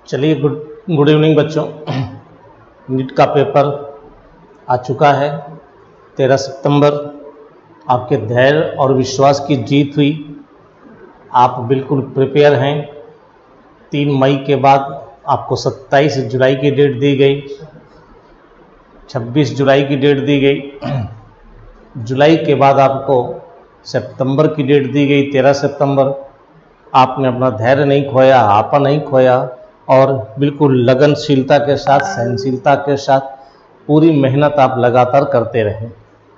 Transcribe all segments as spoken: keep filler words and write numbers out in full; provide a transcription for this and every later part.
चलिए, good good evening बच्चों। NEET का पेपर आ चुका है। तेरह सितंबर आपके धैर्य और विश्वास की जीत हुई। आप बिल्कुल प्रिपेयर हैं। तीन मई के बाद आपको सत्ताईस जुलाई की डेट दी गई, छब्बीस जुलाई की डेट दी गई। जुलाई के बाद आपको सितंबर की डेट दी गई, तेरह सितंबर। आपने अपना धैर्य नहीं खोया, आपा नहीं खोया और बिल्कुल लगनशीलता के साथ, सहनशीलता के साथ पूरी मेहनत आप लगातार करते रहे।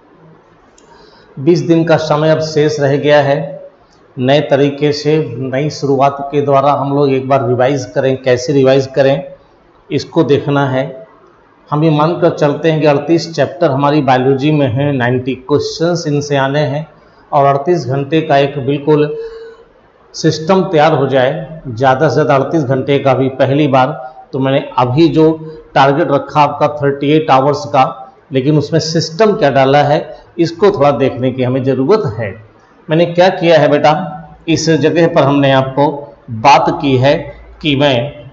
बीस दिन का समय अब शेष रह गया है। नए तरीके से नई शुरुआत के द्वारा हम लोग एक बार रिवाइज करें। कैसे रिवाइज करें इसको देखना है। हम ये मानकर चलते हैं कि अड़तीस चैप्टर हमारी बायोलॉजी में हैं, नब्बे क्वेश्चंस इनसे आने हैं और अड़तीस घंटे का एक बिल्कुल सिस्टम तैयार हो जाए। ज़्यादा से ज़्यादा अड़तीस घंटे का भी पहली बार तो मैंने अभी जो टारगेट रखा आपका अड़तीस आवर्स का, लेकिन उसमें सिस्टम क्या डाला है इसको थोड़ा देखने की हमें ज़रूरत है। मैंने क्या किया है बेटा, इस जगह पर हमने आपको बात की है कि मैं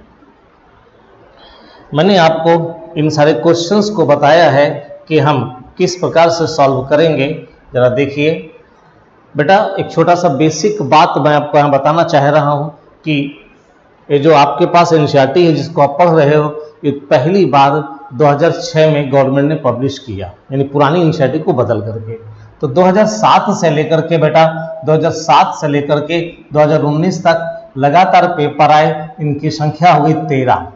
मैंने आपको इन सारे क्वेश्चंस को बताया है कि हम किस प्रकार से सॉल्व करेंगे। ज़रा देखिए बेटा, एक छोटा सा बेसिक बात मैं आपको यहाँ बताना चाह रहा हूँ कि ये जो आपके पास एनसीईआरटी है जिसको आप पढ़ रहे हो, ये पहली बार दो हज़ार छह में गवर्नमेंट ने पब्लिश किया, यानी पुरानी एनसीईआरटी को बदल करके। तो दो हज़ार सात से लेकर के बेटा दो हज़ार सात से लेकर के दो हज़ार उन्नीस तक लगातार पेपर आए। इनकी संख्या हो गई तेरह।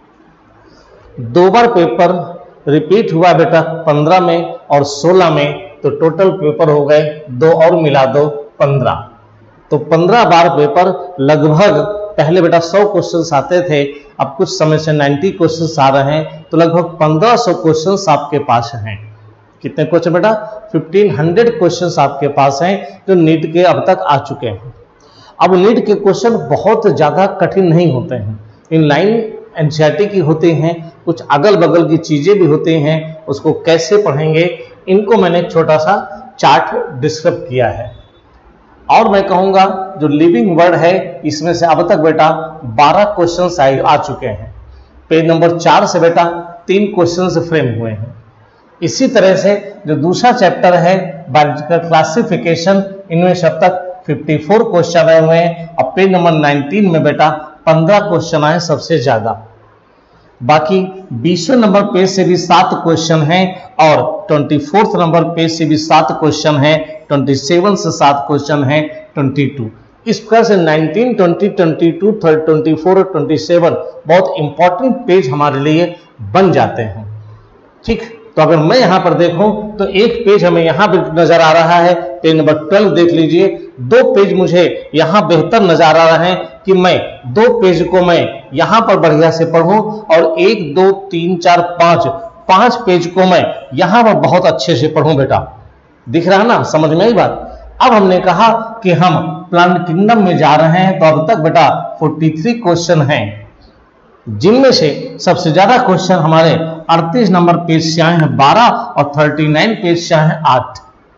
दो बार पेपर रिपीट हुआ बेटा, पंद्रह में और सोलह में, तो टोटल पेपर हो गए दो और मिला दो पंद्रह। तो पंद्रह बार पेपर लगभग, पहले बेटा सौ क्वेश्चंस आते थे, अब कुछ समय से नब्बे क्वेश्चंस आ रहे हैं, तो लगभग पंद्रह सौ क्वेश्चंस आपके पास हैं। कितने क्वेश्चन बेटा? पंद्रह सौ क्वेश्चंस आपके पास हैं जो नीट के अब तक आ चुके हैं। अब नीट के क्वेश्चन बहुत ज़्यादा कठिन नहीं होते हैं, इन लाइन एनसीईआरटी की होते हैं, कुछ अगल बगल की चीज़ें भी होती हैं। उसको कैसे पढ़ेंगे इनको मैंने एक छोटा सा चार्ट डिस्क्राइब किया है। और मैं कहूँगा जो लिविंग वर्ड है इसमें से अब तक बेटा बारह क्वेश्चंस आ चुके हैं। पेज नंबर चार से बेटा तीन क्वेश्चंस फ्रेम हुए हैं। इसी तरह से जो दूसरा चैप्टर है बायोलॉजिकल क्लासिफिकेशन, इनमें से अब तक चौवन क्वेश्चन आए हुए हैं। अब पेज नंबर उन्नीस में बेटा पंद्रह क्वेश्चन आए सबसे ज्यादा। बाकी बीसवें नंबर पेज से भी सात क्वेश्चन हैं और चौबीसवें नंबर पेज से भी सात क्वेश्चन हैं, सत्ताईस से सात क्वेश्चन हैं, बाईस। इस प्रकार से उन्नीस, बीस, बाईस, चौबीस और सत्ताईस बहुत इंपॉर्टेंट पेज हमारे लिए बन जाते हैं। ठीक, तो अगर मैं यहां पर देखूं तो एक पेज हमें यहां पर नजर आ रहा है, पेज नंबर बारह देख लीजिए। दो पेज मुझे यहां बेहतर नजर आ रहे हैं कि मैं दो पेज को मैं यहां पर बढ़िया से पढ़ूं और एक दो तीन चार पांच पांच पेज को मैं यहां पर बहुत अच्छे से पढ़ूं। बेटा दिख रहा ना, समझ में आई बात। अब हमने कहा कि हम प्लांट किंगडम में जा रहे हैं, तो अब तक बेटा तैंतालीस क्वेश्चन हैं, जिनमें से सबसे ज्यादा क्वेश्चन हमारे अड़तीस नंबर पेज से आए हैं बारह और उनतालीस पेज से आए हैं आठ।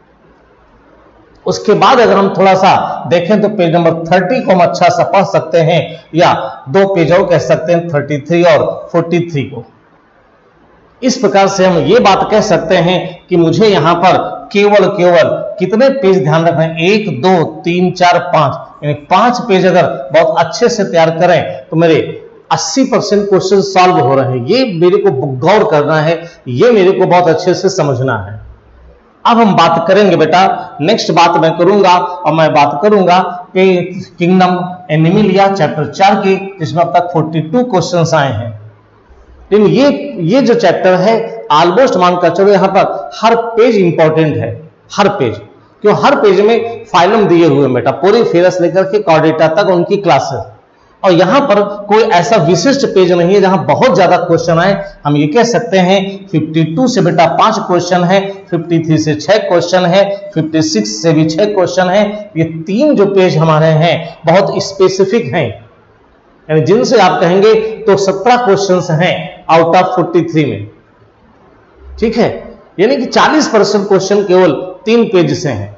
उसके बाद अगर हम थोड़ा सा देखें तो पेज नंबर तीस को हम अच्छा सा पढ़ सकते हैं, या दो पेज और कह सकते हैं तैंतीस और तैंतालीस को। इस प्रकार से हम ये बात कह सकते हैं कि मुझे यहां पर केवल केवल कितने पेज ध्यान रखना है, एक दो तीन चार पांच, यानी पांच पेज अगर बहुत अच्छे से तैयार करें तो मेरे अस्सी परसेंट क्वेश्चन सॉल्व हो रहे हैं। ये मेरे को गौर करना है, ये मेरे को बहुत अच्छे से समझना है। अब हम बात करेंगे बेटा, नेक्स्ट बात मैं करूंगा और मैं बात करूंगा कि किंगडम एनिमलिया चैप्टर चार की, जिसमें अब तक बयालीस क्वेश्चंस आए हैं। लेकिन ये ये जो चैप्टर है ऑलमोस्ट मानकर चलो यहां पर हर पेज इंपॉर्टेंट है, हर पेज। क्यों? हर पेज में फाइलम दिए हुए बेटा, पूरी फेरस लेकर के कॉर्डेटा तक उनकी क्लासेस, और यहां पर कोई ऐसा विशिष्ट पेज नहीं है जहां बहुत ज्यादा क्वेश्चन आए। हम ये कह सकते हैं बावन से बेटा पांच क्वेश्चन है, तिरेपन से छह क्वेश्चन है, छप्पन से भी छह क्वेश्चन है। ये तीन जो पेज हमारे हैं बहुत स्पेसिफिक हैं, यानी जिनसे आप कहेंगे तो सत्रह क्वेश्चंस हैं आउट ऑफ तैंतालीस में। ठीक है, यानी कि चालीस परसेंट क्वेश्चन केवल तीन पेज से हैं।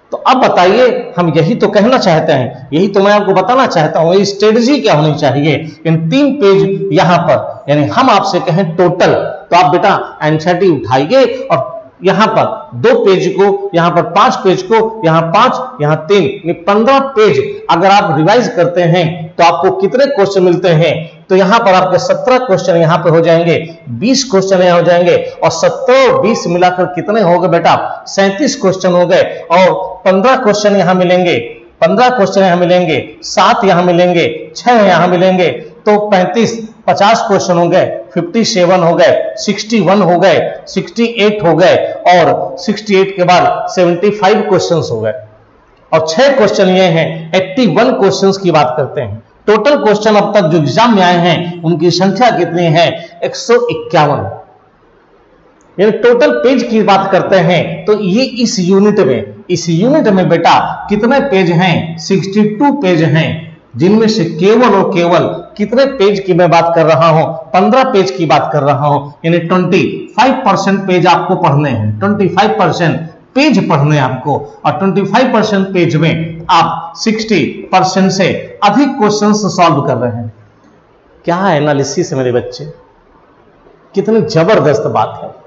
तो अब बताइए, हम यही तो कहना चाहते हैं, यही तो मैं आपको बताना चाहता हूं, ये स्ट्रेटजी क्या होनी चाहिए इन तीन पेज यहां पर। यानी हम आपसे कहें टोटल, तो आप बेटा एनसीईआरटी उठाइए और यहां पर दो पेज को, यहां पर पांच पेज को, यहां पांच, यहां तीन, पंद्रह पेज अगर आप रिवाइज करते हैं तो आपको कितने क्वेश्चन मिलते हैं? तो यहां पर आपके सत्रह क्वेश्चन यहां पे हो जाएंगे, बीस क्वेश्चन यहां हो जाएंगे, और सत्रह और बीस मिलाकर कितने हो गए बेटा? सैंतीस क्वेश्चन हो गए। और पंद्रह क्वेश्चन यहां मिलेंगे, पंद्रह क्वेश्चन यहां मिलेंगे, सात यहां मिलेंगे, छह यहां मिलेंगे, तो पैंतीस, पचास क्वेश्चन हो गए, सत्तावन हो गए, इकसठ हो गए, अड़सठ हो गए, और अड़सठ के बाद पचहत्तर क्वेश्चंस हो गए। और छह क्वेश्चन ये हैं, इक्यासी क्वेश्चंस की बात करते हैं। टोटल क्वेश्चन अब तक जो एग्जाम में आए हैं उनकी संख्या कितनी है? एक सौ इक्यावन। यानी टोटल पेज की बात करते हैं तो ये इस यूनिट में, इस यूनिट में बेटा कितने पेज हैं? बासठ पेज हैं, जिनमें से केवल और केवल कितने पेज की मैं बात कर रहा हूं? पंद्रह पेज की बात कर रहा हूं। यानी पच्चीस परसेंट पेज आपको पढ़ने हैं, पच्चीस परसेंट पेज पढ़ने आपको, और पच्चीस परसेंट पेज में आप साठ परसेंट से अधिक क्वेश्चंस सॉल्व कर रहे हैं। क्या एनालिसिस है मेरे बच्चे, कितनी जबरदस्त बात है।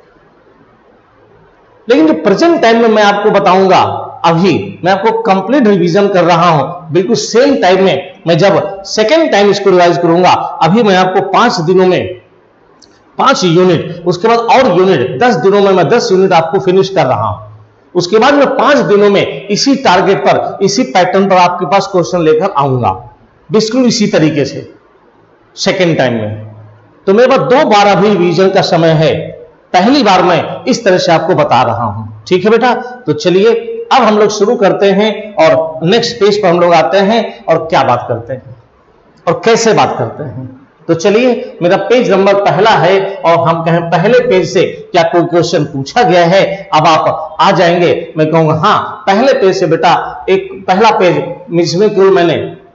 लेकिन जो प्रेजेंट टाइम में मैं आपको बताऊंगा, अभी मैं आपको कंप्लीट रिवीजन कर रहा हूं, बिल्कुल सेम टाइम में मैं जब सेकेंड टाइम इसको रिवाइज करूंगा, अभी मैं आपको पांच दिनों में पांच यूनिट, उसके बाद और यूनिट, दस दिनों में मैं दस यूनिट आपको फिनिश कर रहा हूं। उसके बाद मैं पांच दिनों में इसी टारगेट पर, इसी पैटर्न पर आपके पास क्वेश्चन लेकर आऊंगा, बिल्कुल इसी तरीके से सेकेंड टाइम में। तो मेरे पास दो बार अभी रिवीजन का समय है, पहली बार मैं इस तरह से आपको बता रहा हूं। ठीक है बेटा, तो चलिए अब हम लोग शुरू करते हैं और नेक्स्ट पेज पर हम लोग आते हैं और क्या बात करते हैं और कैसे बात करते हैं। तो चलिए, मेरा पेज नंबर पहला है और हम कहें पहले पेज से क्या कोई क्वेश्चन पूछा गया है? अब आप आ जाएंगे, मैं कहूंगा हाँ पहले पेज से बेटा, एक पहला पेज जिसमें केवल मैंने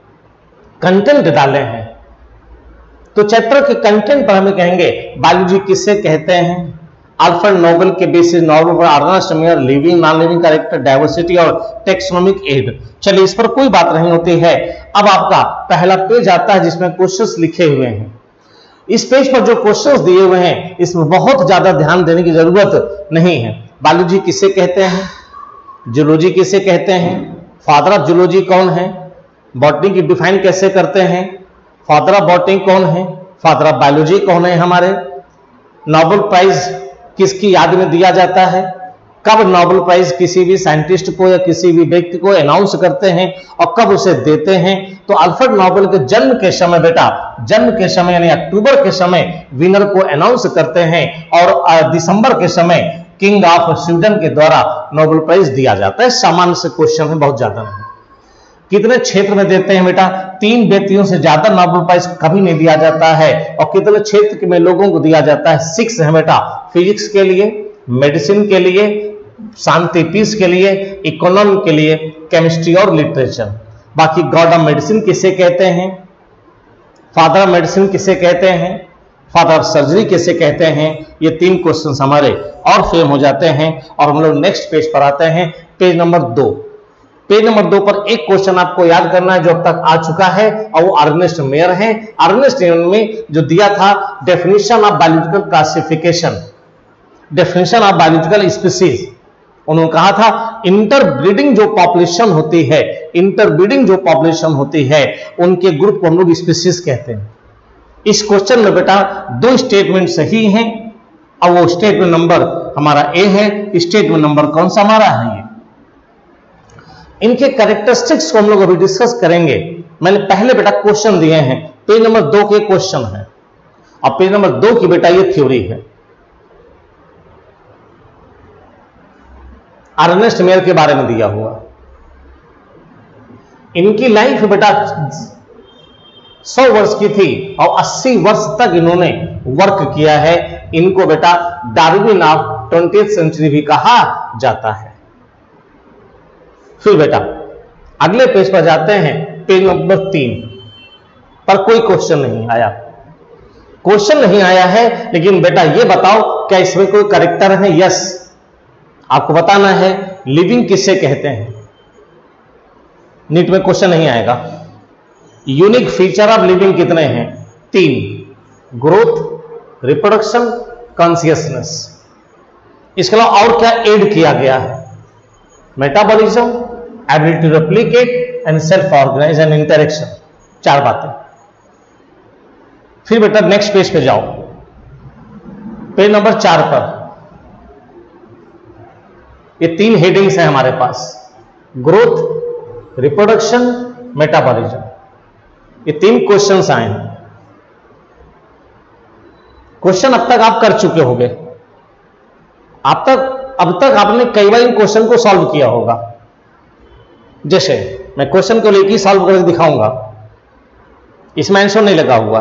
कंटेंट डाले हैं। तो चैप्टर के कंटेंट पर हमें कहेंगे बायोलॉजी किसे कहते हैं, अल्फ्रेड नोबेल के basis, normal for Ernst Mayr, living non living character, diversity और टेक्सोनोमिक एड। चलिए, इस पर कोई बात नहीं होती है। अब आपका पहला पेज आता है जिसमें क्वेश्चंस लिखे हुए हैं। इस पेज पर जो क्वेश्चंस दिए हुए हैं इसमें बहुत ज्यादा ध्यान देने की जरूरत नहीं है। बायोलॉजी किसे कहते हैं, जूलॉजी किसे कहते हैं, फादर ऑफ जूलॉजी कौन है, बॉटनी की डिफाइन कैसे करते हैं, फादर ऑफ बॉटनी कौन है, फादर ऑफ बायोलॉजी कौन है हमारे, नोबेल प्राइज किसकी याद में दिया जाता है, कब नोबेल प्राइज किसी भी साइंटिस्ट को या किसी भी व्यक्ति को अनाउंस करते हैं और कब उसे देते हैं। तो अल्फ्रेड नोबेल के जन्म के समय बेटा, जन्म के समय यानी अक्टूबर के समय विनर को अनाउंस करते हैं और दिसंबर के समय किंग ऑफ स्वीडन के द्वारा नोबेल प्राइज दिया जाता है। सामान्य से क्वेश्चन है, बहुत ज्यादा नहीं। कितने क्षेत्र में देते हैं बेटा? तीन व्यक्तियों से ज्यादा नोबेल प्राइज कभी नहीं दिया जाता है। और कितने क्षेत्र में लोगों को दिया जाता है? सिक्स है बेटा, फिजिक्स के लिए, मेडिसिन के लिए, शांति पीस के लिए, इकोनॉमी के लिए, केमिस्ट्री और लिटरेचर। बाकी गॉड ऑफ मेडिसिन किसे कहते हैं, फादर ऑफ मेडिसिन किसे कहते हैं, फादर ऑफ सर्जरी किसे कहते हैं। ये तीन क्वेश्चन हमारे और फेम हो जाते हैं और हम लोग नेक्स्ट पेज पर आते हैं, पेज नंबर दो। पेज नंबर दो पर एक क्वेश्चन आपको याद करना है जो अब तक आ चुका है और वो अर्नेस्ट मेयर है। अर्नेस्ट मेयर में जो दिया था definition of biological classification, definition of biological species, उन्होंने कहा था इंटरब्रीडिंग जो पॉपुलेशन होती है, इंटरब्रीडिंग जो पॉपुलेशन होती है उनके ग्रुप को हम लोग स्पीसीज कहते हैं। इस क्वेश्चन में बेटा दो स्टेटमेंट सही हैं और वो स्टेटमेंट नंबर हमारा ए है, स्टेटमेंट नंबर कौन सा हमारा है? ये इनके कैरेक्टरिस्टिक्स को हम लोग अभी डिस्कस करेंगे। मैंने पहले बेटा क्वेश्चन दिए हैं, पेज नंबर दो के क्वेश्चन है और पेज नंबर दो की बेटा ये थ्योरी है। अर्नेस्ट मेयर के बारे में दिया हुआ। इनकी लाइफ बेटा सौ वर्ष की थी और अस्सी वर्ष तक इन्होंने वर्क किया है। इनको बेटा डार्विन ऑफ ट्वेंटियथ सेंचुरी भी कहा जाता है। फिर बेटा अगले पेज पर जाते हैं, पेज नंबर तीन पर कोई क्वेश्चन नहीं आया, क्वेश्चन नहीं आया है। लेकिन बेटा ये बताओ क्या इसमें कोई कैरेक्टर है? यस, आपको बताना है लिविंग किसे कहते हैं। नीट में क्वेश्चन नहीं आएगा। यूनिक फीचर ऑफ लिविंग कितने हैं? तीन, ग्रोथ, रिप्रोडक्शन, कॉन्शियसनेस। इसके अलावा और क्या ऐड किया गया है? Metabolism, ability to replicate and self organise and interaction. चार बातें। फिर बेटा नेक्स्ट पेज पे जाओ, पेज नंबर चार पर ये तीन हेडिंग्स हैं हमारे पास, ग्रोथ, रिप्रोडक्शन, मेटाबॉलिज्म। ये तीन क्वेश्चंस आए हैं। क्वेश्चन अब तक आप कर चुके होंगे, आप तक अब तक आपने कई बार इन क्वेश्चन को सॉल्व किया होगा। जैसे मैं क्वेश्चन को लेकर सॉल्व करके दिखाऊंगा, इसमें आंसर नहीं लगा हुआ।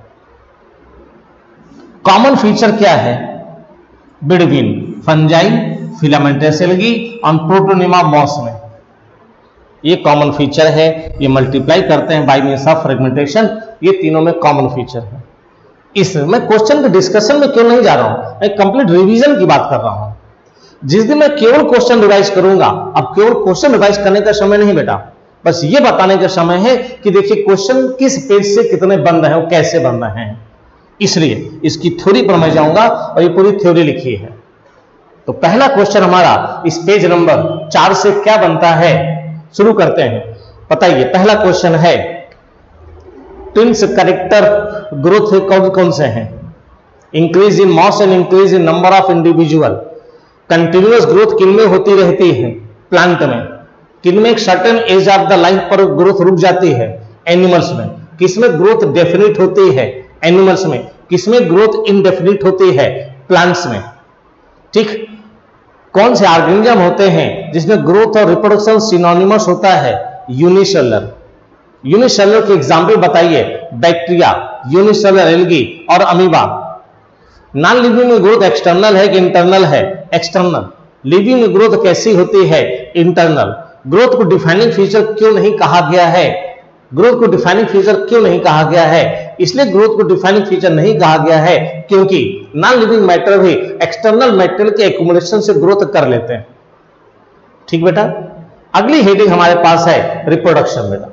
कॉमन फीचर क्या है बिटवीन फंजाई, फिलामेंटस एल्गी और प्रोटोनिमा मॉस में? ये कॉमन फीचर है, ये मल्टीप्लाई करते हैं बाय मींस ऑफ फ्रेगमेंटेशन। ये तीनों में कॉमन फीचर है। इसमें क्वेश्चन के डिस्कशन में क्यों नहीं जा रहा हूं, मैं कंप्लीट रिवीजन की बात कर रहा हूं। जिस दिन मैं केवल क्वेश्चन रिवाइज करूंगा, अब केवल क्वेश्चन रिवाइज करने का समय नहीं बेटा, बस ये बताने का समय है कि देखिए क्वेश्चन किस पेज से कितने बन रहे हैं और कैसे बन रहे हैं। इसलिए इसकी थ्योरी पर मैं जाऊंगा और ये पूरी थ्योरी लिखी है। तो पहला क्वेश्चन हमारा इस पेज नंबर चार से क्या बनता है, शुरू करते हैं। बताइए, पहला क्वेश्चन है ट्विन्स कैरेक्टर ग्रोथ कौन कौन से हैं? Increase in mass and increase in number of individual. Continuous growth किन में होती रहती है? प्लांट में। किन में एक certain age of the life पर ग्रोथ रुक जाती है? एनिमल्स में। किसमें ग्रोथ डेफिनिट होती है? एनिमल्स में। किसमें ग्रोथ इनडेफिनिट होती है? प्लांट्स में। ठीक। कौन से ऑर्गेनिज्म होते हैं जिसमें ग्रोथ और रिप्रोडक्शन सिनोनिमस होता है? यूनिसेलुलर। यूनिसेलुलर के एग्जाम्पल बताइए। बैक्टीरिया, यूनिसेलुलर एल्गी और अमीबा। नॉन लिविंग में ग्रोथ एक्सटर्नल है कि इंटरनल है? एक्सटर्नल। लिविंग में ग्रोथ कैसी होती है? इंटरनल। ग्रोथ को डिफाइनिंग फीचर क्यों नहीं कहा गया है? ग्रोथ को डिफाइनिंग फीचर क्यों नहीं कहा गया है? इसलिए ग्रोथ को डिफाइनिंग फीचर नहीं कहा गया है क्योंकि नॉन लिविंग मैटर भी एक्सटर्नल मैटर के एक्युमुलेशन से ग्रोथ कर लेते हैं। ठीक बेटा। अगली हेडिंग हमारे पास है रिप्रोडक्शन। बेटा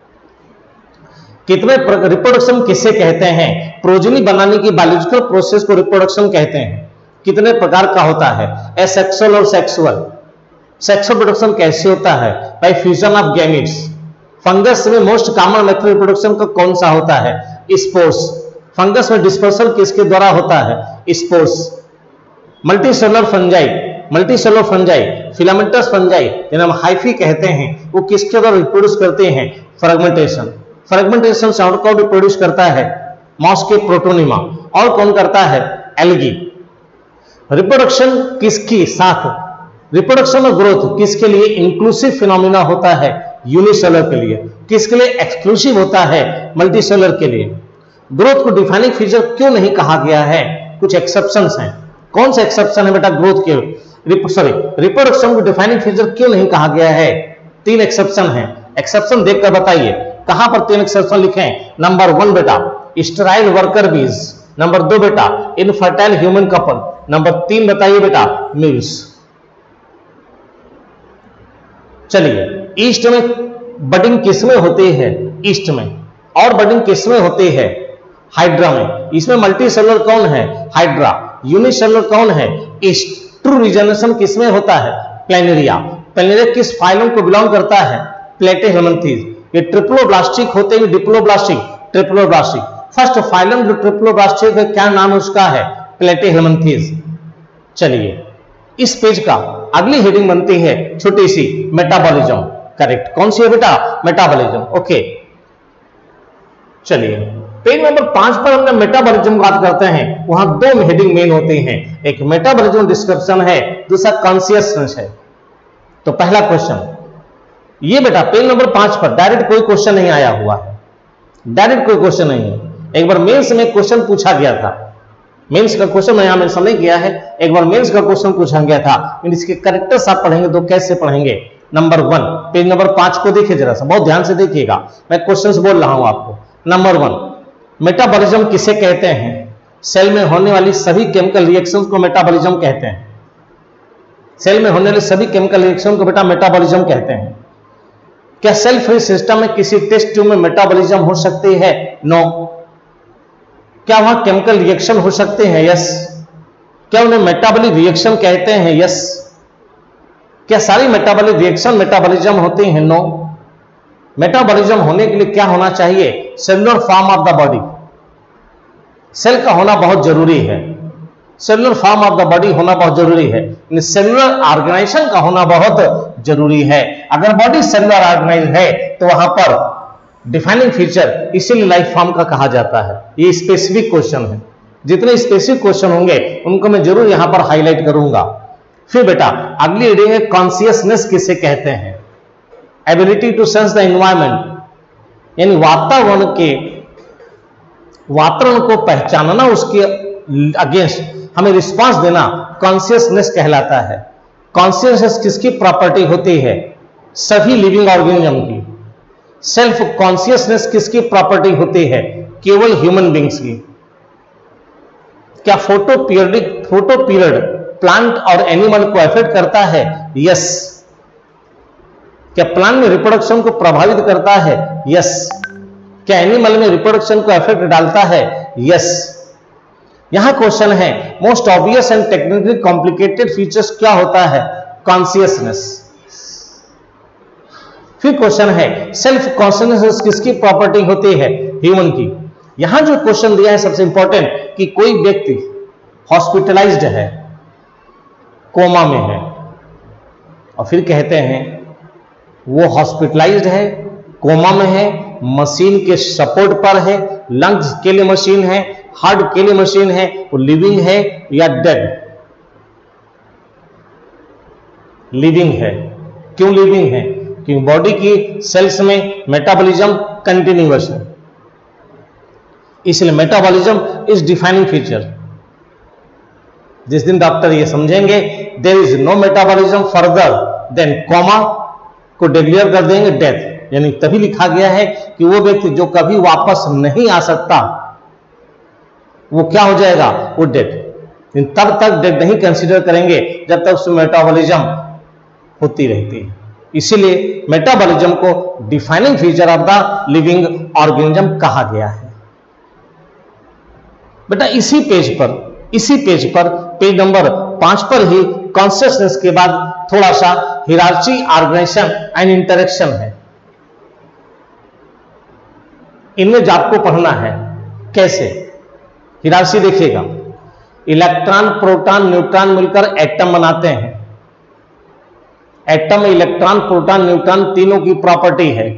कितने रिप्रोडक्शन किसे कहते हैं? प्रोजेनी बनाने की बायोलॉजिकल प्रोसेस को रिप्रोडक्शन कहते हैं। कितने प्रकार का होता है? एसेक्सुअल और सेक्सुअल। सेक्सुअल प्रोडक्शन कैसे होता है? By fusion of gametes. Fungus में मोस्ट कॉमन मेथड रिप्रोडक्शन का कौन सा होता है? स्पोर्स। फंगस में डिस्पर्सल किसके द्वारा होता है? Spores. Multicellular fungi, multicellular fungi, filamentous fungi जिन्हें हम हाइफी कहते हैं, वो किसके द्वारा रिप्रोड्यूस करते हैं? फ्रेगमेंटेशन। फ्रेगमेंटेशन से और कौन रिप्रोड्यूस करता है? मॉस के प्रोटोनिमा। और कौन करता है? एल्गी। रिप्रोडक्शन किसकी साथ? रिप्रोडक्शन और ग्रोथ किसके लिए इंक्लूसिव फिनोमिना होता है? यूनिसेलुलर के लिए। किसके लिए एक्सक्लूसिव होता है? मल्टीसेलुलर के लिए। ग्रोथ को डिफाइनिंग फीचर क्यों नहीं कहा गया है? कुछ एक्सेप्शंस हैं। कौन से एक्सेप्शन है बेटा ग्रोथ के? सॉरी, रिप्रोडक्शन को डिफाइनिंग फीचर क्यों नहीं कहा गया है? तीन एक्सेप्शन है। एक्सेप्शन देखकर बताइए कहां पर तीन एक्सेप्शन लिखे हैं। नंबर वन बेटा स्टेराइल वर्कर बीज। नंबर दो बेटा इनफर्टाइल ह्यूमन कपल। नंबर तीन बताइए बेटा मिल्स। चलिए, ईस्ट में बडिंग किसमें होती है? ईस्ट में। और बडिंग किसमें होती है? हाइड्रा में। इसमें मल्टीसेलुलर कौन है? हाइड्रा। यूनिसेलुलर कौन है? ईस्ट। ट्रू रीजनरेशन किसमें होता है? प्लेनेरिया। प्लेनेरिया किस फाइलम को बिलोंग करता है? प्लेटेहेलमिन्थीज। ये ट्रिप्लोब्लास्टिक होते हैं, डिप्लोब्लास्टिक, ट्रिप्लोब्लास्टिक। फर्स्ट फाइलम जो ट्रिप्लोब्लास्टिक है, क्या नाम उसका है? प्लेटेहेलमिन्थीज। चलिए, इस पेज का अगली हेडिंग बनती है छोटी सी, मेटाबॉलिज्म। करेक्ट। कौन सी है बेटा? मेटाबॉलिज्म। ओके, चलिए पेज नंबर पांच पर हमने मेटाबॉलिज्म बात करते हैं। वहां दो हेडिंग मेन होती हैं, एक मेटाबॉलिज्म डिस्क्रिप्शन है, दूसरा कॉन्शियसनेस है। तो पहला क्वेश्चन ये बेटा पेज नंबर पांच पर डायरेक्ट कोई क्वेश्चन नहीं आया हुआ है, डायरेक्ट कोई क्वेश्चन नहीं है। एक बार मेंस में क्वेश्चन पूछा गया था, मेंस का क्वेश्चन मैं यहां मेंशन नहीं किया है, एक बार मेंस का क्वेश्चन पूछा गया था। इसके कैरेक्टर्स आप पढ़ेंगे तो कैसे पढ़ेंगे? नंबर वन, पेज नंबर पांच को देखिए जरा सा, बहुत ध्यान से देखिएगा, मैं क्वेश्चंस बोल रहा हूं आपको। नंबर वन, मेटाबॉलिज्म किसे कहते हैं? सेल में होने वाली सभी केमिकल रिएक्शंस को मेटाबॉलिज्म कहते हैं। सेल में होने वाले सभी केमिकल रिएक्शन को बेटा मेटाबॉलिज्म कहते हैं। क्या सेल फ्री सिस्टम में किसी टेस्ट ट्यूब में मेटाबॉलिज्म हो सकती है? नो। क्या वहां केमिकल रिएक्शन हो सकते हैं? यस। क्या उन्हें मेटाबॉलिक रिएक्शन कहते हैं? यस। क्या सारी मेटाबॉलिक रिएक्शन मेटाबॉलिज्म होती हैं? नो। मेटाबॉलिज्म होने के लिए क्या होना चाहिए? Cellular form of the body, cell का होना बहुत जरूरी है। Cellular form of the body होना बहुत जरूरी है, सेलुलर ऑर्गेनाइजेशन का होना बहुत जरूरी है। अगर बॉडी सेलुलर ऑर्गेनाइज है तो वहां पर डिफाइनिंग फीचर इसीलिए लाइफ फॉर्म का कहा जाता है। ये स्पेसिफिक क्वेश्चन है, जितने स्पेसिफिक क्वेश्चन होंगे उनको मैं जरूर यहां पर हाईलाइट करूंगा। फिर बेटा अगली रीडिंग है कॉन्शियसनेस किसे कहते हैं? Ability to sense the environment, यानी वातावरण के वातावरण को पहचानना, उसके अगेंस्ट हमें रिस्पांस देना कॉन्शियसनेस कहलाता है। कॉन्शियसनेस किसकी प्रॉपर्टी होती है? सभी लिविंग ऑर्गेनिज्म की। सेल्फ कॉन्शियसनेस किसकी प्रॉपर्टी होती है? केवल ह्यूमन बींग्स की। क्या photo periodic photo period plant और एनिमल को अफेक्ट करता है? यस। क्या प्लांट में रिप्रोडक्शन को प्रभावित करता है? यस। क्या एनिमल में रिप्रोडक्शन को अफेक्ट डालता है? यस। यहां क्वेश्चन है most obvious and technically complicated features क्या होता है? कॉन्शियसनेस। फिर क्वेश्चन है सेल्फ कॉन्शियसनेस किसकी प्रॉपर्टी होती है? ह्यूमन की। यहां जो क्वेश्चन दिया है सबसे इंपॉर्टेंट कि कोई व्यक्ति हॉस्पिटलाइज्ड है, कोमा में है, और फिर कहते हैं वो हॉस्पिटलाइज्ड है, कोमा में है, मशीन के सपोर्ट पर है, लंग्स के लिए मशीन है, हार्ट के लिए मशीन है, वो लिविंग है या डेड? लिविंग है। क्यों लिविंग है? क्योंकि बॉडी की सेल्स में मेटाबॉलिज्म कंटिन्यूअस है, इसलिए मेटाबॉलिज्म इज डिफाइनिंग फीचर। जिस दिन डॉक्टर ये समझेंगे there is no metabolism further than coma, को डिक्लेयर कर देंगे डेथ। यानी तभी लिखा गया है कि वो व्यक्ति जो कभी वापस नहीं आ सकता वो क्या हो जाएगा? वो डेड। तब तक डेड नहीं कंसीडर करेंगे जब तक उसमें मेटाबॉलिज्म होती रहती है। इसीलिए मेटाबॉलिज्म को defining feature of the living organism कहा गया है। बेटा इसी पेज पर इसी पेज पर पेज नंबर पांच पर ही कॉन्शियसनेस के बाद थोड़ा सा हिरार्ची, ऑर्गेनाइजेशन एंड इंटरेक्शन है। इनमें जो आपको पढ़ना है कैसे हिरार्ची देखिएगा। इलेक्ट्रॉन, प्रोटॉन, न्यूट्रॉन मिलकर एटम बनाते हैं। एटम में इलेक्ट्रॉन, प्रोटॉन, न्यूट्रॉन तीनों की प्रॉपर्टी है।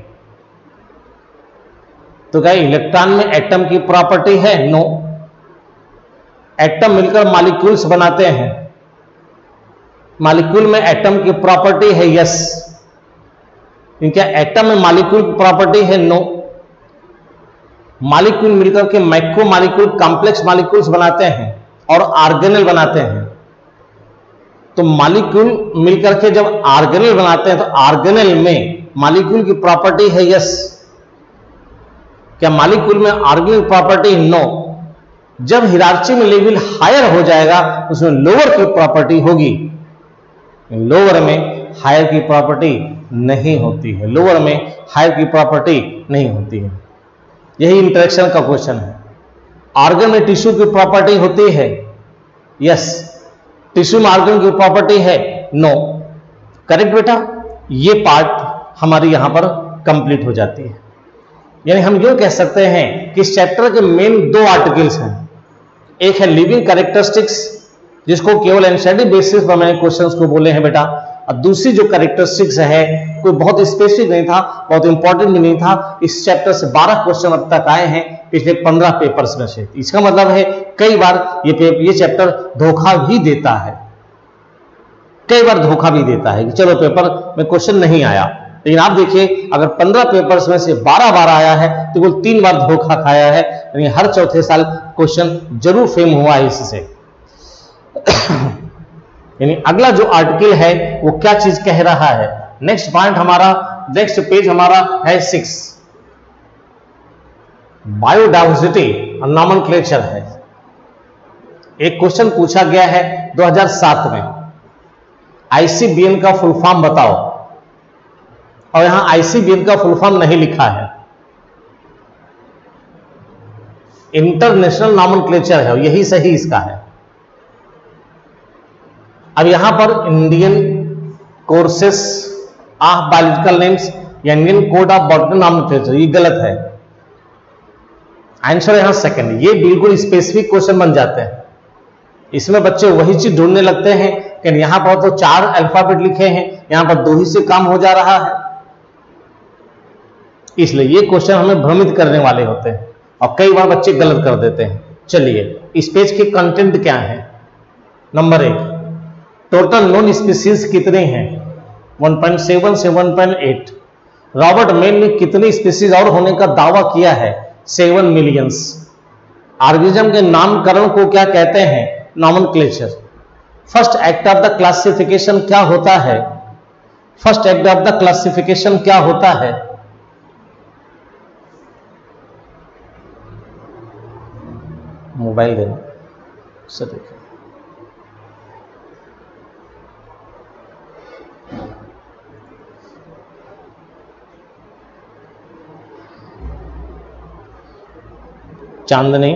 तो क्या इलेक्ट्रॉन में एटम की प्रॉपर्टी है? नो। एटम मिलकर मॉलिक्यूल्स बनाते हैं। मॉलिक्यूल में एटम की प्रॉपर्टी है? यस। क्या एटम में मॉलिक्यूल की प्रॉपर्टी है? नो। मॉलिक्यूल मिलकर के माइक्रो मॉलिक्यूल, कॉम्प्लेक्स मॉलिक्यूल्स बनाते हैं और ऑर्गेनेल बनाते हैं। तो मॉलिक्यूल मिलकर के जब ऑर्गेनेल बनाते हैं तो ऑर्गेनेल में मॉलिक्यूल की प्रॉपर्टी है? यस। क्या मॉलिक्यूल में ऑर्गेनेल प्रॉपर्टी? नो। जब हिरार्ची में लेवल हायर हो जाएगा उसमें लोअर की प्रॉपर्टी होगी। लोअर में हायर की प्रॉपर्टी नहीं होती है। लोअर में हायर की प्रॉपर्टी नहीं होती है। यही इंटरेक्शन का क्वेश्चन है। ऑर्गन में टिश्यू की प्रॉपर्टी होती है? यस। टिश्यू में ऑर्गन की प्रॉपर्टी है? नो। करेक्ट बेटा। ये पार्ट हमारी यहां पर कंप्लीट हो जाती है। यानी हम यूं कह सकते हैं कि इस चैप्टर के मेन दो आर्टिकल्स हैं। एक है लिविंग कैरेक्टरिस्टिक्स, जिसको केवल एनसीईआरटी बेसिस पर मैंने क्वेश्चंस को बोले हैं बेटा, और दूसरी जो कैरेक्टरिस्टिक्स है कोई बहुत स्पेसिफिक नहीं था, बहुत इंपॉर्टेंट भी नहीं था। इस चैप्टर से बारह क्वेश्चन अब तक आए हैं पिछले पंद्रह पेपर्स में से। इसका मतलब है कई बार ये ये चैप्टर धोखा भी देता है, कई बार धोखा भी देता है कि चलो पेपर में क्वेश्चन नहीं आया। लेकिन आप देखिए अगर पंद्रह पेपर्स में से बारह बार आया है तो कुल तीन बार धोखा खाया है। यानी हर चौथे साल क्वेश्चन जरूर फेम हुआ है इससे। यानी अगला जो आर्टिकल है वो क्या चीज कह रहा है? नेक्स्ट पॉइंट हमारा, नेक्स्ट पेज हमारा है सिक्स, बायोडाइवर्सिटी और नॉमेनक्लेचर है। एक क्वेश्चन पूछा गया है दो हज़ार सात में, आईसीबीएन का फुल फॉर्म बताओ। और यहां आईसीबीएन का फुल फॉर्म नहीं लिखा है, इंटरनेशनल नॉमेनक्लेचर है, यही सही इसका है। अब यहां पर Indian courses of biological names या Indian code of botany nomenclature, ये गलत है। आंसर यहां सेकंड। ये बिल्कुल स्पेसिफिक क्वेश्चन बन जाते हैं, इसमें बच्चे वही चीज ढूंढने लगते हैं कि यहां पर तो चार अल्फाबेट लिखे हैं, यहां पर दो ही से काम हो जा रहा है, इसलिए ये क्वेश्चन हमें भ्रमित करने वाले होते हैं और कई बार बच्चे गलत कर देते हैं। चलिए इस पेज के कंटेंट क्या है। नंबर एक, टोटल नोन स्पीसीज कितने हैं? वन पॉइंट सेवन से one point eight. Robert May ने कितनी स्पीसीज और होने का दावा किया है? Seven millions. ऑर्गेनिज्म के नामकरण को क्या कहते हैं? Nomenclature. First act of the classification क्या होता है? First act of the classification क्या होता है? मोबाइल देना से देखिए। चांदनी,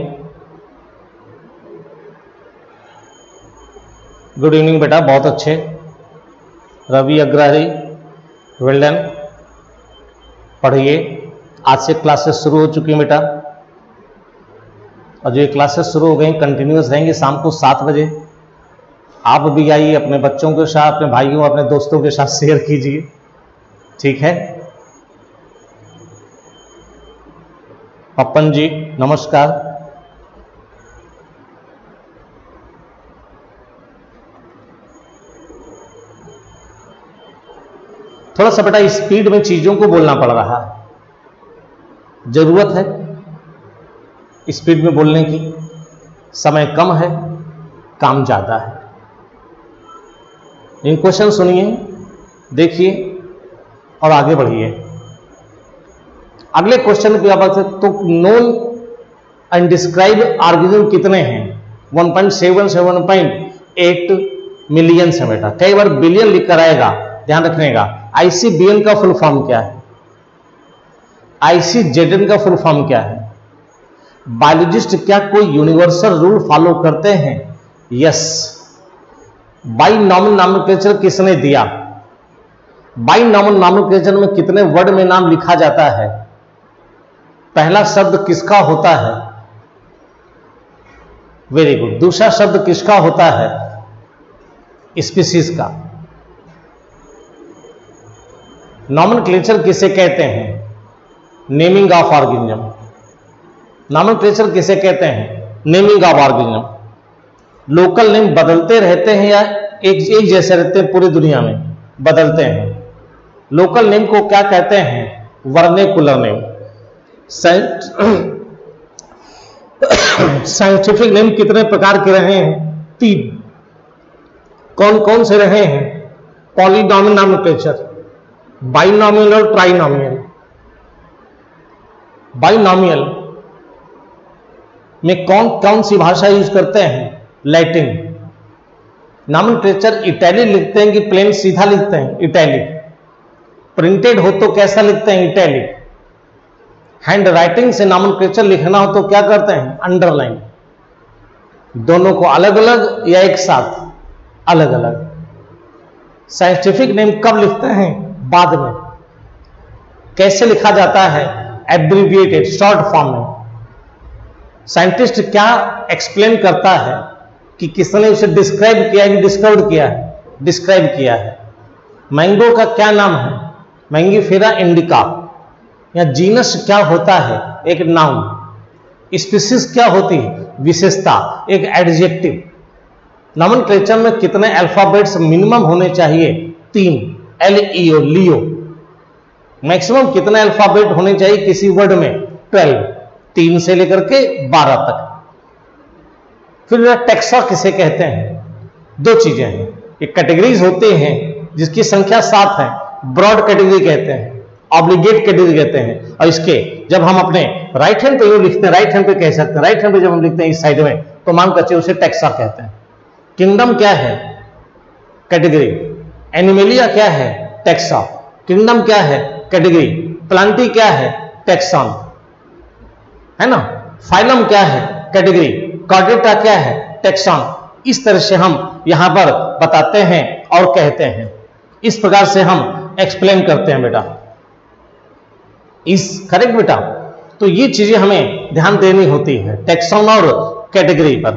गुड इवनिंग बेटा, बहुत अच्छे। Ravi Agrahari, well done. पढ़िए, आज से क्लासेस शुरू हो चुकी हैं बेटा, और जो ये क्लासेस शुरू हो गई कंटिन्यूस रहेंगे शाम को सात बजे। आप भी आइए, अपने बच्चों के साथ, अपने भाइयों, अपने दोस्तों के साथ शेयर कीजिए, ठीक है। पप्पन जी नमस्कार। थोड़ा सा बेटा स्पीड में चीजों को बोलना पड़ रहा है, जरूरत है स्पीड में बोलने की, समय कम है, काम ज्यादा है। इन क्वेश्चन सुनिए, देखिए और आगे बढ़िए। अगले क्वेश्चन पे आप तो नोन एंड डिस्क्राइब ऑर्गेनिज्म कितने हैं? वन पॉइंट सेवन से वन पॉइंट एट मिलियन है बेटा, कई बार बिलियन लिख कर आएगा, ध्यान रखिएगा। आईसीबीएन का फुल फॉर्म क्या है? आईसीजेडएन का फुल फॉर्म क्या है? बायोलॉजिस्ट क्या कोई यूनिवर्सल रूल फॉलो करते हैं? यस। बाइनॉमियल नॉमेनक्लेचर किसने दिया? बाइनॉमियल नॉमेनक्लेचर में कितने वर्ड में नाम लिखा जाता है? पहला शब्द किसका होता है? Very good. दूसरा शब्द किसका होता है? स्पीसीज का। नॉमेनक्लेचर किसे कहते हैं? Naming of organism. नॉमेनक्लेचर किसे कहते हैं? Naming of organism. Local name बदलते रहते हैं या एक एक जैसे रहते हैं? पूरी दुनिया में बदलते हैं। लोकल नेम को क्या कहते हैं? Vernacular name. साइंटिफिक नेम कितने प्रकार के रहे हैं? तीन। कौन कौन से रहे हैं? पॉलीनॉमियल नॉमेनक्लेचर, बाइनॉमियल और ट्राइनॉमियल। बाइनॉमियल में कौन कौन सी भाषा यूज करते हैं? लैटिन। नॉमेनक्लेचर इटैलिक लिखते हैं कि प्लेन सीधा लिखते हैं? इटैलिक। प्रिंटेड हो तो कैसा लिखते हैं? इटैलिक। हैंड राइटिंग से नॉमेनक्लेचर लिखना हो तो क्या करते हैं? अंडरलाइन। दोनों को अलग अलग या एक साथ? अलग अलग। साइंटिफिक नेम कब लिखते हैं? बाद में। कैसे लिखा जाता है? एब्रिविएटेड, शॉर्ट फॉर्म में। साइंटिस्ट क्या एक्सप्लेन करता है कि किसने उसे डिस्क्राइब किया है कि डिस्कवर किया है? डिस्क्राइब किया है। मैंगो का क्या नाम है? Mangifera indica. या जीनस क्या होता है? एक नाउन। स्पीसीज क्या होती है? विशेषता, एक एडजेक्टिव। नॉमेनक्लेचर में कितने अल्फाबेट्स मिनिमम होने चाहिए? तीन। L E O, Leo. Maximum कितने अल्फाबेट होने चाहिए किसी वर्ड में? ट्वेल्व। तीन से लेकर के बारह तक। फिर टेक्सा किसे कहते हैं? दो चीजें हैं, ये कैटेगरीज होते हैं जिसकी संख्या सात है। ब्रॉड कैटेगरी कहते हैं, ऑब्लिगेट कैटेगरी कहते हैं। और इसके जब हम अपने राइट हैंड पे यूं लिखते हैं, राइट हैंड पे कह सकते हैं, राइट हैंड पे जब हम लिखते हैं इस साइड में, तो मान कर चलिए उसे टेक्सा कहते हैं। किंगडम क्या है? कैटेगरी। एनिमेलिया क्या है? टेक्सा। किंगडम क्या है? कैटेगरी। प्लांटी क्या है? टैक्सॉन, है ना। फाइलम क्या है? कैटेगरी। कॉर्डेटा क्या है? टैक्सॉन। इस तरह से हम यहां पर बताते हैं और कहते हैं, इस प्रकार से हम एक्सप्लेन करते हैं बेटा। इस करेक्ट बेटा। तो ये चीजें हमें ध्यान देनी होती है टैक्सॉन और कैटेगरी पर।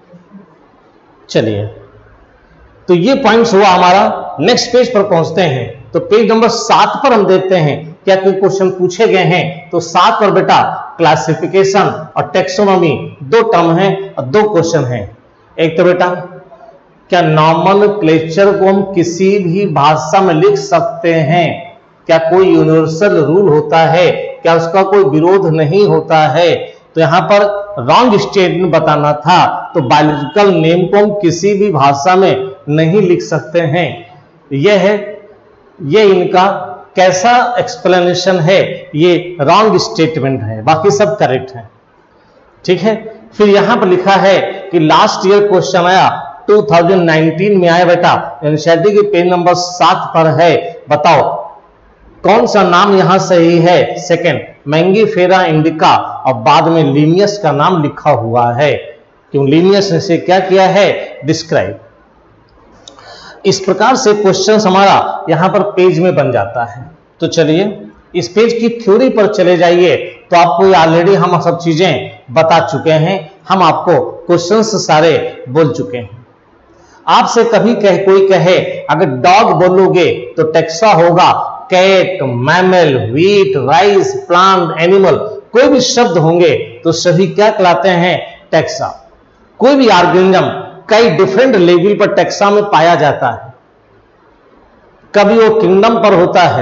चलिए, तो ये पॉइंट्स हुआ हमारा। नेक्स्ट पेज पर पहुंचते हैं। तो पेज नंबर सात पर हम देखते हैं क्या कोई क्वेश्चन पूछे गए हैं। तो सात पर बेटा क्लासिफिकेशन और टैक्सोनॉमी दो टर्म हैं और दो क्वेश्चन हैं। एक तो बेटा क्या नॉमेनक्लेचर को हम किसी भी भाषा में लिख सकते हैं? क्या कोई यूनिवर्सल रूल होता है? क्या उसका कोई विरोध नहीं होता है? तो यहां पर रॉन्ग स्टेटमेंट बताना था। तो बायोलॉजिकल नेम को हम किसी भी भाषा में नहीं लिख सकते हैं। यह है, ये इनका कैसा एक्सप्लेनेशन है? ये रॉन्ग स्टेटमेंट है, बाकी सब करेक्ट है। ठीक है। फिर यहां पर लिखा है कि लास्ट ईयर क्वेश्चन आया दो हज़ार उन्नीस में आया बेटा, एनसीईआरटी के पेज नंबर सात पर है। बताओ कौन सा नाम यहां सही है? सेकंड मैंगीफेरा इंडिका और बाद में लिनियस का नाम लिखा हुआ है। क्यों? लिनियस ने से क्या किया है? डिस्क्राइब। इस प्रकार से क्वेश्चन हमारा यहां पर पेज में बन जाता है। तो चलिए इस पेज की थ्योरी पर चले जाइए। तो आपको ऑलरेडी हम सब चीजें बता चुके हैं, हम आपको क्वेश्चंस सारे बोल चुके हैं। आपसे कभी कह कोई कहे अगर डॉग बोलोगे तो टेक्सा होगा cat, mammal, wheat, rice, plant, animal, कोई भी शब्द होंगे तो सभी क्या कहलाते हैं? टेक्सा। कोई भी ऑर्गेनिज्म कई डिफरेंट लेवल पर टेक्सा में पाया जाता है। कभी वो किंगडम पर होता है,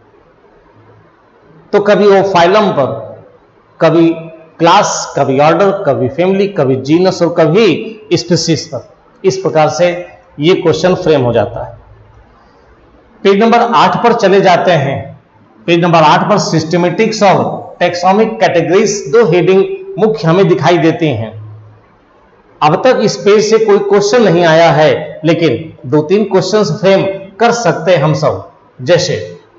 तो कभी वो फाइलम पर, कभी क्लास, कभी ऑर्डर, कभी फैमिली, कभी जीनस और कभी स्पीसीज पर। इस प्रकार से ये क्वेश्चन फ्रेम हो जाता है। पेज नंबर आठ पर चले जाते हैं। पेज नंबर आठ पर सिस्टमेटिक्स और टैक्सोनॉमिक कैटेगरीज दो हेडिंग मुख्य हमें दिखाई देती हैं। अब तक इस पेज से कोई क्वेश्चन नहीं आया है, लेकिन दो तीन क्वेश्चंस फ्रेम कर सकते हैं हम सब। जैसे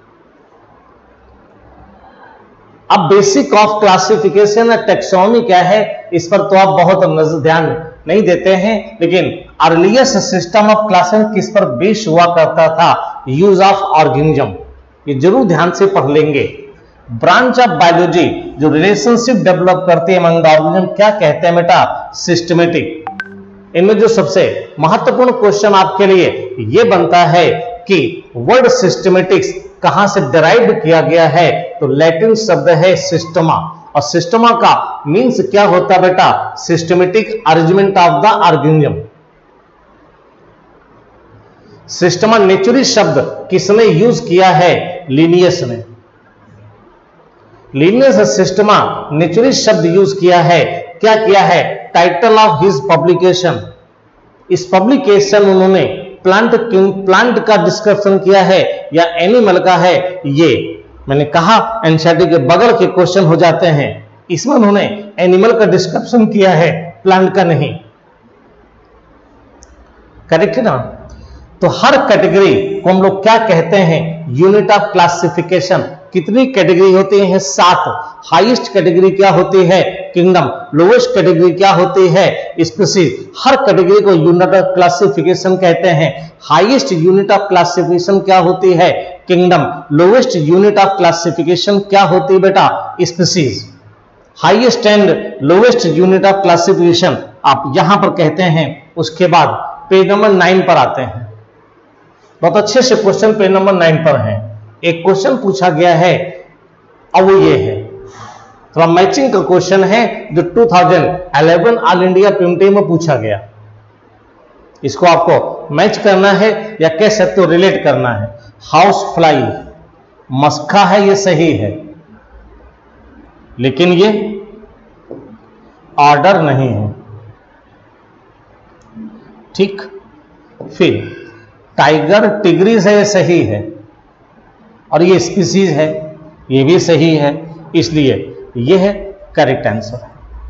अब बेसिक ऑफ क्लासिफिकेशन और टैक्सोनॉमी क्या है, इस पर तो आप बहुत नजर ध्यान नहीं देते हैं, लेकिन अर्लीस्ट सिस्टम ऑफ क्लासिफिकेशन किस पर बेस हुआ करता था? Use of organism. ये जरूर ध्यान से पढ़ लेंगे। ब्रांच ऑफ बायोलॉजी जो रिलेशनशिप डेवलप करते हैं अमंग ऑर्गेनिज्म क्या कहते हैं बेटा? सिस्टमेटिक। इनमें जो सबसे महत्वपूर्ण क्वेश्चन आपके लिए यह बनता है कि वर्ड सिस्टमेटिक्स कहां से डिराइव किया गया है? तो लैटिन शब्द है सिस्टमा, और सिस्टमा का मीन्स क्या होता है बेटा? Systematic arrangement of the organism. Systema Naturae शब्द किसने यूज किया है? लिनियस ने। लिनियस सिस्टमा नेचुरल शब्द यूज किया है। क्या किया है? Title of his publication. इस पब्लिकेशन उन्होंने प्लांट प्लांट का डिस्क्रिप्शन किया है या एनिमल का है? ये मैंने कहा एनसीईआरटी के बगल के क्वेश्चन हो जाते हैं। इसमें उन्होंने एनिमल का डिस्क्रिप्शन किया है, प्लांट का नहीं। करेक्ट है ना। तो हर कैटेगरी को हम लोग क्या कहते हैं? Unit of classification. कितनी कैटेगरी होती है? सात। हाईएस्ट कैटेगरी क्या होती है? किंगडम। लोएस्ट कैटेगरी क्या होती है? स्पीसीज। हर कैटेगरी को यूनिट ऑफ क्लासिफिकेशन कहते हैं। हाईएस्ट यूनिट ऑफ क्लासिफिकेशन क्या होती है? Kingdom. Lowest unit of classification क्या होती है बेटा? Species. Highest and lowest unit of classification आप यहां पर कहते हैं। उसके बाद पेज नंबर नाइन पर आते हैं। बहुत अच्छे से क्वेश्चन पेज नंबर नाइन पर है। एक क्वेश्चन पूछा गया है, अब वो ये है, थोड़ा मैचिंग का क्वेश्चन है जो दो हज़ार ग्यारह ऑल इंडिया प्रिलिम्स में पूछा गया। इसको आपको मैच करना है या कह सकते हो रिलेट करना है। हाउस फ्लाई मस्का है, ये सही है, लेकिन ये ऑर्डर नहीं है। ठीक। फिर टाइगर टिग्रिस है, ये सही है, और ये स्पीसीज है, ये भी सही है, इसलिए ये है करेक्ट आंसर।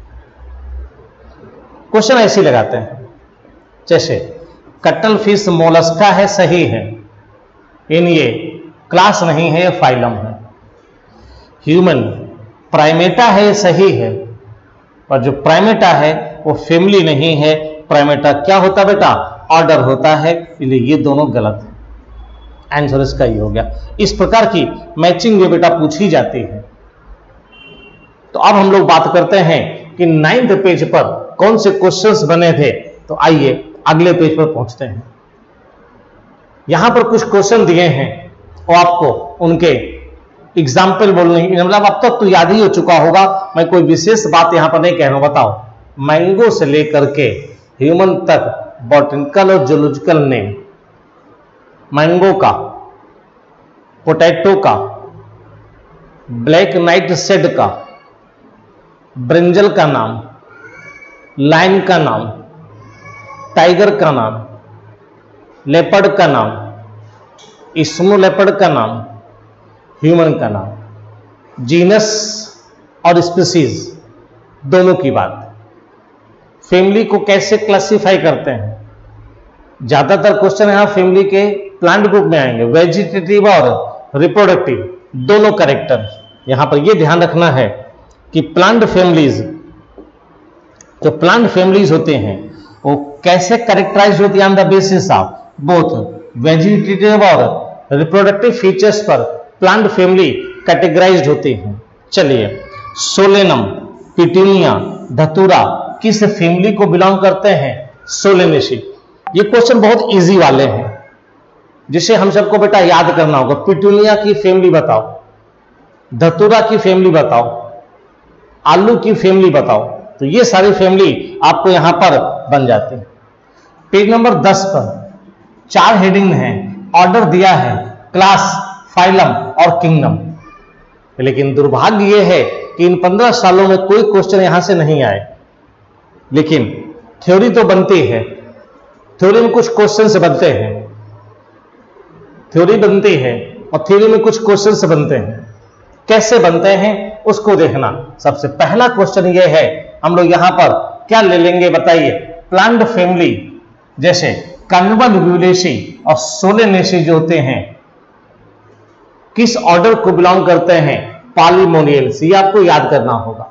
क्वेश्चन ऐसे लगाते हैं जैसे कटल फिश मोलस्का है, सही है, इन ये क्लास नहीं है, ये फाइलम है। ह्यूमन प्राइमेटा है, सही है, और जो प्राइमेटा है वो फैमिली नहीं है। प्राइमेटा क्या होता है बेटा? ऑर्डर होता है, इसलिए ये दोनों गलत है। आंसर इसका ही हो गया। इस प्रकार की मैचिंग भी बेटा पूछी जाती है। तो अब हम लोग बात करते हैं कि नाइन्थ पेज पर कौन से क्वेश्चंस बने थे। तो आइए अगले पेज पर पहुंचते हैं। यहां पर कुछ क्वेश्चन दिए हैं और आपको उनके एग्जाम्पल बोलने, मतलब अब तक तो याद ही हो चुका होगा, मैं कोई विशेष बात यहां पर नहीं कह रहा हूं। बताओ, मैंगो से लेकर के ह्यूमन तक बॉटनिकल और जूलॉजिकल नेम, मैंगो का, पोटैटो का, ब्लैक नाइट सेड का, ब्रिंजल का नाम, लायन का नाम, टाइगर का नाम, लेपर्ड का नाम, स्नो लेपर्ड का नाम, ह्यूमन का नाम, जीनस और स्पीसीज दोनों की बात। फैमिली को कैसे क्लासिफाई करते हैं? ज्यादातर क्वेश्चन यहां फैमिली के प्लांट ग्रुप में आएंगे, वेजिटेटिव और रिप्रोडक्टिव दोनों कैरेक्टर। यहां पर यह ध्यान रखना है कि प्लांट फैमिलीज, जो प्लांट फैमिलीज होते हैं वो कैसे कैरेक्टराइज होती है? On the basis of both vegetative और रिप्रोडक्टिव फीचर्स पर प्लांट फैमिली कैटेगराइज्ड होती हैं। चलिए, सोलेनम, पिटूनिया, धतूरा किस फैमिली को बिलोंग करते हैं? सोलेनेसी। ये क्वेश्चन बहुत इजी वाले हैं जिसे हम सबको बेटा याद करना होगा। पिटूनिया की फैमिली बताओ, धतूरा की फैमिली बताओ, आलू की फैमिली बताओ। तो ये सारी फैमिली आपको यहां पर बन जाती है। पेज नंबर दस पर चार हेडिंग है, ऑर्डर दिया है, क्लास, फाइलम और किंगडम। लेकिन दुर्भाग्य यह है कि इन पंद्रह सालों में कोई क्वेश्चन यहां से नहीं आए, लेकिन थ्योरी तो बनती है। थ्योरी में कुछ क्वेश्चन से बनते हैं, थ्योरी बनती है और थ्योरी में कुछ क्वेश्चन से बनते हैं। कैसे बनते हैं उसको देखना। सबसे पहला क्वेश्चन यह है, हम लोग यहां पर क्या ले लेंगे बताइए? प्लांट फैमिली जैसे कन्वल्यूलेसी और सोलेनेसी जो होते हैं किस ऑर्डर को बिलोंग करते हैं? पॉलीमोनियल्स। ये आपको याद करना होगा।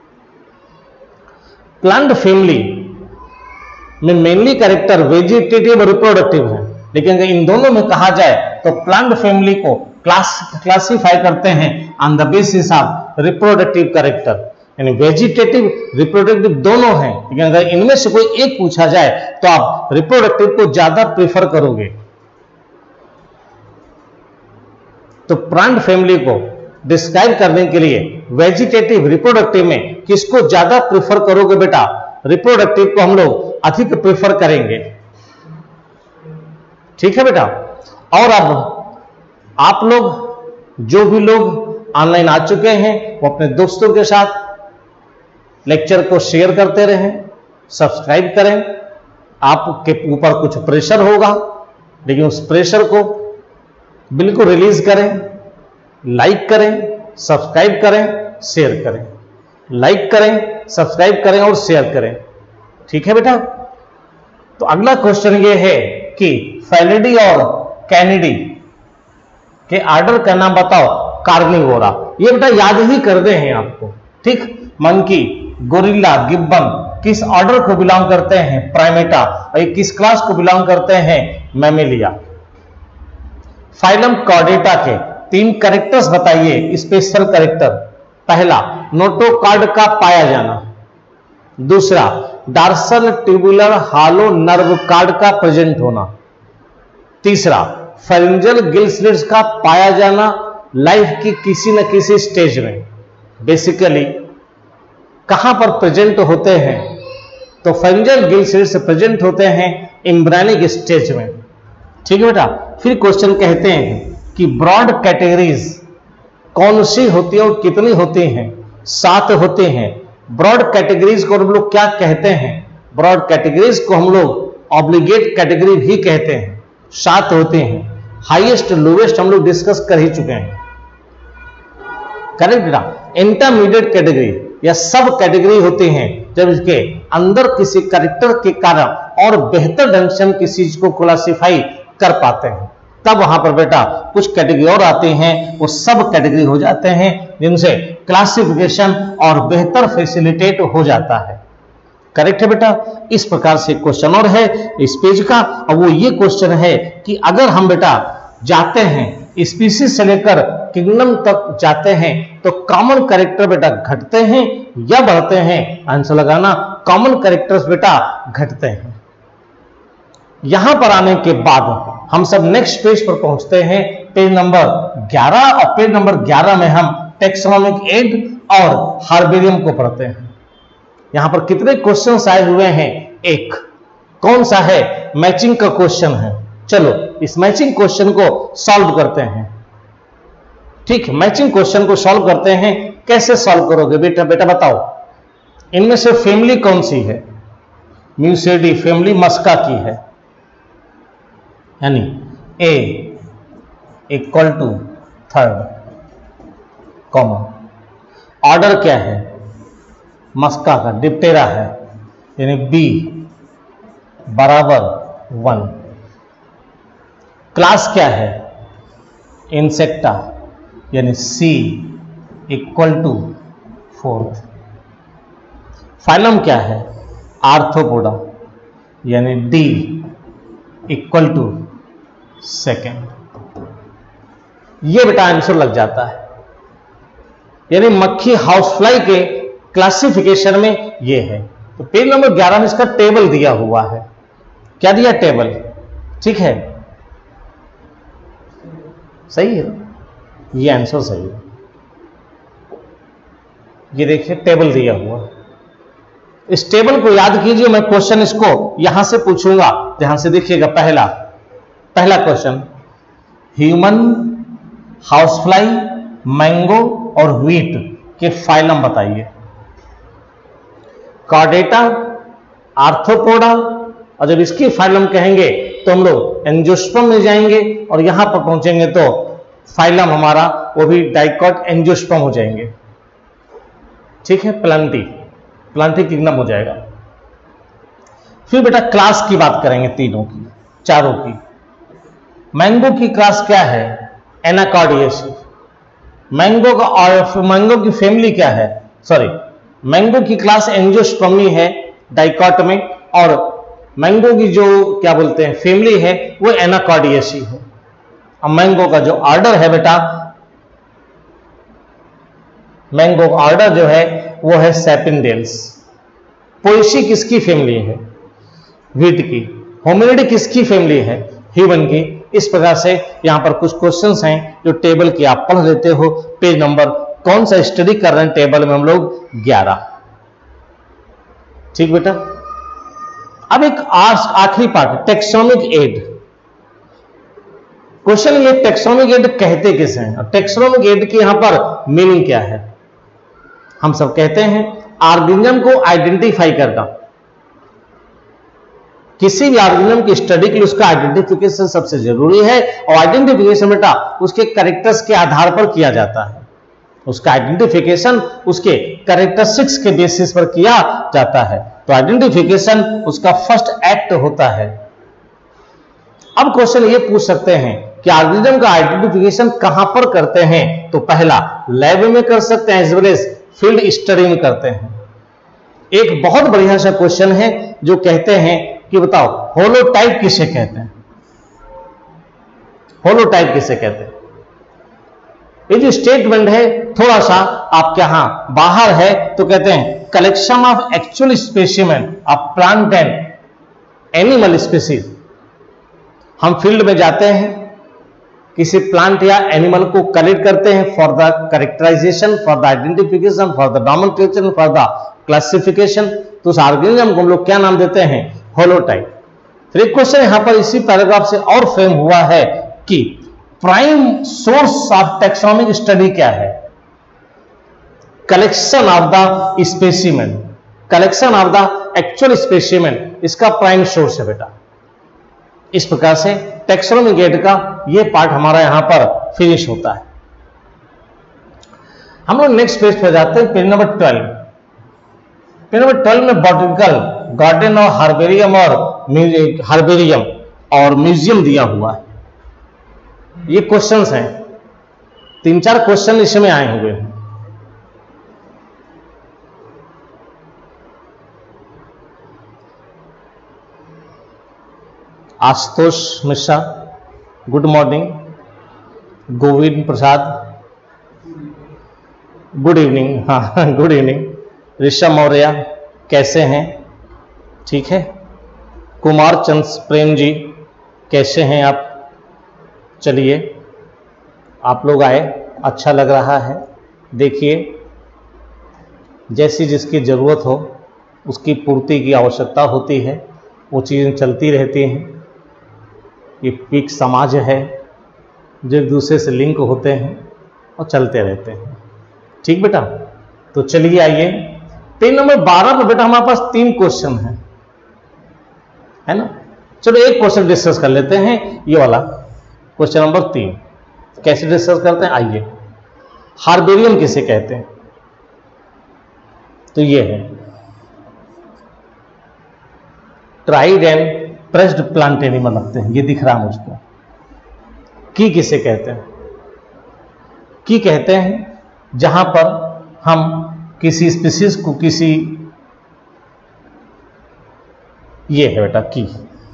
प्लांट फैमिली में मेनली कैरेक्टर वेजिटेटिव और रिप्रोडक्टिव है, लेकिन अगर इन दोनों में कहा जाए तो प्लांट फैमिली को क्लास क्लासिफाई करते हैं on the basis of reproductive character, यानी वेजिटेटिव रिप्रोडक्टिव दोनों हैं। लेकिन अगर इनमें से कोई एक पूछा जाए तो आप रिप्रोडक्टिव को ज्यादा प्रेफर करोगे। तो प्लांट फैमिली को डिस्क्राइब करने के लिए वेजिटेटिव रिप्रोडक्टिव में किसको ज्यादा प्रेफर करोगे बेटा? रिप्रोडक्टिव को हम लोग अधिक प्रेफर करेंगे। ठीक है बेटा। और अब आप लोग, जो भी लोग ऑनलाइन आ चुके हैं, वो अपने दोस्तों के साथ लेक्चर को शेयर करते रहें, सब्सक्राइब करें। आपके ऊपर कुछ प्रेशर होगा, लेकिन उस प्रेशर को बिल्कुल रिलीज करें। लाइक करें, सब्सक्राइब करें, शेयर करें। लाइक करें, सब्सक्राइब करें और शेयर करें। ठीक है बेटा। तो अगला क्वेश्चन ये है कि फेलिडी और कैनिडी के ऑर्डर का नाम बताओ। कार्निवोरा, ये बेटा याद ही कर दे हैं आपको। ठीक, मंकी, गोरिल्ला, गिब्बन किस ऑर्डर को बिलोंग करते हैं? प्राइमेटा। और ये किस क्लास को बिलोंग करते हैं? मैमेलिया। फाइलम कॉर्डेटा के तीन कैरेक्टर्स बताइए, स्पेशल कैरेक्टर। पहला, नोटोकॉर्ड का पाया जाना। दूसरा, dorsal tubular hollow nerve cord का प्रेजेंट होना। तीसरा, फेरिंजियल गिल स्लिट्स का पाया जाना लाइफ की किसी न किसी स्टेज में। बेसिकली कहां पर प्रेजेंट होते हैं? तो फेरिंजियल गिल स्लिट्स प्रेजेंट होते हैं एम्ब्रियोनिक स्टेज में। ठीक है बेटा। फिर क्वेश्चन कहते हैं कि ब्रॉड कैटेगरीज कौन सी होती है और कितनी होती हैं? सात होते हैं। ब्रॉड कैटेगरीज को हम लोग क्या कहते हैं? ब्रॉड कैटेगरीज को हम लोग ऑब्लिगेट कैटेगरी भी कहते हैं। सात होते हैं। हाईएस्ट लोवेस्ट हम लोग डिस्कस कर ही चुके हैं। करेक्ट बेटा। इंटरमीडिएट कैटेगरी या सब कैटेगरी होती हैं जब इसके अंदर किसी कैरेक्टर के कारण और बेहतर ढंग से हम किसी चीज को क्लासिफाई कर पाते हैं। तब वहां पर बेटा कुछ कैटेगरी और आती हैं, वो सब कैटेगरी हो जाते हैं जिनसे क्लासिफिकेशन और बेहतर फैसिलिटेट हो जाता है। करेक्ट है बेटा। इस प्रकार से क्वेश्चन और है इस पेज का, और वो ये क्वेश्चन है कि अगर हम बेटा जाते हैं स्पीसीज से लेकर किंगडम तक जाते हैं तो कॉमन कैरेक्टर बेटा घटते हैं या बढ़ते हैं? आंसर लगाना, कॉमन कैरेक्टर्स बेटा घटते हैं। यहां पर आने के बाद हम सब नेक्स्ट पेज पर पहुंचते हैं, पेज नंबर ग्यारह, और पेज नंबर ग्यारह में हम टेक्सोनोमिक एड और हार्बेरियम को पढ़ते हैं। यहां पर कितने क्वेश्चंस आए हुए हैं? एक। कौन सा है? मैचिंग का क्वेश्चन है। चलो इस मैचिंग क्वेश्चन को सॉल्व करते हैं। ठीक है, मैचिंग क्वेश्चन को सॉल्व करते हैं। कैसे सॉल्व करोगे बेटा? बेटा बताओ, इनमें से फैमिली कौन सी है? म्यूसेडी फैमिली मस्का की है, यानी A equal to third common. Order क्या है? मस्का का डिप्टेरा है, यानी बी बराबर वन। क्लास क्या है? इंसेक्टा, यानी C equal to fourth. Phylum क्या है? आर्थ्रोपोडा, यानी डी इक्वल टू सेकेंड। ये बेटा आंसर लग जाता है, यानी मक्खी हाउसफ्लाई के क्लासिफिकेशन में ये है। तो पेज नंबर ग्यारह में इसका टेबल दिया हुआ है। क्या दिया? टेबल। ठीक है, सही है, ये आंसर सही है। ये देखिए टेबल दिया हुआ, इस टेबल को याद कीजिए। मैं क्वेश्चन इसको यहां से पूछूंगा, ध्यान से देखिएगा। पहला पहला क्वेश्चन, ह्यूमन, हाउसफ्लाई, मैंगो और व्हीट के फाइलम बताइए। कॉर्डेटा, आर्थ्रोपोडा, और जब इसकी फाइलम कहेंगे तो हम लोग एंजियोस्पर्म में जाएंगे, और यहां पर पहुंचेंगे तो फाइलम हमारा वो भी डाइकॉट एंजियोस्पर्म हो जाएंगे। ठीक है, प्लांटी प्लांटी किंगडम हो जाएगा। फिर बेटा क्लास की बात करेंगे, तीनों की, चारों की। मैंगो की क्लास क्या है? एनाकॉर्डियेसी। मैंगो का और मैंगो की फैमिली क्या है? सॉरी, मैंगो की क्लास एंजियोस्पर्मी है डाइकॉट में, और मैंगो की जो क्या बोलते हैं फैमिली है वो एनाकॉर्डियेसी है। अब मैंगो का जो ऑर्डर है बेटा, मैंगो का ऑर्डर जो है वो है सेपिनडेल्स। पोएसी किसकी फैमिली है? व्हीट की। होमिनिड किसकी फैमिली है? ह्यूमन की। इस प्रकार से यहां पर कुछ क्वेश्चंस हैं जो टेबल की आप पढ़ लेते हो। पेज नंबर कौन सा स्टडी कर रहे हैं? टेबल में हम लोग ग्यारह। ठीक बेटा। अब एक आखिरी पार्ट, टेक्सोनोमिक एड। क्वेश्चन ये टेक्सोनोमिक एड कहते किसे हैं, और टेक्सोनोमिक एड की यहां पर मीनिंग क्या है? हम सब कहते हैं ऑर्गेनिज्म को आइडेंटिफाई करना। किसी भी ऑर्गेनिज्म की स्टडी के लिए उसका आइडेंटिफिकेशन सबसे जरूरी है, और आइडेंटिफिकेशन बेटा उसके कैरेक्टर्स के आधार पर किया जाता है। उसका आइडेंटिफिकेशन उसके कैरेक्टरिस्टिक्स के बेसिस पर किया जाता है। तो आइडेंटिफिकेशन उसका फर्स्ट एक्ट होता है। अब क्वेश्चन ये पूछ सकते हैं कि ऑर्गेनिज्म का आइडेंटिफिकेशन कहां पर करते हैं? तो पहला लैब में कर सकते हैं, as well as field study में करते हैं। एक बहुत बढ़िया सा क्वेश्चन है जो कहते हैं कि बताओ होलोटाइप किसे कहते हैं? होलोटाइप किसे कहते हैं? ये जो स्टेटमेंट है थोड़ा सा आपके यहां बाहर है, तो कहते हैं collection of actual specimen of plant and animal species. हम फील्ड में जाते हैं, किसी प्लांट या एनिमल को कलेक्ट करते हैं for the characterisation, for the identification, for the nomenclature, for the classification. तो उस ऑर्गेनिज्म को हम लोग क्या नाम देते हैं? होलोटाइप। फिर एक क्वेश्चन यहां पर इसी पैराग्राफ से और फ्रेम हुआ है कि prime source of taxonomic study क्या है? Collection of the specimen, collection of the actual specimen, इसका प्राइम सोर्स है बेटा। इस प्रकार से टेक्सोनोमिक एड का यह पार्ट हमारा यहां पर फिनिश होता है। हम लोग नेक्स्ट पेज पर जाते हैं, page number twelve. Page number twelve में बॉटनिकल गार्डन और हार्बेरियम और हार्बेरियम और म्यूजियम दिया हुआ है। ये क्वेश्चंस हैं, तीन चार क्वेश्चन इसमें आए हुए हैं। Ashutosh Mishra, good morning. Govind Prasad, good evening. हाँ, गुड इवनिंग। ऋषभ मौर्य, कैसे हैं? ठीक है। कुमार चंद प्रेम जी, कैसे हैं आप? चलिए, आप लोग आए, अच्छा लग रहा है। देखिए, जैसी जिसकी ज़रूरत हो उसकी पूर्ति की आवश्यकता होती है, वो चीज़ें चलती रहती हैं। ये पीक समाज है जो एक दूसरे से लिंक होते हैं और चलते रहते हैं। ठीक बेटा, तो चलिए आइए पेज नंबर बारह पर बेटा हमारे पास तीन क्वेश्चन हैं, है ना। चलो एक क्वेश्चन डिस्कस कर लेते हैं, ये वाला क्वेश्चन नंबर तीन। कैसे डिस्कस करते हैं, आइए। हार्बेरियम किसे कहते हैं? तो ये है dried and pressed plant animal लगते हैं, ये दिख रहा है मुझको। की किसे कहते हैं? की कहते हैं जहां पर हम किसी स्पीसीज को, किसी, ये है बेटा की,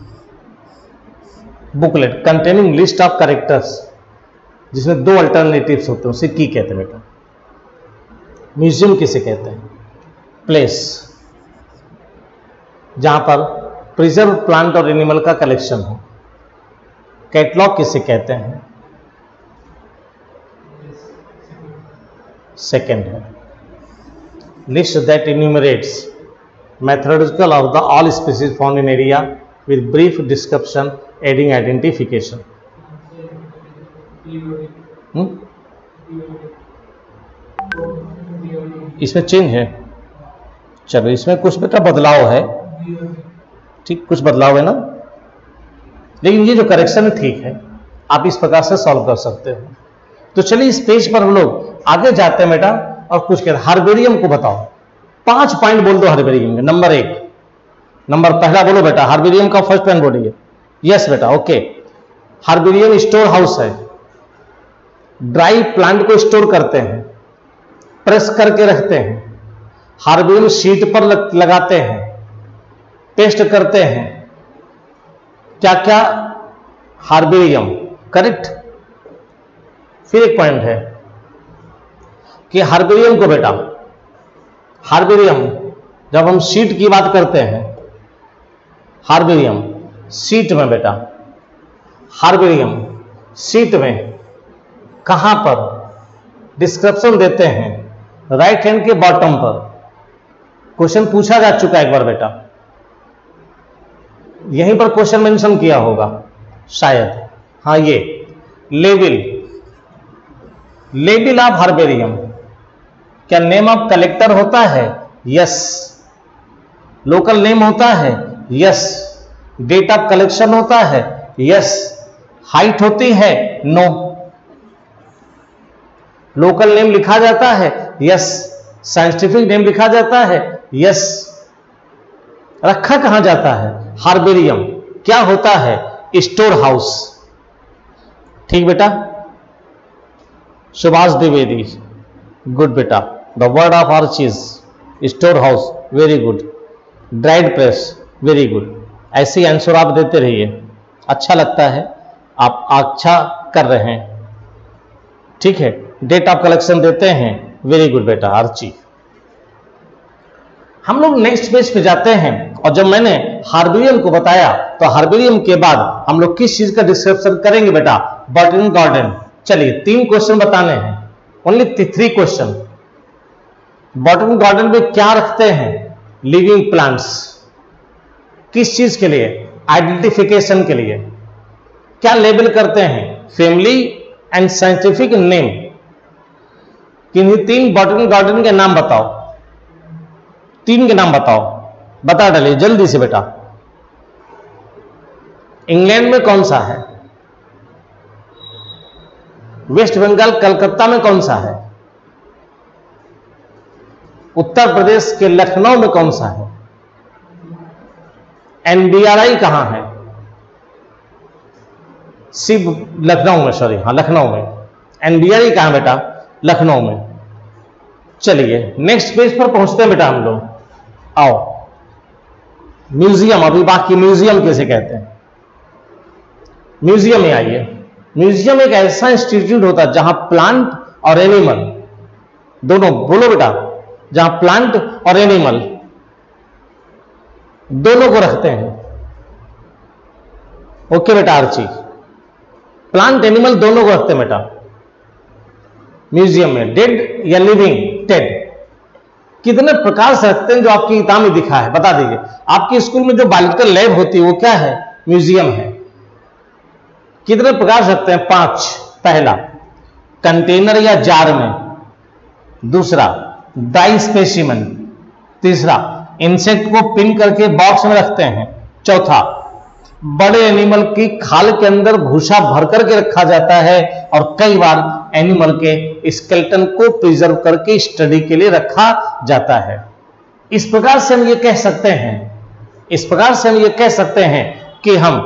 booklet containing list of characters, जिसमें दो अल्टरनेटिव्स होते हैं, उसे की कहते हैं बेटा। म्यूजियम किसे कहते हैं? प्लेस जहां पर प्रिजर्व प्लांट और एनिमल का कलेक्शन हो। कैटलॉग किसे कहते हैं? सेकेंड है list that enumerates methodological of the all species found in area with brief description aiding identification. इसमें चेंज है, चलो इसमें कुछ बेटा बदलाव है, ठीक, कुछ बदलाव है ना, लेकिन ये जो करेक्शन है ठीक है, आप इस प्रकार से सॉल्व कर सकते हो। तो चलिए इस पेज पर हम लोग आगे जाते हैं बेटा और कुछ कहते हैं। हार्बेरियम को बताओ, पांच पॉइंट बोल दो हार्बेरियम के। नंबर एक, नंबर पहला बोलो बेटा, हार्बेरियम का फर्स्ट पॉइंट बोलिए। यस बेटा, ओके। हार्बेरियम स्टोर हाउस है, ड्राई प्लांट को स्टोर करते हैं, प्रेस करके रखते हैं, हार्बेरियम शीट पर लग, लगाते हैं, पेस्ट करते हैं। क्या क्या? Herbarium, correct. फिर एक पॉइंट है कि हार्बेरियम को बेटा, हार्बेरियम जब हम शीट की बात करते हैं, हार्बेरियम शीट में बेटा, हार्बेरियम शीट में कहां पर डिस्क्रिप्शन देते हैं? राइट हैंड के बॉटम पर। क्वेश्चन पूछा जा चुका है एक बार बेटा, यहीं पर क्वेश्चन मेंशन किया होगा शायद। हाँ, ये लेबल, लेबल ऑफ हार्बेरियम। क्या नेम ऑफ कलेक्टर होता है? यस। लोकल नेम होता है? यस। डेट ऑफ कलेक्शन होता है? यस। हाइट होती है? नो। लोकल नेम लिखा जाता है? यस। साइंटिफिक नेम लिखा जाता है? यस। रखा कहां जाता है? हार्बेरियम क्या होता है? Store house. ठीक बेटा। सुभाष द्विवेदी, गुड बेटा। The word of arch is store house, very good. Dried press, very good. ऐसे आंसर आप देते रहिए, अच्छा लगता है, आप अच्छा कर रहे हैं। ठीक है, डेट ऑफ कलेक्शन देते हैं, वेरी गुड बेटा आर्ची। हम लोग नेक्स्ट पेज पे जाते हैं, और जब मैंने हार्बेरियम को बताया तो हार्बेरियम के बाद हम लोग किस चीज का डिस्क्रिप्शन करेंगे बेटा? Botanic garden. चलिए तीन क्वेश्चन बताने हैं, only three question. Botanic garden में क्या रखते हैं? Living plants. किस चीज के लिए? आइडेंटिफिकेशन के लिए। क्या लेबल करते हैं? Family and scientific name. किन्हीं तीन बॉटनिक गार्डन के नाम बताओ, तीन के नाम बताओ, बता डालिए जल्दी से बेटा। इंग्लैंड में कौन सा है? वेस्ट बंगाल कलकत्ता में कौन सा है? उत्तर प्रदेश के लखनऊ में कौन सा है? एनडीआरआई कहां है? शिव लखनऊ में, सॉरी हाँ लखनऊ में। एनबीआर कहाँ बेटा? लखनऊ में। चलिए नेक्स्ट पेज पर पहुंचते हैं बेटा हम लोग। आओ म्यूजियम, अभी बाकी म्यूजियम कैसे कहते हैं। म्यूजियम में आइए। म्यूजियम एक ऐसा इंस्टीट्यूट होता है जहां प्लांट और एनिमल दोनों, बोलो बेटा, जहां प्लांट और एनिमल दोनों को रखते हैं। ओके बेटा आर्ची, प्लांट एनिमल दोनों को रखते हैं बेटा म्यूजियम में। डेड या लिविंग? डेड। कितने प्रकार से रखते हैं जो आपकी किताब में दिखा है, बता दीजिए। आपके स्कूल में जो बायोलॉजिकल लैब होती है वो क्या है? म्यूजियम है। कितने प्रकार से रखते हैं? पांच। पहला कंटेनर या जार में, दूसरा ड्राई स्पेसिमेन, तीसरा इंसेक्ट को पिन करके बॉक्स में रखते हैं, चौथा बड़े एनिमल की खाल के अंदर भूसा भर करके रखा जाता है, और कई बार एनिमल के स्केलेटन को प्रिजर्व करके स्टडी के लिए रखा जाता है। इस प्रकार से हम ये कह सकते हैं इस प्रकार से हम ये कह सकते हैं कि हम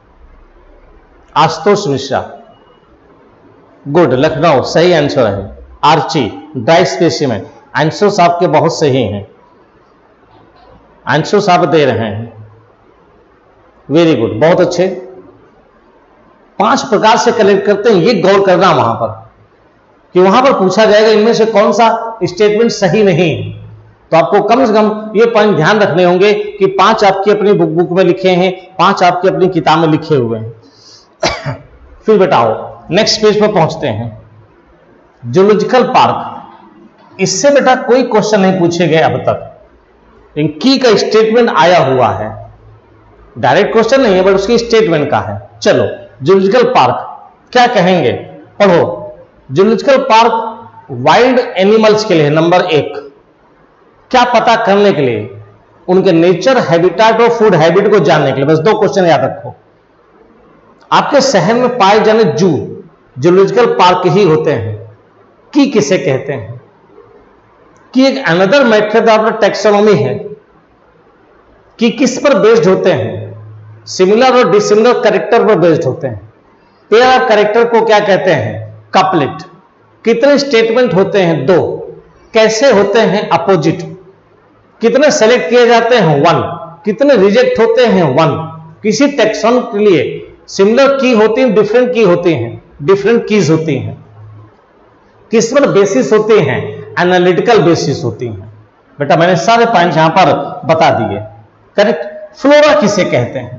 आशुतोष मिश्रा, गुड, लखनऊ सही आंसर है। आर्ची ड्राई स्पेसिमेन, आंसर्स आपके बहुत सही हैं, आंसर्स आप दे रहे हैं, वेरी गुड, बहुत अच्छे। पांच प्रकार से कलेक्ट करते हैं, ये गौर करना वहां पर कि वहां पर पूछा जाएगा इनमें से कौन सा स्टेटमेंट सही नहीं, तो आपको कम से कम ये पॉइंट ध्यान रखने होंगे कि पांच आपकी अपनी बुक बुक में लिखे हैं, पांच आपकी अपनी किताब में लिखे हुए हैं। फिर बताओ नेक्स्ट पेज पर पहुंचते हैं। जूलॉजिकल पार्क, इससे बेटा कोई क्वेश्चन नहीं पूछे गए अब तक, की का स्टेटमेंट आया हुआ है, डायरेक्ट क्वेश्चन नहीं है बट उसकी स्टेटमेंट का है। चलो जूलॉजिकल पार्क क्या कहेंगे, पढ़ो। जूलॉजिकल पार्क वाइल्ड एनिमल्स के लिए नंबर एक, क्या पता करने के लिए, उनके नेचर, हैबिटेट और फूड हैबिट को जानने के लिए। बस दो क्वेश्चन याद रखो। आपके शहर में पाए जाने जू जूलॉजिकल पार्क ही होते हैं। की किसे कहते हैं? कि एक अनदर मेथड ऑफ टेक्सोनॉमी है कि किस पर बेस्ड होते हैं, सिमिलर और डिसिमिलर कैरेक्टर पर बेस्ड होते हैं। पेयर ऑफ कैरेक्टर को क्या कहते हैं? कपलेट। कितने स्टेटमेंट होते हैं? दो। कैसे होते हैं? अपोजिट। कितने सेलेक्ट किए जाते हैं? वन। कितने रिजेक्ट होते हैं? वन। किसी टेक्सॉन के लिए सिमिलर की होती है, डिफरेंट की होती हैं, डिफरेंट कीज होती हैं। किस पर बेसिस होती हैं? एनालिटिकल बेसिस होती हैं। बेटा मैंने सारे पॉइंट यहां पर बता दिए, करेक्ट। फ्लोरा किसे कहते हैं?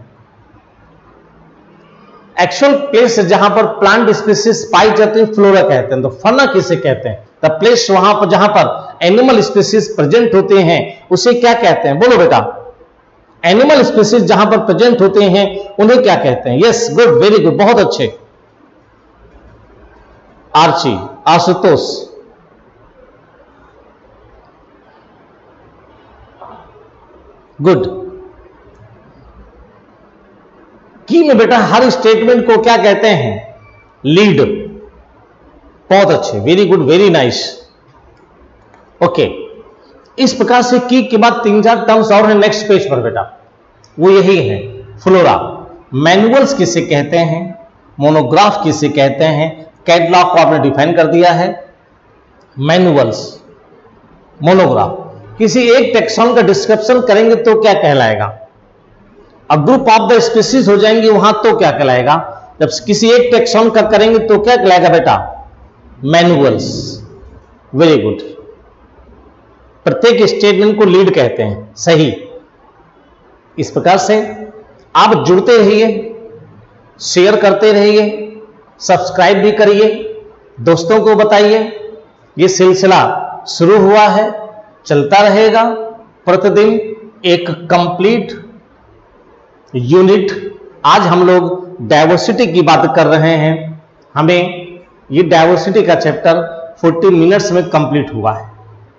एक्चुअल प्लेस जहां पर प्लांट स्पीसीज पाई जाती है फ्लोरा कहते हैं। तो फना किसे कहते हैं? द प्लेस वहां पर जहां पर एनिमल स्पीसीज प्रेजेंट होते हैं उसे क्या कहते हैं? बोलो बेटा। एनिमल स्पीसीज जहां पर प्रेजेंट होते हैं उन्हें क्या कहते हैं? यस, गुड, वेरी गुड, बहुत अच्छे। आर्ची, आशुतोष, गुड। की में बेटा हर स्टेटमेंट को क्या कहते हैं? लीड। बहुत अच्छे, very good, very nice, okay. इस प्रकार से की के बाद तीन चार टर्म्स और हैं नेक्स्ट पेज पर बेटा, वो यही है फ्लोरा। मैनुअल्स किसे कहते हैं? मोनोग्राफ किसे कहते हैं? कैटलॉग को आपने डिफाइन कर दिया है। Manuals, monograph. किसी एक टेक्सॉन का डिस्क्रिप्शन करेंगे तो क्या कहलाएगा? अब ग्रुप ऑफ द स्पीसीज हो जाएंगे वहां तो क्या कहलाएगा? जब किसी एक टेक्सॉन का करेंगे तो क्या कहलाएगा बेटा? Manuals, very good. प्रत्येक स्टेटमेंट को लीड कहते हैं, सही। इस प्रकार से आप जुड़ते रहिए, शेयर करते रहिए, सब्सक्राइब भी करिए, दोस्तों को बताइए। ये सिलसिला शुरू हुआ है, चलता रहेगा। प्रतिदिन एक कंप्लीट यूनिट। आज हम लोग डाइवर्सिटी की बात कर रहे हैं। हमें ये डाइवर्सिटी का चैप्टर चालीस मिनट्स में कंप्लीट हुआ है।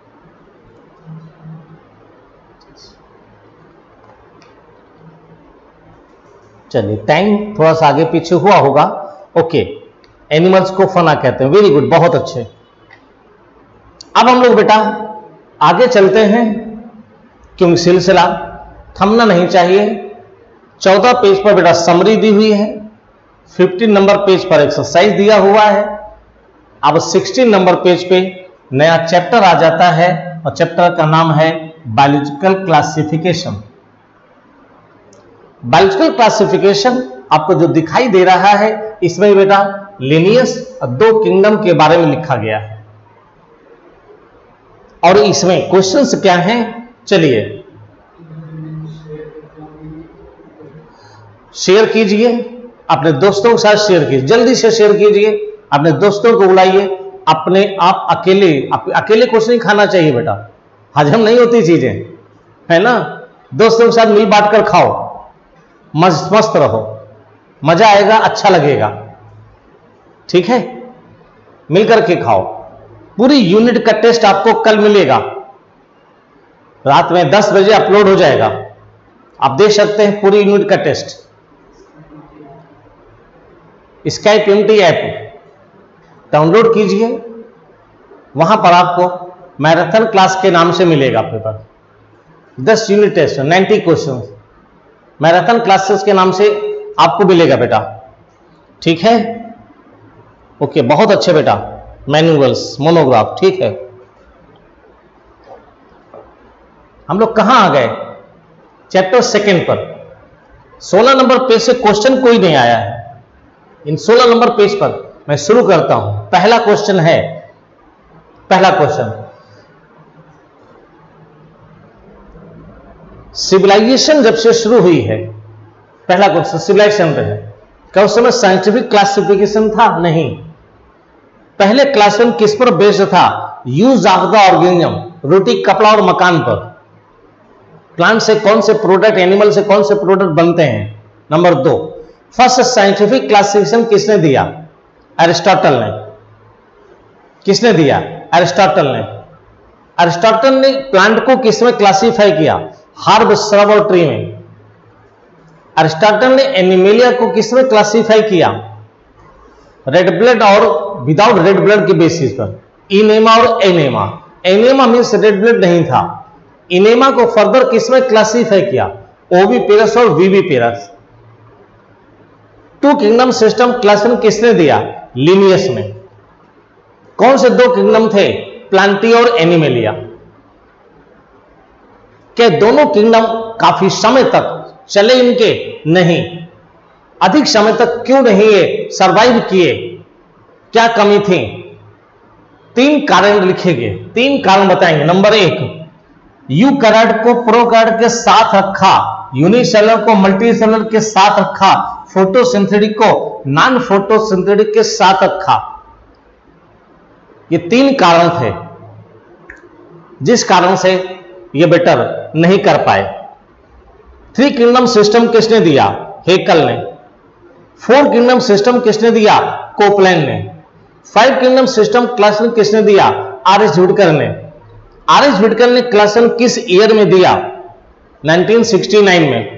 चलिए, टाइम थोड़ा सा आगे पीछे हुआ होगा, ओके। एनिमल्स को फना कहते हैं, वेरी गुड, बहुत अच्छे। अब हम लोग बेटा आगे चलते हैं, क्योंकि सिलसिला थमना नहीं चाहिए। चौदह पेज पर बेटा समरी दी हुई है। पंद्रह नंबर पेज पर एक्सरसाइज दिया हुआ है। अब सोलह नंबर पेज पे नया चैप्टर आ जाता है और चैप्टर का नाम है बायोलॉजिकल क्लासिफिकेशन। बायोलॉजिकल क्लासिफिकेशन आपको जो दिखाई दे रहा है इसमें बेटा लिनियस और दो किंगडम के बारे में लिखा गया है। और इसमें क्वेश्चंस क्या हैं, चलिए शेयर कीजिए, अपने दोस्तों के साथ शेयर कीजिए, जल्दी से शेयर कीजिए, अपने दोस्तों को बुलाइए। अपने आप अकेले आप, अकेले कुछ नहीं खाना चाहिए बेटा, हजम नहीं होती चीजें, है ना। दोस्तों के साथ मिल बांट कर खाओ, मस्त मस्त रहो, मजा आएगा, अच्छा लगेगा, ठीक है। मिलकर के खाओ। पूरी यूनिट का टेस्ट आपको कल मिलेगा, रात में दस बजे अपलोड हो जाएगा, आप देख सकते हैं पूरी यूनिट का test. Skype MT app download कीजिए, वहां पर आपको मैराथन क्लास के नाम से मिलेगा पेपर, दस यूनिट टेस्ट, नब्बे क्वेश्चन मैराथन क्लासेस के नाम से आपको मिलेगा बेटा, ठीक है। ओके, बहुत अच्छे बेटा, मैनुअल्स, मोनोग्राफ, ठीक है। हम लोग कहां आ गए, चैप्टर सेकेंड पर। सोलह नंबर पेज से क्वेश्चन कोई नहीं आया है, इन सोलह नंबर पेज पर मैं शुरू करता हूं। पहला क्वेश्चन है, पहला क्वेश्चन, सिविलाइजेशन जब से शुरू हुई है, पहला क्वेश्चन सिविलाइजेशन पे है, क्या उस समय साइंटिफिक क्लासिफिकेशन था? नहीं। पहले क्लासिफिकेशन किस पर बेस्ड था? यूज ऑफ द ऑर्गेनिज्म, रोटी, कपड़ा और मकान पर। प्लांट से कौन से प्रोडक्ट, एनिमल से कौन से प्रोडक्ट बनते हैं। नंबर दो, फर्स्ट साइंटिफिक क्लासिफिकेशन किसने दिया? एरिस्टोटल ने। किसने दिया? एरिस्टोटल ने। एरिस्टोटल ने प्लांट को किसमें क्लासिफाई किया? हर्ब, श्रब और ट्री में। एरिस्टोटल ने एनिमेलिया को किसमें क्लासिफाई किया? रेड ब्लड और विदाउट रेड ब्लड के बेसिस पर, इनेमा और anaima. Anaima means red blood नहीं था। इनेमा को फर्दर किसमें क्लासिफाई किया? ओविपेरस और viviparous. Two kingdom system classification किसने दिया? लिनियस में। कौन से दो किंगडम थे? प्लांटी और एनिमेलिया। क्या दोनों किंगडम काफी समय तक चले इनके? नहीं। अधिक समय तक क्यों नहीं ये सरवाइव किए? क्या कमी थी? तीन कारण लिखे गए, तीन कारण बताएंगे। नंबर एक, यूकैरियोट को प्रोकैरियोट के साथ रखा, यूनिसेलुलर को मल्टीसेलुलर के साथ रखा, फोटोसिंथेटिक को नॉन फोटोसिंथेटिक के साथ रखा। ये तीन कारण थे जिस कारण से ये बेटर नहीं कर पाए। थ्री किंगडम सिस्टम किसने दिया? हेकल ने। फोर किंगडम सिस्टम किसने दिया? कोपलैंड ने। फाइव किंगडम सिस्टम क्लासिफिकेशन किसने दिया? आर एच व्हिटकर ने। आर एच व्हिटकर ने क्लासिफिकेशन किस ईयर में दिया? नाइनटीन सिक्सटी नाइन में।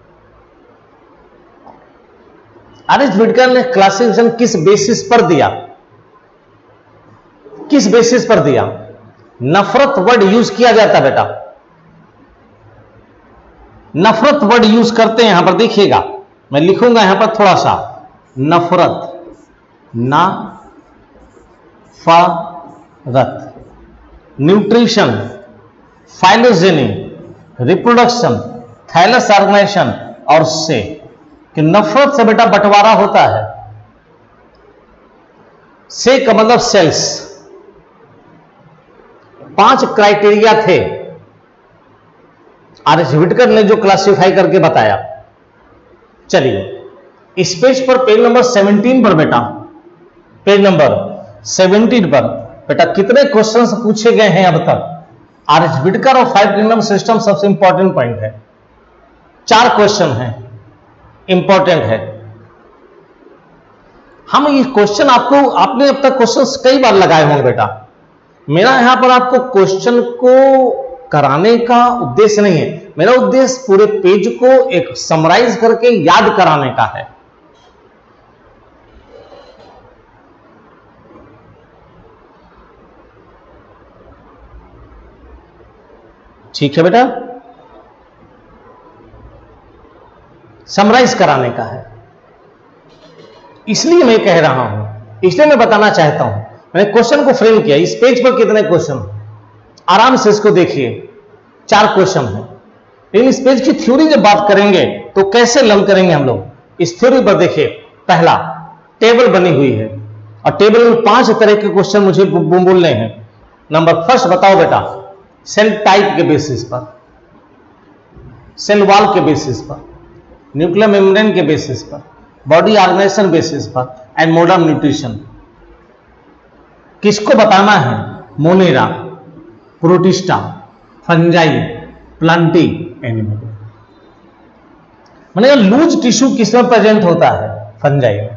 आर एच व्हिटकर ने क्लासिफिकेशन किस बेसिस पर दिया? किस बेसिस पर दिया? नफरत वर्ड यूज किया जाता बेटा, नफरत वर्ड यूज करते हैं। यहां पर देखिएगा, मैं लिखूंगा यहां पर थोड़ा सा, नफरत, ना फरत, nutrition, phylogeny, reproduction, thallus organization और से, कि नफरत से बेटा बंटवारा होता है। से का मतलब सेल्स। पांच क्राइटेरिया थे आर एच व्हिटकर ने जो क्लासिफाई करके बताया। चलिए इस पेज पर, पेज नंबर सत्रह पर बेटा, पेज नंबर सत्रह पर बेटा कितने क्वेश्चंस पूछे गए हैं अब तक? आर एच व्हिटकर और फाइव किंगडम सिस्टम सबसे इंपॉर्टेंट पॉइंट है। चार क्वेश्चन है, इंपॉर्टेंट है। हम ये क्वेश्चन आपको, आपने अब तक क्वेश्चंस कई बार लगाए होंगे बेटा। मेरा यहां पर आपको क्वेश्चन को कराने का उद्देश्य नहीं है, मेरा उद्देश्य पूरे पेज को एक समराइज करके याद कराने का है। ठीक है बेटा, समराइज कराने का है। इसलिए मैं कह रहा हूं, इसलिए मैं बताना चाहता हूं, मैंने क्वेश्चन को फ्रेम किया। इस पेज पर कितने क्वेश्चन, आराम से इसको देखिए, चार क्वेश्चन है। लेकिन इस पेज की थ्योरी जब बात करेंगे तो कैसे लर्न करेंगे हम लोग, इस थ्योरी पर देखिए। पहला, टेबल बनी हुई है और टेबल में पांच तरह के क्वेश्चन मुझे बोलने हैं। नंबर फर्स्ट बताओ बेटा, सेल टाइप के बेसिस पर, सेल वॉल के बेसिस पर, न्यूक्लियर मेम्ब्रेन के बेसिस पर, बॉडी ऑर्गेनाइजेशन बेसिस पर एंड मोड ऑफ न्यूट्रिशन। किसको बताना है? Monera, Protista, Fungi, Plantae, animal. मैंने लूज टिश्यू किसमें प्रेजेंट होता है? फंजाई में।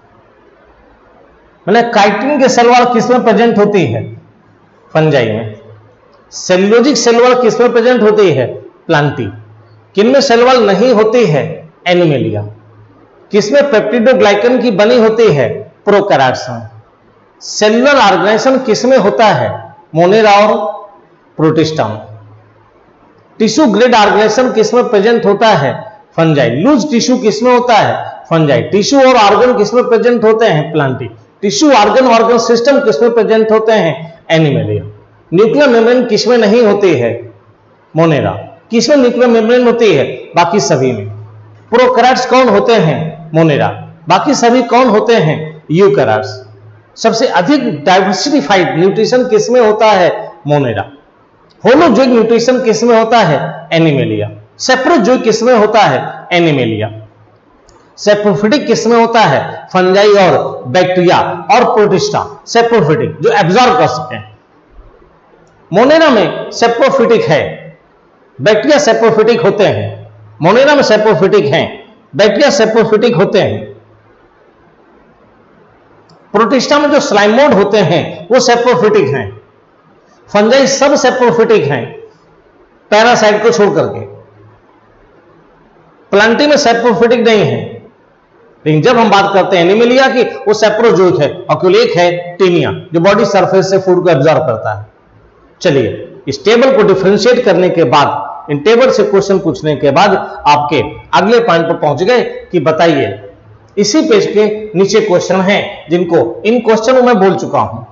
मैंने काइटिन के सेल वॉल किसमें प्रेजेंट होती है? फंजाई में। सेल्यूलोजिक सेल वॉल किसमें प्रेजेंट होती है? प्लांटी। किनमें सेल वॉल नहीं होती है? एनिमेलिया। किसमें पेप्टिडोग्लाइकन की बनी होती है? प्रोकैरियोट्स में। सेलुलर ऑर्गेनाइजेशन किसमें होता है? मोनेरा और प्रोटिस्टा में। टिश्यू ग्रेड ऑर्गेनाइजेशन किसमें प्रेजेंट होता है? फंजाई। लूज टिश्यू किसमें होता है? फंजाई। टिश्यू और ऑर्गन किसमें प्रेजेंट होते हैं? Plantae. Tissue organ organ system किसमें प्रेजेंट होते हैं? एनिमेलिया। न्यूक्लियर मेम्ब्रेन किसमें नहीं होती है? मोनेरा। किसमें न्यूक्लियर मेम्ब्रेन होती है? बाकी सभी में। प्रोकैरियोट्स कौन होते हैं? मोनेरा। बाकी सभी कौन होते हैं? यूकैरियोट्स। सबसे अधिक डाइवर्सिफाइड न्यूट्रिशन किसमें होता है? मोनेरा। होलोजोइक न्यूट्रिशन किसमें होता है? एनिमेलिया। सेप्रोजोइक किसमें होता है? एनिमेलिया। सेप्रोफिटिक किसमें होता है? फंजाई और बैक्टीरिया और प्रोटिस्टा। सेप्रोफिटिक जो एब्जॉर्ब कर सके। मोनेरा में सेप्रोफिटिक है, बैक्टीरिया सेप्रोफिटिक होते हैं। मोनेरा में सेप्रोफिटिक हैं, बैक्टीरिया सेप्रोफिटिक होते हैं। प्रोटिस्टा में जो स्लाइमोड होते हैं वो सेप्रोफिटिक हैं। फंजाई सब सेप्रोफिटिक हैं पैरासाइट को छोड़ करके। प्लांटी में सेप्रोफिटिक नहीं है। लेकिन जब हम बात करते हैं एनिमेलिया की, वो सेप्रोजोइक है और केवल एक है टीनिया जो बॉडी सरफेस से फूड को एब्जॉर्ब करता है। चलिए, इस टेबल को डिफरेंशिएट करने के बाद, इन टेबल से क्वेश्चन पूछने के बाद आपके अगले पॉइंट पर पहुंच गए कि बताइए, इसी पेज के नीचे क्वेश्चन हैं जिनको इन क्वेश्चनों में बोल चुका हूं।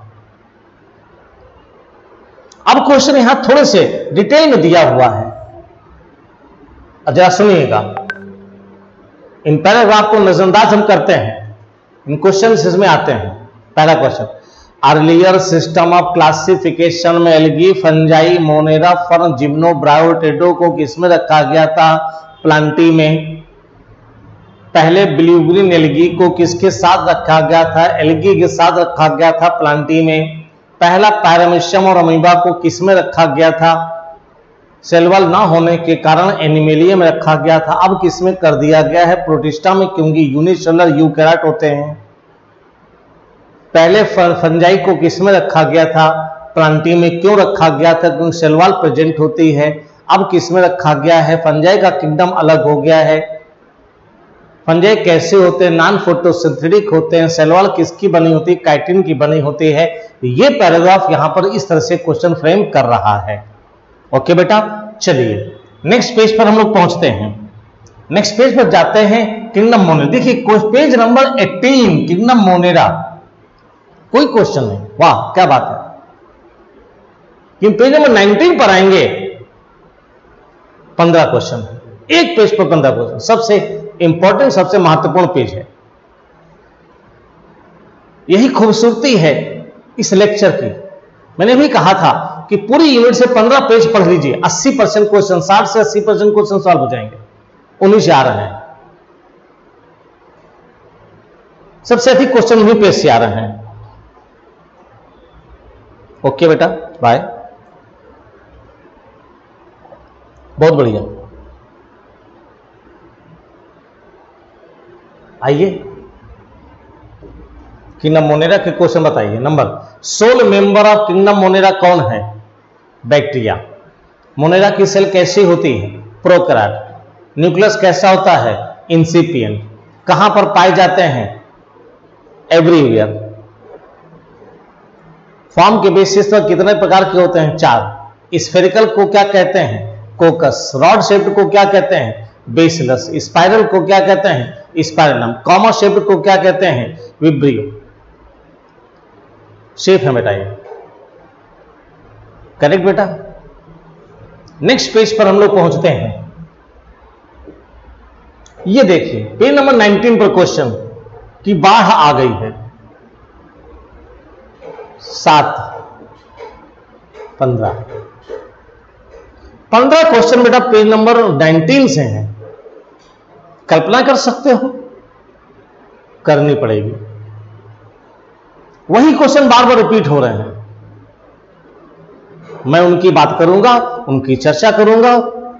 अब क्वेश्चन यहां थोड़े से डिटेल में दिया हुआ है, जरा सुनिएगा। इन पैराग्राफ को नजरअंदाज हम करते हैं, इन क्वेश्चन इसमें आते हैं। पहला question, earlier system of classification में algae, fungi, Monera, fern, gymno, ब्रायोटेडो को किसमें रखा गया था? प्लांटी में। पहले ब्ल्यूग्रीन एल्गी को किसके साथ रखा गया था? एल्गी के साथ रखा गया था प्लांटी में। पहला पैरामीशियम और अमीबा को किसमें रखा गया था? सेल वॉल ना होने के कारण एनिमेलिया में रखा गया था। अब किसमें कर दिया गया है? प्रोटिस्टा में, क्योंकि यूनिसेलुलर यूकैरियोट होते हैं। पहले फंजाई को किसमें रखा गया था? प्लांटी में। क्यों रखा गया था? क्योंकि सेल वॉल प्रेजेंट होती है। अब किसमें रखा गया है? फंजाई का किंगडम अलग हो गया है। फंजाई कैसे होते हैं? नॉन फोटोसिंथेटिक होते हैं। सेल वॉल किसकी बनी होती है? काइटिन की बनी होती है। ये पैराग्राफ यहां पर इस तरह से क्वेश्चन फ्रेम कर रहा है। ओके बेटा, चलिए नेक्स्ट पेज पर हम लोग पहुंचते हैं। नेक्स्ट पेज पर जाते हैं, किंगडम मोनेरा। देखिए पेज नंबर अठारह, किंगडम मोनेरा। कोई क्वेश्चन नहीं, वाह क्या बात है। कि पेज नंबर उन्नीस पर आएंगे, पंद्रह क्वेश्चन, एक पेज पर पंद्रह क्वेश्चन। सबसे इंपॉर्टेंट, सबसे महत्वपूर्ण पेज है। यही खूबसूरती है इस लेक्चर की। मैंने भी कहा था कि पूरी यूनिट से पंद्रह पेज पढ़ लीजिए, अस्सी परसेंट क्वेश्चन, साठ से अस्सी परसेंट क्वेश्चन सॉल्व हो जाएंगे। उन्नीस आ रहे हैं, सबसे अधिक क्वेश्चन उन्हीं पेज से आ रहे हैं। ओके बेटा, बाय। बहुत बढ़िया, आइए किंगडम मोनेरा के क्वेश्चन बताइए। Number, sole member of kingdom Monera कौन है? बैक्टीरिया। मोनेरा की सेल कैसी होती है? प्रोकैरियोट। न्यूक्लियस कैसा होता है? इंसिपिएंट। कहां पर पाए जाते हैं? एवरीवेयर। फॉर्म के बेसिस पर कितने प्रकार के होते हैं? चार। स्फेरिकल को क्या कहते हैं? कोकस। रॉड शेप्ड को क्या कहते हैं? बेसलेस। स्पाइरल को क्या कहते हैं? स्पाइरलम। कॉमा शेप को क्या कहते हैं? विब्रियो। शेप है बेटा ये, करेक्ट बेटा। नेक्स्ट पेज पर हम लोग पहुंचते हैं। ये देखिए पेज नंबर नाइनटीन पर क्वेश्चन कि बाढ़ आ गई है। सात पंद्रह पंद्रह क्वेश्चन बेटा पेज नंबर नाइनटीन से है। कल्पना कर सकते हो? करनी पड़ेगी। वही क्वेश्चन बार बार रिपीट हो रहे हैं। मैं उनकी बात करूंगा, उनकी चर्चा करूंगा।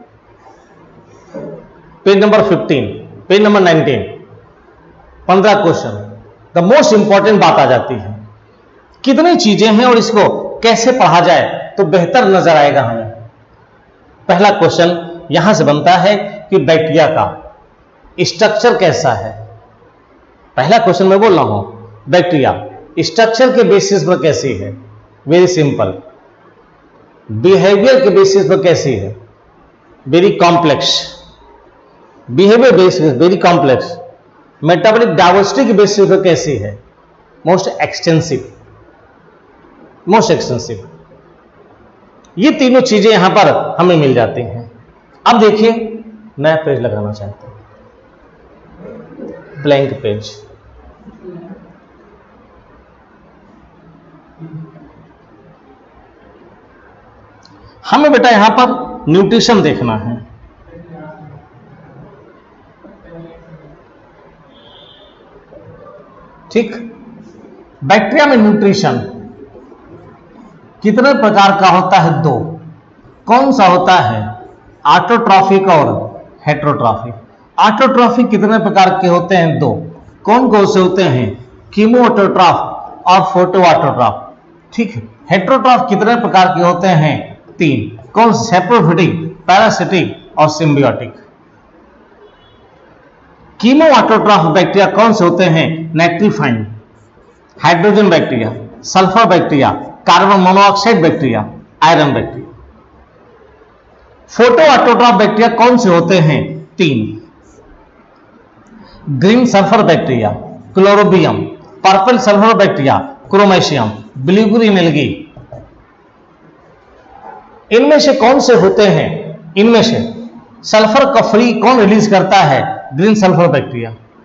Page number fifteen, page number nineteen, पंद्रह क्वेश्चन। द मोस्ट इंपॉर्टेंट बात आ जाती है, कितनी चीजें हैं और इसको कैसे पढ़ा जाए तो बेहतर नजर आएगा हमें। पहला क्वेश्चन यहां से बनता है कि बैक्टीरिया का स्ट्रक्चर कैसा है। पहला क्वेश्चन मैं बोल रहा हूं, बैक्टीरिया स्ट्रक्चर के बेसिस पर कैसी है? Very simple. बिहेवियर के बेसिस पर कैसी है? Very complex. Behaviour basis very complex. Metabolic diversity के बेसिस पर कैसी है? Most extensive, most extensive. ये तीनों चीजें यहां पर हमें मिल जाती हैं। अब देखिए नया पेज लगाना चाहते हैं, ब्लैंक पेज। हमें बेटा यहां पर न्यूट्रिशन देखना है। ठीक, बैक्टीरिया में न्यूट्रिशन कितने प्रकार का होता है? दो। कौन सा होता है? ऑटोट्रॉफिक और हेट्रोट्रॉफिक। ऑटोट्रॉफिक कितने प्रकार के होते हैं? दो। कौन कौन से होते हैं? कीमो ऑटोट्रॉफ और फोटो ऑटोट्रॉफ। ठीक है। हेट्रोट्रॉफ कितने प्रकार के होते हैं? तीन। कौन? सेप्रोफिटिक, पैरासिटिक और सिम्बियोटिक। कीमो ऑटोट्रॉफ बैक्टीरिया कौन से होते हैं? Nitrifying, hydrogen bacteria, sulphur bacteria, carbon monoxide bacteria, iron bacteria. Photo autotroph bacteria कौन से होते हैं? तीन। Green sulphur bacteria, Chlorobium, purple sulphur bacteria, Chromatium, blue green algae. इनमें से कौन से होते हैं? इनमें से सल्फर का फ्री कौन रिलीज करता है? Green sulphur bacteria.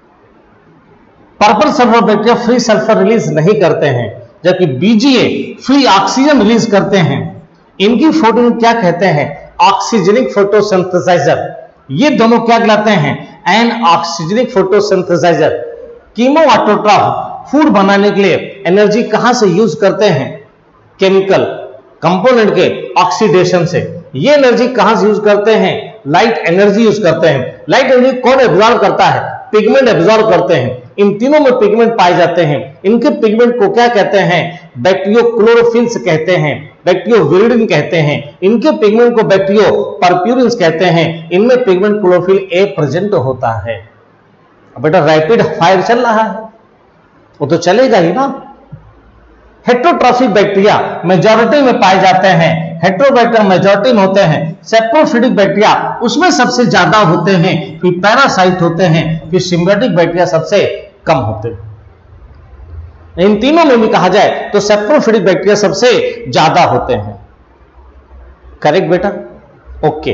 Purple sulphur bacteria free sulphur release नहीं करते हैं, जबकि बीजीए फ्री ऑक्सीजन रिलीज करते हैं। इनकी फोटो क्या कहते हैं? Oxygenic photosynthesizer. ये दोनों क्या कहलाते हैं? Anoxygenic photosynthesizer. Chemo autotroph food बनाने के लिए एनर्जी कहां से यूज करते हैं? केमिकल कंपोनेंट के ऑक्सीडेशन से। ये एनर्जी कहां से यूज करते हैं? लाइट एनर्जी यूज करते हैं। लाइट एनर्जी कौन एब्जॉर्ब करता है? पिगमेंट एब्जॉर्ब करते हैं। इन तीनों में पिगमेंट पाए जाते हैं। इनके पिगमेंट को क्या कहते हैं? बैक्टीरियोक्लोरोफिल्स कहते हैं, बैक्टीरियोविरिडिन कहते हैं। इनके पिगमेंट को बैक्टीरियो परप्यूरिन्स कहते हैं। इनमें पिगमेंट क्लोरोफिल ए प्रेजेंट होता है। बेटा रैपिड फायर चल रहा है, वो तो चलेगा ही ना। हेट्रोट्रॉफिक बैक्टीरिया मेजॉरिटी में पाए जाते हैं। हेट्रोबैक्टीरिया मेजॉरिटी में होते हैं। सेप्रोफिटिक बैक्टीरिया उसमें सबसे ज्यादा होते हैं, फिर पैरासाइट होते हैं, फिर सिम्बियोटिक बैक्टीरिया सबसे कम होते हैं। इन तीनों में भी कहा जाए तो सेप्रोफिटिक बैक्टीरिया सबसे ज्यादा होते हैं। करेक्ट बेटा? ओके।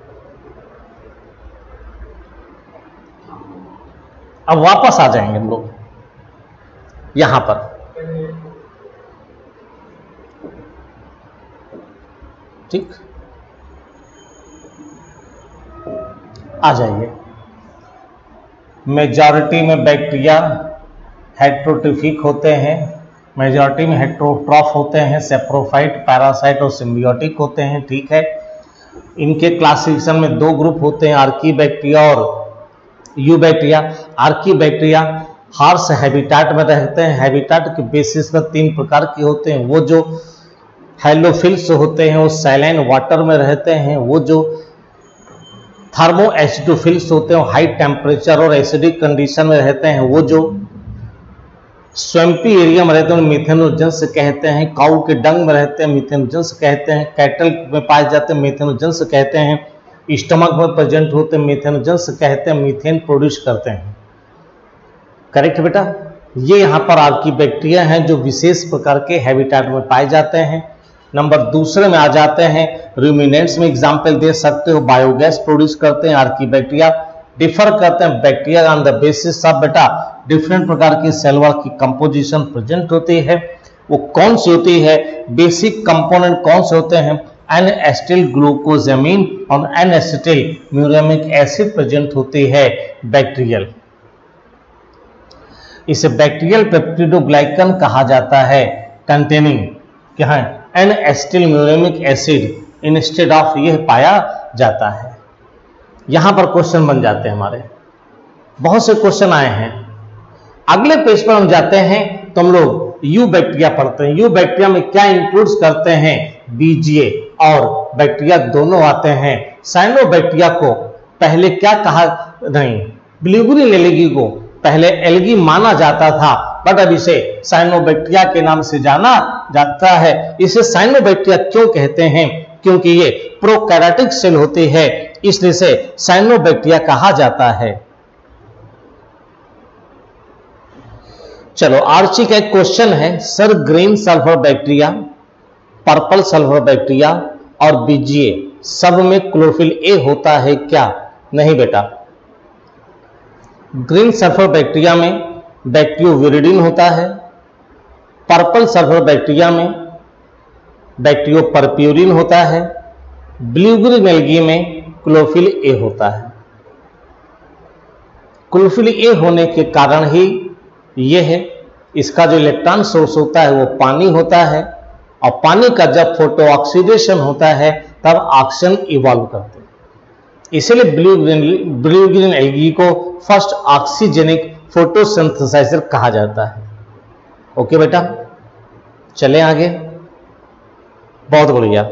अब वापस आ जाएंगे हम लोग यहां पर। ठीक, आ जाइए। मेजॉरिटी में बैक्टीरिया हेट्रोट्रॉफिक होते हैं, मेजॉरिटी में हेट्रोट्रॉफ होते हैं, सेप्रोफाइट, पैरासाइट और सिम्बियोटिक होते हैं। ठीक है। इनके क्लासिफिकेशन में दो ग्रुप होते हैं, आर्की बैक्टीरिया और eubacteria. Archaebacteria harsh habitat में रहते हैं। हैबिटाट के बेसिस पर तीन प्रकार के होते हैं। वो जो हेलोफिल्स होते हैं वो सैलाइन वाटर में रहते हैं। वो जो थर्मो एसिडोफिल्स होते हैं हाई टेम्परेचर और एसिडिक कंडीशन में रहते हैं। वो जो स्वैम्पी एरिया में रहते हैं मीथेनोजेंस कहते हैं। काऊ के डंग में रहते हैं मीथेनोजेंस कहते हैं। कैटल में पाए जाते हैं मीथेनोजेंस कहते हैं। स्टमक में प्रेजेंट होते मीथेनोजेंस कहते हैं, मीथेन प्रोड्यूस करते हैं। करेक्ट बेटा। ये यहाँ पर आपकी बैक्टीरिया हैं जो विशेष प्रकार के हैबिटेट में पाए जाते हैं। नंबर दूसरे में आ जाते हैं रूमिनेंट्स में एग्जाम्पल दे सकते हो, बायोगैस प्रोड्यूस करते हैं आर्कीबैक्टीरिया। डिफर करते हैं bacteria on the basis of बेटा डिफरेंट प्रकार की सेल वॉल की कंपोजिशन प्रेजेंट होती है। वो कौन सी होती है, बेसिक कंपोनेंट कौन से होते हैं, एन एसिटिल ग्लूकोजामिन और N acetyl muramic acid present होती है बैक्टीरियल। इसे बैक्टीरियल पेप्टिडोग्लाइकन कहा जाता है, कंटेनिंग क्या है N acetyl muramic acid instead of यह पाया जाता है। यहां पर क्वेश्चन बन जाते हैं हमारे, बहुत से क्वेश्चन आए हैं। अगले पेज पर हम जाते हैं तो हम लोग यू बैक्टीरिया पढ़ते हैं। यू बैक्टीरिया में क्या इंक्लूड्स करते हैं, बीजीए और बैक्टीरिया दोनों आते हैं। साइनोबैक्टीरिया को पहले क्या कहा, नहीं ब्लूग्रीन एल्गी को पहले एल्गी माना जाता था, बट अब इसे साइनोबैक्टीरिया के नाम से जाना जाता है। इसे साइनोबैक्टीरिया क्यों कहते हैं, क्योंकि ये प्रोकैरियोटिक सेल होती है, इसलिए इसे साइनोबैक्टीरिया कहा जाता है। चलो आर्ची का एक क्वेश्चन है, sir green sulphur bacteria, purple sulphur bacteria और बीजीए सब में क्लोरोफिल ए होता है क्या? नहीं बेटा, ग्रीन सल्फर बैक्टीरिया में बैक्टीरियोविरिडिन होता है, पर्पल सल्फर बैक्टीरिया में बैक्टीरियोपर्प्यूरिन होता है, ब्लूग्रीन एल्गी में क्लोरोफिल ए होता है। क्लोरोफिल ए होने के कारण ही यह है, इसका जो इलेक्ट्रॉन सोर्स होता है वो पानी होता है, और पानी का जब फोटो ऑक्सीडेशन होता है तब ऑक्सीजन इवॉल्व करते हैं। इसलिए blue green blue green algae को फर्स्ट ऑक्सीजेनिक फोटोसिंथेसाइजर कहा जाता है। ओके बेटा, चलें आगे। बहुत बढ़िया,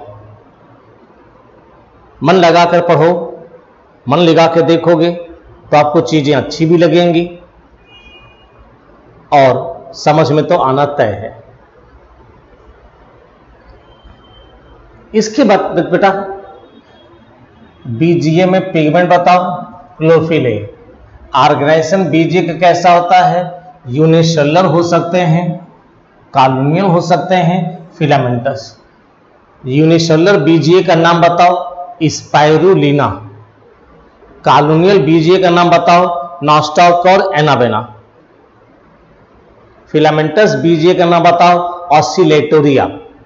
मन लगाकर पढ़ो, मन लगा कर देखोगे तो आपको चीजें अच्छी भी लगेंगी और समझ में तो आना तय है। इसके बाद बेटा बीजीए में पिगमेंट बताओ, क्लोरोफिल ए। ऑर्गेनाइजेशन बीजीए का कैसा होता है, यूनिसेलुलर हो सकते हैं, कॉलोनियल हो सकते हैं, फिलामेंटस। यूनिसेलुलर बीजीए का नाम बताओ, स्पाइरुलिना। कॉलोनियल बीजीए का नाम बताओ, नॉस्टॉक और एनाबेना। फिलामेंटस बीजीए का नाम बताओ, ऑसिलेटोरिया।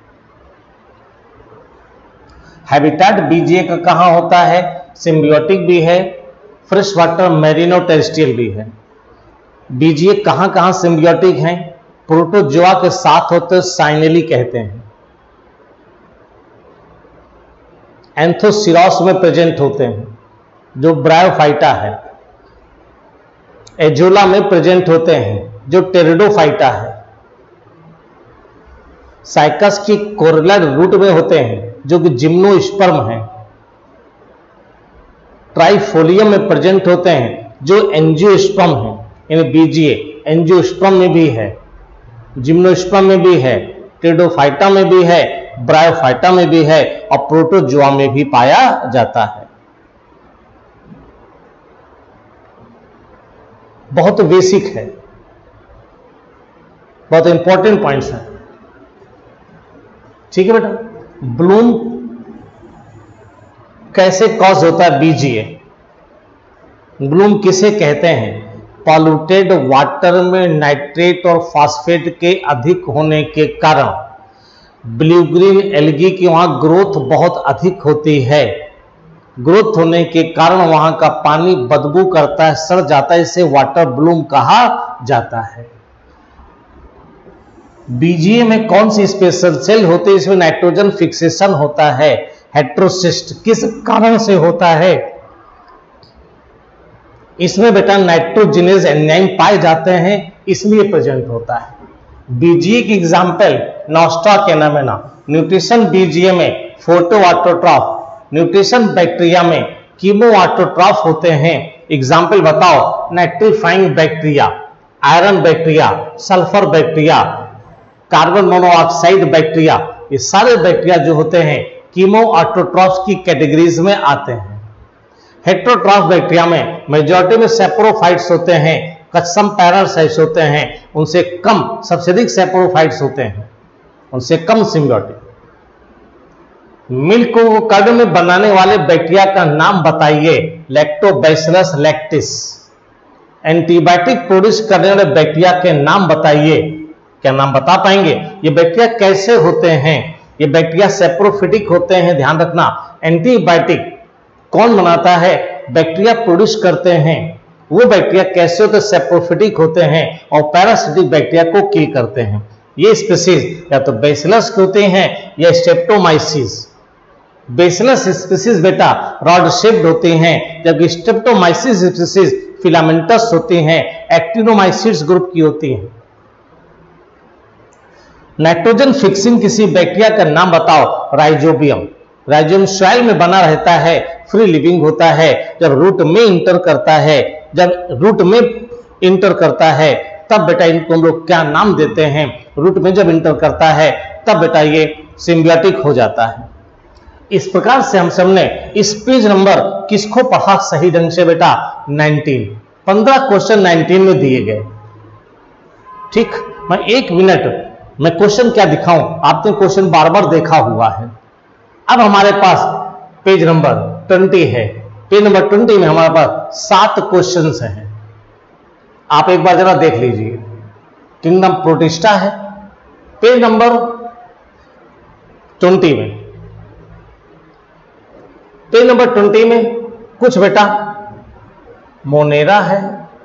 हैबिटेट बीजीए का कहां होता है, सिम्बियोटिक भी है, फ्रेश वाटर मैरिनो टेरेस्ट्रियल भी है। बीजीए कहां कहां सिम्बियोटिक हैं, प्रोटोजोआ के साथ होते साइनेली कहते हैं, एंथोसिरॉस में प्रेजेंट होते हैं जो ब्रायोफाइटा है, एजोला में प्रेजेंट होते हैं जो टेरिडोफाइटा है, साइकस की कोरलर रूट में होते हैं जो कि जिम्नोस्पर्म है, ट्राइफोलियम में प्रेजेंट होते हैं जो एंजियोस्पर्म है। यानी बीजीए एंजियोस्पर्म में भी है, जिम्नोस्पर्म में भी है, टेरिडोफाइटा में भी है, ब्रायोफाइटा में भी है और प्रोटोजोआ में भी पाया जाता है। बहुत बेसिक है, बहुत इंपॉर्टेंट पॉइंट्स हैं। ठीक है बेटा, ब्लूम कैसे कॉज होता है बीजीए? ब्लूम किसे कहते हैं? पॉल्यूटेड वाटर में नाइट्रेट और फास्फेट के अधिक होने के कारण ब्लू ग्रीन एल्गी की वहां ग्रोथ बहुत अधिक होती है। ग्रोथ होने के कारण वहां का पानी बदबू करता है, सड़ जाता है, इसे वाटर ब्लूम कहा जाता है। बीजीए में कौन सी स्पेशल सेल होती है, इसमें नाइट्रोजन फिक्सेशन होता है, हेट्रोसिस्ट। किस कारण से होता है? इसमें बेटा नाइट्रोजिनेज एंजाइम पाए जाते हैं, इसलिए प्रेजेंट होता है। बीजीए की example Nostoc Anabaena. Nutrition BGA में फोटो ऑटोट्रॉफ, न्यूट्रिशन बैक्टीरिया में कीमो ऑटोट्रॉफ होते हैं। एग्जाम्पल बताओ, nitrifying bacteria, iron bacteria, sulphur bacteria, carbon monoxide bacteria, ये सारे बैक्टीरिया जो होते हैं कीमो ऑटोट्रॉफ की कैटेगरीज में आते हैं। हेटेरोट्रॉफ बैक्टीरिया में मेजॉरिटी में सेप्रोफाइट्स होते हैं, कम पैरासाइट्स होते हैं, उनसे कम सबसे अधिक सेप्रोफाइट्स होते हैं, उनसे कम सिम्बियोटिक। मिल्क को कर्ड में बनाने वाले बैक्टीरिया का नाम बताइए। Lactobacillus lactis. एंटीबायोटिक प्रोड्यूस करने वाले बैक्टीरिया के नाम बताइए। क्या नाम बता पाएंगे? ये बैक्टीरिया कैसे होते हैं? ये बैक्टीरिया सेप्रोफिटिक होते हैं, ध्यान रखना। एंटीबायोटिक कौन बनाता है? बैक्टीरिया प्रोड्यूस करते हैं। वो बैक्टीरिया कैसे होते हैं? सेप्रोफिटिक होते हैं और पैरासिटिक बैक्टीरिया को किल करते हैं। ये स्पीसीज या तो बैसिलस के होते हैं या स्ट्रेप्टोमाइसिस। बैसिलस स्पीसीज बेटा रॉड शेप्ड होती हैं, जबकि स्ट्रेप्टोमाइसिस स्पीसीज फिलामेंटस होती हैं, एक्टिनोमाइसिट्स ग्रुप की होती हैं। नाइट्रोजन फिक्सिंग किसी बैक्टीरिया का नाम बताओ। राइजोबियम। राइजोबियम सॉइल में बना रहता है, फ्री लिविंग होता है। जब रूट में इंटर करता है जब रूट में इंटर करता है तब बेटा इनको हम लोग क्या नाम देते हैं? रूट में जब इंटर करता है तब बेटा ये सिम्बियोटिक हो जाता है। इस प्रकार से हम सबने इस पेज नंबर किसको पढ़ा सही ढंग से बेटा? नाइनटीन। पंद्रह क्वेश्चन नाइनटीन में दिए गए। ठीक, मैं एक मिनट मैं क्वेश्चन क्या दिखाऊं? आपने क्वेश्चन बार बार देखा हुआ है। अब हमारे पास पेज नंबर ट्वेंटी है। पेज नंबर ट्वेंटी में हमारे पास सात क्वेश्चंस हैं। आप एक बार जरा देख लीजिए। किंगडम प्रोटिस्टा है पेज नंबर ट्वेंटी में। पेज नंबर ट्वेंटी में कुछ बेटा मोनेरा है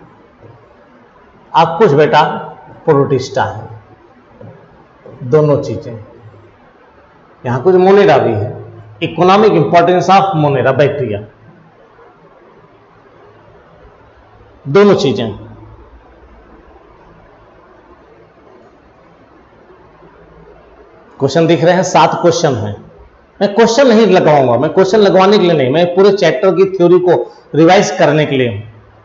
और कुछ बेटा प्रोटिस्टा है, दोनों चीजें। यहां कुछ मोनेरा भी है। Economic importance of Monera bacteria, दोनों चीजें। क्वेश्चन दिख रहे हैं, सात क्वेश्चन हैं। मैं क्वेश्चन नहीं लगवाऊंगा, मैं क्वेश्चन लगवाने के लिए नहीं, मैं पूरे चैप्टर की थ्योरी को रिवाइज करने के लिए हूं।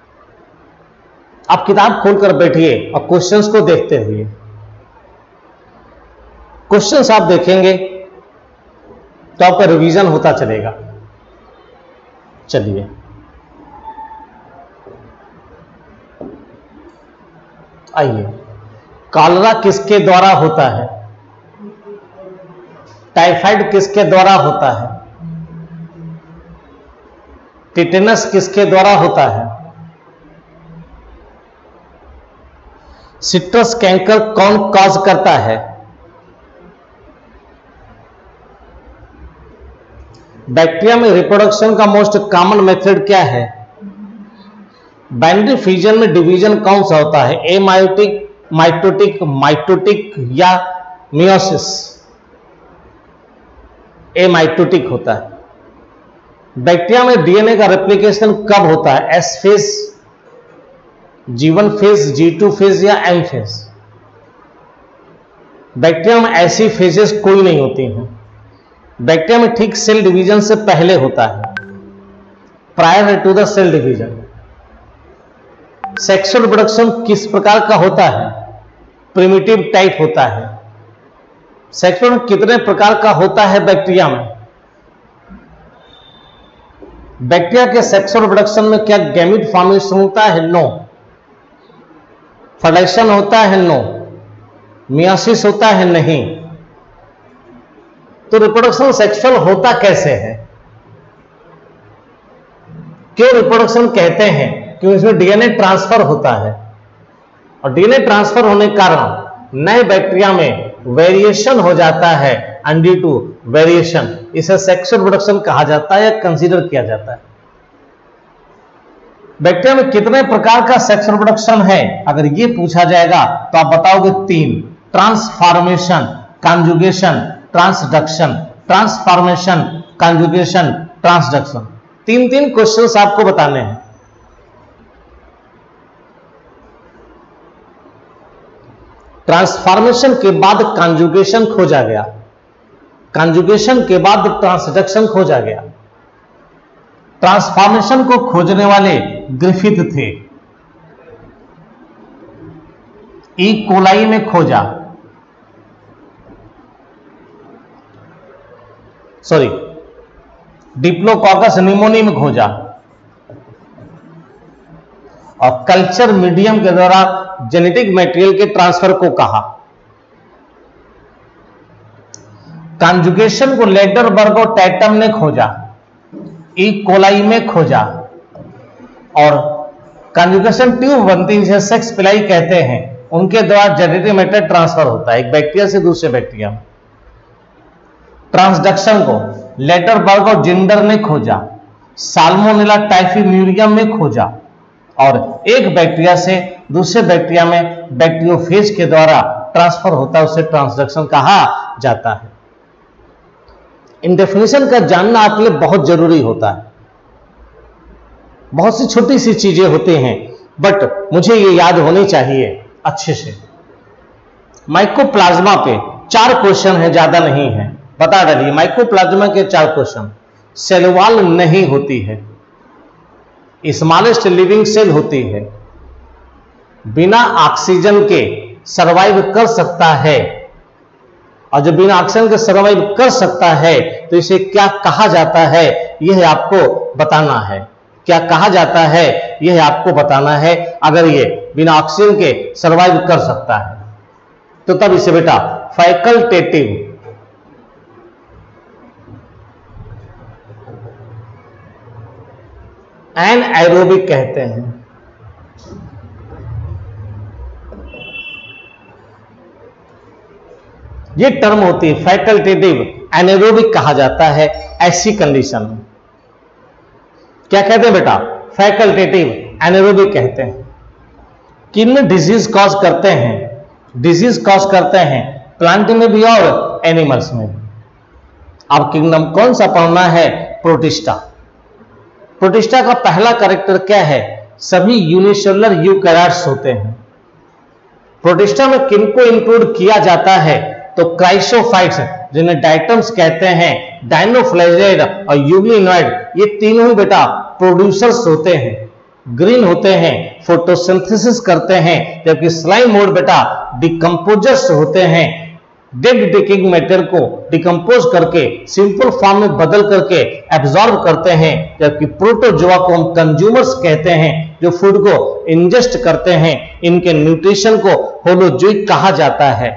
आप किताब खोलकर बैठिए और क्वेश्चंस को देखते हुए। क्वेश्चंस आप देखेंगे तो आपका रिवीजन होता चलेगा। चलिए आइए। कॉलरा किसके द्वारा होता है? टाइफाइड किसके द्वारा होता है? टिटेनस किसके द्वारा होता है? सिट्रस कैंकर कौन कॉज करता है? बैक्टीरिया में रिप्रोडक्शन का मोस्ट कॉमन मेथड क्या है? बाइनरी फ्यूजन में डिवीजन कौन सा होता है? एमायोटिक, माइटोटिक, माइटोटिक या मियोसिस? एमाइटोटिक होता है। बैक्टीरिया में डीएनए का रेप्लिकेशन कब होता है? S phase, G one phase, G two phase या एम फेज? बैक्टीरिया में ऐसी फेजेस कोई नहीं होती हैं। बैक्टीरिया में ठीक सेल डिवीजन से पहले होता है, prior to the cell division. Sexual reproduction किस प्रकार का होता है? प्रिमिटिव टाइप होता है। सेक्सुअल कितने प्रकार का होता है बैक्टीरिया में? बैक्टीरिया के सेक्सुअल रिप्रोडक्शन में क्या गैमीट फॉर्मेशन होता है? नो। फर्टिलाइजेशन होता है? नो। मियोसिस होता है? नहीं। तो रिप्रोडक्शन सेक्सुअल होता कैसे है? क्यों रिप्रोडक्शन कहते हैं? क्योंकि इसमें डीएनए ट्रांसफर होता है और डीएनए ट्रांसफर होने के कारण नए बैक्टीरिया में वेरिएशन हो जाता है। एंड ड्यू टू वेरिएशन इसे सेक्सुअल रिप्रोडक्शन कहा जाता है या कंसीडर किया जाता है। बैक्टीरिया में कितने प्रकार का सेक्सुअल रिप्रोडक्शन है? अगर ये पूछा जाएगा तो आप बताओगे तीन। Transformation, conjugation, transduction. Transformation, conjugation, transduction. तीन तीन क्वेश्चंस आपको बताने हैं। ट्रांसफॉर्मेशन के बाद कॉन्जुगेशन खोजा गया, कॉन्जुगेशन के बाद ट्रांसडक्शन खोजा गया। ट्रांसफॉर्मेशन को खोजने वाले ग्रिफिथ थे। ई कोलाई में खोजा, सॉरी डिप्लोकॉकस निमोनी में खोजा। और कल्चर मीडियम के द्वारा जेनेटिक मटेरियल के ट्रांसफर को कहा। कॉन्जुगेशन को लेडरबर्ग और टैटम ने खोजा, ई कोलाई में खोजा, और कॉन्जुगेशन ट्यूब बनती है जिसे सेक्स पिलाई कहते हैं, उनके द्वारा जेनेटिक मैटर ट्रांसफर होता है एक बैक्टीरिया से दूसरे बैक्टीरिया में। ट्रांसडक्शन को लेडरबर्ग और जिंडर ने खोजा, साल्मोनेला टाइफीम्यूरियम में खोजा, और एक बैक्टीरिया से दूसरे बैक्टीरिया में बैक्टीरियोफेज के द्वारा ट्रांसफर होता है, उसे ट्रांसडक्शन कहा जाता है। इन डेफिनेशन का जानना आपके लिए बहुत जरूरी होता है। बहुत सी छोटी सी चीजें होती हैं, बट मुझे ये याद होनी चाहिए अच्छे से। माइकोप्लाज्मा पे चार क्वेश्चन है, ज्यादा नहीं है, बता डालिए। माइकोप्लाज्मा के चार क्वेश्चन। सेल वॉल नहीं होती है, स्मॉलेस्ट लिविंग सेल होती है, बिना ऑक्सीजन के सरवाइव कर सकता है, और जब बिना ऑक्सीजन के सरवाइव कर सकता है तो इसे क्या कहा जाता है यह आपको बताना है। क्या कहा जाता है यह आपको बताना है। अगर ये बिना ऑक्सीजन के सरवाइव कर सकता है तो तब इसे बेटा फैकल्टेटिव एनएरोबिक कहते हैं। ये टर्म होती है फैकल्टेटिव एनारोबिक कहा जाता है ऐसी कंडीशन में। क्या कहते हैं बेटा? फैकल्टेटिव एनारोबिक कहते हैं। किन डिजीज कॉज करते हैं? डिजीज कॉज करते हैं प्लांट में भी और एनिमल्स में भी। अब किंगडम कौन सा पढ़ना है? प्रोटिस्टा। प्रोटिस्टा का पहला कैरेक्टर क्या है? सभी यूनिसेलुलर यूकैरियोट्स होते हैं। प्रोटिस्टा में किनको इंक्लूड किया जाता है? तो क्राइसोफाइट्स जिन्हें डाइटम्स कहते हैं, डायनोफ्लेजेड और यूग्लिनॉइड, ये तीनों ही बेटा प्रोड्यूसर्स होते हैं, ग्रीन होते हैं, फोटोसिंथेसिस करते हैं, जबकि स्लाइम मोड बेटा डिकम्पोजर्स होते हैं, डेड डिकिंग मैटर को डिकम्पोज करके सिंपल फॉर्म में बदल करके एब्जॉर्ब करते हैं, जबकि प्रोटोजोआ को हम कंज्यूमर्स कहते हैं जो फूड को इंजेस्ट करते हैं। इनके न्यूट्रिशन को होलोजोइक कहा जाता है।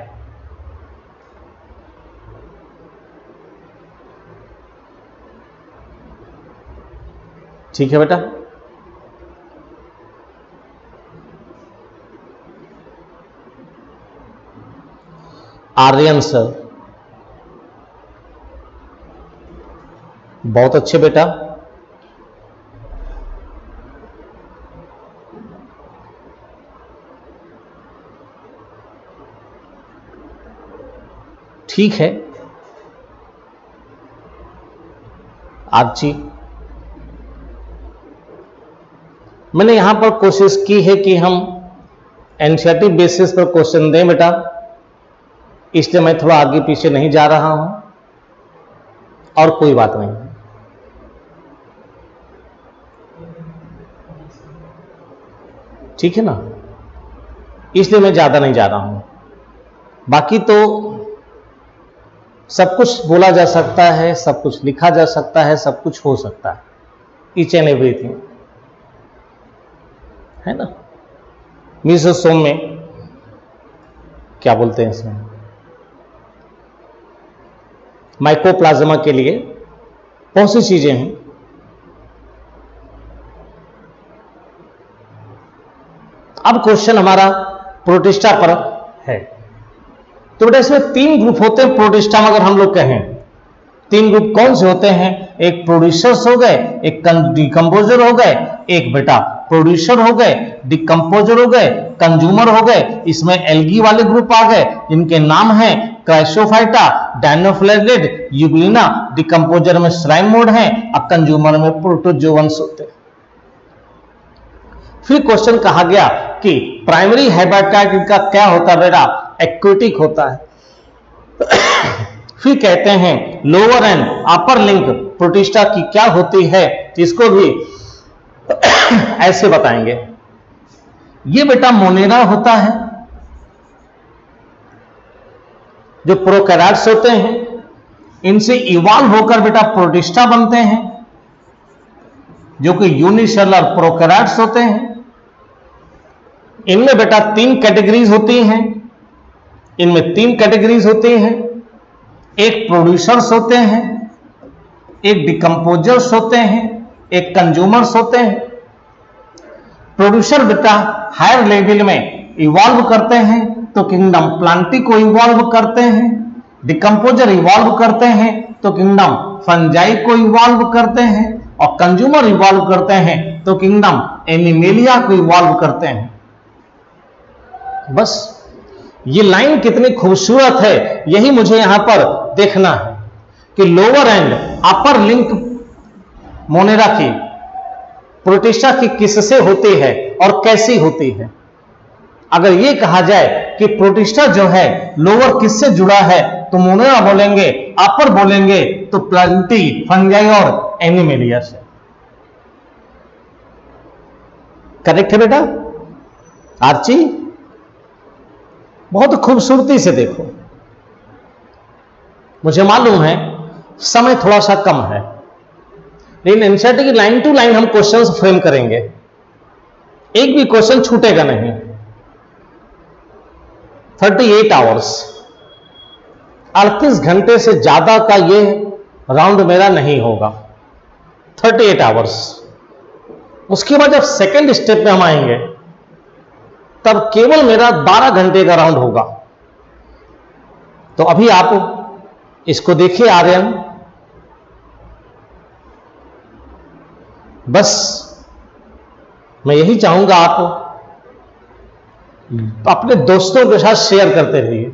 ठीक है बेटा। आर्यन सर बहुत अच्छे बेटा। ठीक है। आर्ची, मैंने यहां पर कोशिश की है कि हम एनसीईआरटी बेसिस पर क्वेश्चन दें बेटा, इसलिए मैं थोड़ा आगे पीछे नहीं जा रहा हूं, और कोई बात नहीं। ठीक है ना, इसलिए मैं ज्यादा नहीं जा रहा हूं। बाकी तो सब कुछ बोला जा सकता है, सब कुछ लिखा जा सकता है, सब कुछ हो सकता है, ईच एंड एवरीथिंग, है ना। मीसोसोम में क्या बोलते हैं इसमें, माइकोप्लाज्मा के लिए बहुत सी चीजें हैं। अब क्वेश्चन हमारा प्रोटिस्टा पर है। तो बेटा इसमें तीन ग्रुप होते हैं प्रोटिस्टा में, अगर हम लोग कहें तीन ग्रुप कौन से होते हैं? एक प्रोड्यूसर्स हो गए, एक डिकम्पोजर हो गए, एक बेटा प्रोड्यूसर हो गए, डिकम्पोजर हो गए, कंज्यूमर हो गए। इसमें एल्गी वाले ग्रुप आ गए जिनके नाम हैं क्राइसोफाइटा, डायनोफ्लेजेड, यूग्लिना। डिकम्पोजर में स्लाइम मोड है, और कंज्यूमर में प्रोटोजोअन्स होते हैं। फिर क्वेश्चन कहा गया कि प्राइमरी हैबिटेट इनका क्या होता है बेटा? एक्वेटिक होता है। फिर कहते हैं lower and upper link Protista की क्या होती है, इसको भी ऐसे बताएंगे। ये बेटा मोनेरा होता है, जो प्रोकैरियोट्स होते हैं, इनसे इवॉल्व होकर बेटा प्रोटिस्टा बनते हैं, जो कि यूनिसेलुलर प्रोकैरियोट्स होते हैं। इनमें बेटा तीन कैटेगरीज होती हैं, इनमें तीन कैटेगरीज होती हैं। एक प्रोड्यूसर्स होते हैं, एक डिकम्पोजर्स होते हैं, एक कंज्यूमर्स होते हैं। प्रोड्यूसर बेटा हायर लेवल में इवॉल्व करते हैं तो किंगडम प्लांटी को इवॉल्व करते हैं, डिकम्पोजर इवॉल्व करते हैं तो किंगडम फंजाई को इवॉल्व करते हैं, और कंज्यूमर इवॉल्व करते हैं तो किंगडम एनिमेलिया को इवॉल्व करते हैं। बस ये लाइन कितनी खूबसूरत है, यही मुझे यहां पर देखना है कि lower and upper link Monera की प्रोटिस्टा की किससे होती है और कैसी होती है। अगर ये कहा जाए कि प्रोटिस्टा जो है लोअर किससे जुड़ा है तो मोनेरा बोलेंगे, अपर बोलेंगे तो प्लांटी, फंजाई और एनिमेलिया से। करेक्ट है बेटा? आर्ची बहुत खूबसूरती से देखो। मुझे मालूम है समय थोड़ा सा कम है, लेकिन एनसीईआरटी की लाइन टू लाइन हम क्वेश्चंस फ्रेम करेंगे, एक भी क्वेश्चन छूटेगा नहीं। अड़तीस आवर्स, अड़तीस घंटे से ज्यादा का ये राउंड मेरा नहीं होगा। अड़तीस आवर्स। उसके बाद जब सेकेंड स्टेप में हम आएंगे तब केवल मेरा बारह घंटे का राउंड होगा। तो अभी आप इसको देखिए आर्यन, बस मैं यही चाहूंगा आप अपने दोस्तों के साथ शेयर करते रहिए।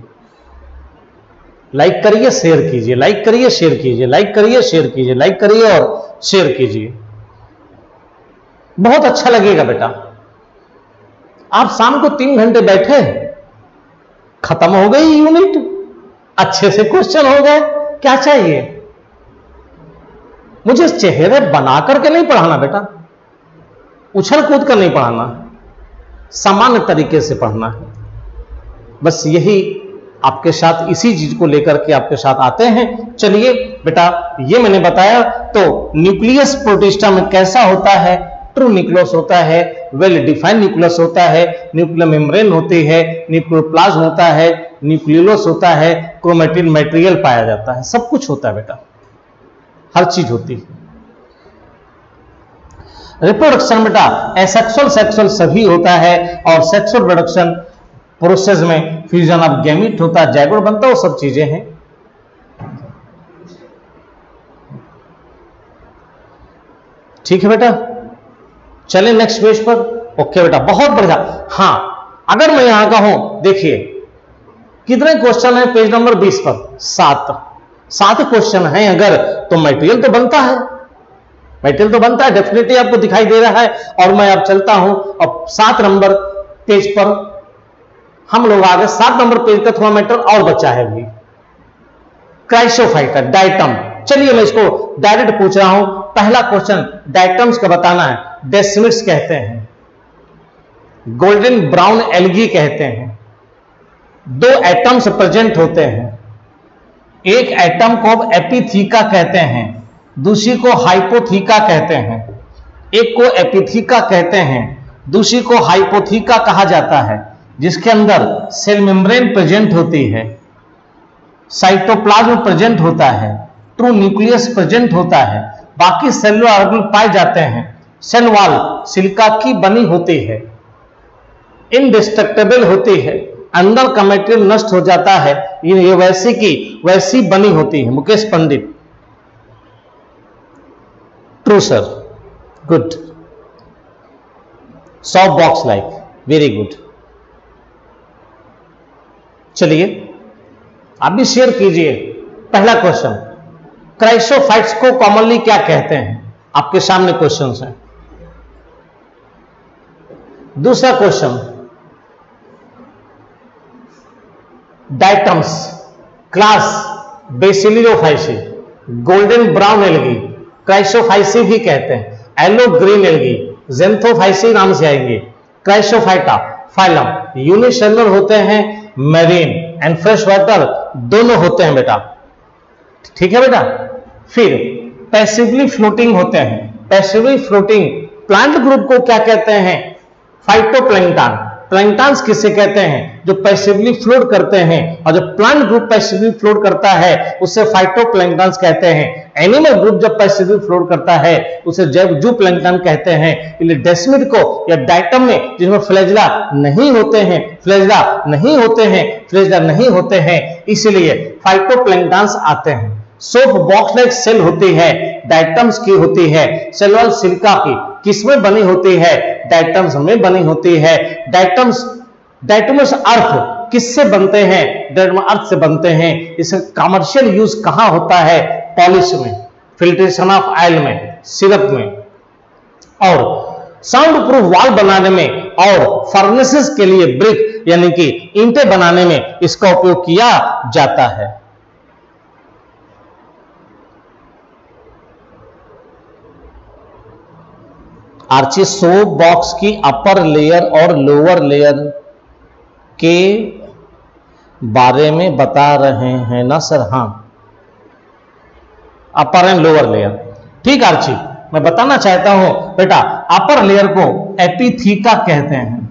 लाइक करिए, शेयर कीजिए, लाइक करिए, शेयर कीजिए, लाइक करिए, शेयर कीजिए, लाइक करिए और शेयर कीजिए। बहुत अच्छा लगेगा बेटा। आप शाम को तीन घंटे बैठे, खत्म हो गई यूनिट, अच्छे से क्वेश्चन हो गए, क्या चाहिए? मुझे चेहरे बना करके नहीं पढ़ाना बेटा, उछल कूद कर नहीं पढ़ाना, सामान्य तरीके से पढ़ना है। बस यही आपके साथ, इसी चीज को लेकर के आपके साथ आते हैं। चलिए बेटा, ये मैंने बताया। तो न्यूक्लियस प्रोटिस्टा में कैसा होता है? ट्रू न्यूक्लियस होता है, वेल डिफाइंड न्यूक्लियस होता है, न्यूक्लियर मेम्ब्रेन होती है, न्यूक्लियोप्लाज्म होता है, न्यूक्लियोलस होता है, क्रोमेटिन मटेरियल पाया जाता है, सब कुछ होता है बेटा, हर चीज होती है। रिप्रोडक्शन बेटा एसेक्सुअल सेक्सुअल सभी होता है, और सेक्सुअल प्रोडक्शन प्रोसेस में फ्यूजन ऑफ गैमीट होता है, जाइगोट बनता है, वो सब चीजें हैं। ठीक है बेटा, चलें नेक्स्ट पेज पर। ओके बेटा, बहुत बढ़िया। हां, अगर मैं यहां का हूं, देखिए कितने क्वेश्चन है पेज नंबर बीस पर? सात सात क्वेश्चन हैं अगर, तो मटेरियल तो बनता है, मटेरियल तो बनता है, डेफिनेटली आपको दिखाई दे रहा है। और मैं अब चलता हूं, अब सात नंबर पेज पर हम लोग आगे, सात नंबर पेज का थोड़ा मैटर और बचा है अभी, क्राइसोफाइटा, डायटम। चलिए मैं इसको डायरेक्ट पूछ रहा हूं। पहला क्वेश्चन डायटम्स का बताना है। डेस्मिड्स कहते हैं, गोल्डन ब्राउन एल्गी कहते हैं। दो एटम्स प्रेजेंट होते हैं, एक एटम को एपिथीका कहते हैं, दूसरी को हाइपोथीका कहते हैं। एक को एपिथीका कहते हैं, दूसरी को हाइपोथीका कहा जाता है, जिसके अंदर सेल मेम्ब्रेन प्रेजेंट होती है, साइटोप्लाज्म प्रेजेंट होता है, ट्रू न्यूक्लियस प्रेजेंट होता है, बाकी सेलुलर ऑर्गन पाए जाते हैं, सेल वॉल सिलिका की बनी होती है, इनडिस्ट्रक्टेबल होती है, अंदर का मटेरियल नष्ट हो जाता है, ये वैसी की वैसी बनी होती है। Mukesh Pandit, true sir, good, soft box like, very good. चलिए आप भी शेयर कीजिए। पहला क्वेश्चन, क्राइसोफाइट्स को कॉमनली क्या कहते हैं? आपके सामने क्वेश्चन है। दूसरा question, diatoms class Bacillariophyceae, golden brown algae, Chrysophyceae भी कहते हैं, येलो ग्रीन एल्गी, जेंथोफाइसी नाम से आएंगे। क्राइसोफाइटा फाइलम यूनिसेलुलर होते हैं, मैरीन एंड फ्रेश वाटर दोनों होते हैं बेटा, ठीक है बेटा। फिर पैसिवली फ्लोटिंग होते हैं। पैसिवली फ्लोटिंग प्लांट ग्रुप को क्या कहते हैं? फाइटोप्लैंक्टन। प्लैंक्टन्स किसे कहते हैं? जो पैसिवली फ्लोट करते हैं, और जब प्लांट ग्रुप पैसिवली फ्लोट करता है उसे फाइटोप्लैंक्टन्स कहते हैं। एनिमल ग्रुप जब पैसिवली फ्लोट करता है उसे जैव जू प्लैंक्टन कहते हैं। डेस्मिड को या डाइटम में जिसमें फ्लैजिला नहीं होते हैं, फ्लैजिला नहीं होते हैं, फ्लैजिला नहीं होते हैं, इसलिए फाइटोप्लैंक्टन्स आते हैं। सोप बॉक्स लाइक सेल होती है, डाइटम्स की होती है। सेल वॉल सिलिका की किसमें बनी होती है? डाइटम्स में बनी होती है। डाइटम्स डाइटमस अर्थ किससे बनते हैं? डाइटमस अर्थ से बनते हैं। इसका कमर्शियल यूज कहां होता है? पॉलिश में, फिल्ट्रेशन ऑफ ऑयल में, सिरप में, और साउंड प्रूफ वॉल बनाने में, और फर्नेसेस के लिए ब्रिक यानी कि ईंटें बनाने में इसका उपयोग किया जाता है। आर्ची सोप बॉक्स की अपर लेयर और लोअर लेयर के बारे में बता रहे हैं ना सर? हां, अपर एंड लोअर लेयर। ठीक आर्ची, मैं बताना चाहता हूं बेटा, अपर लेयर को एपिथीका कहते हैं,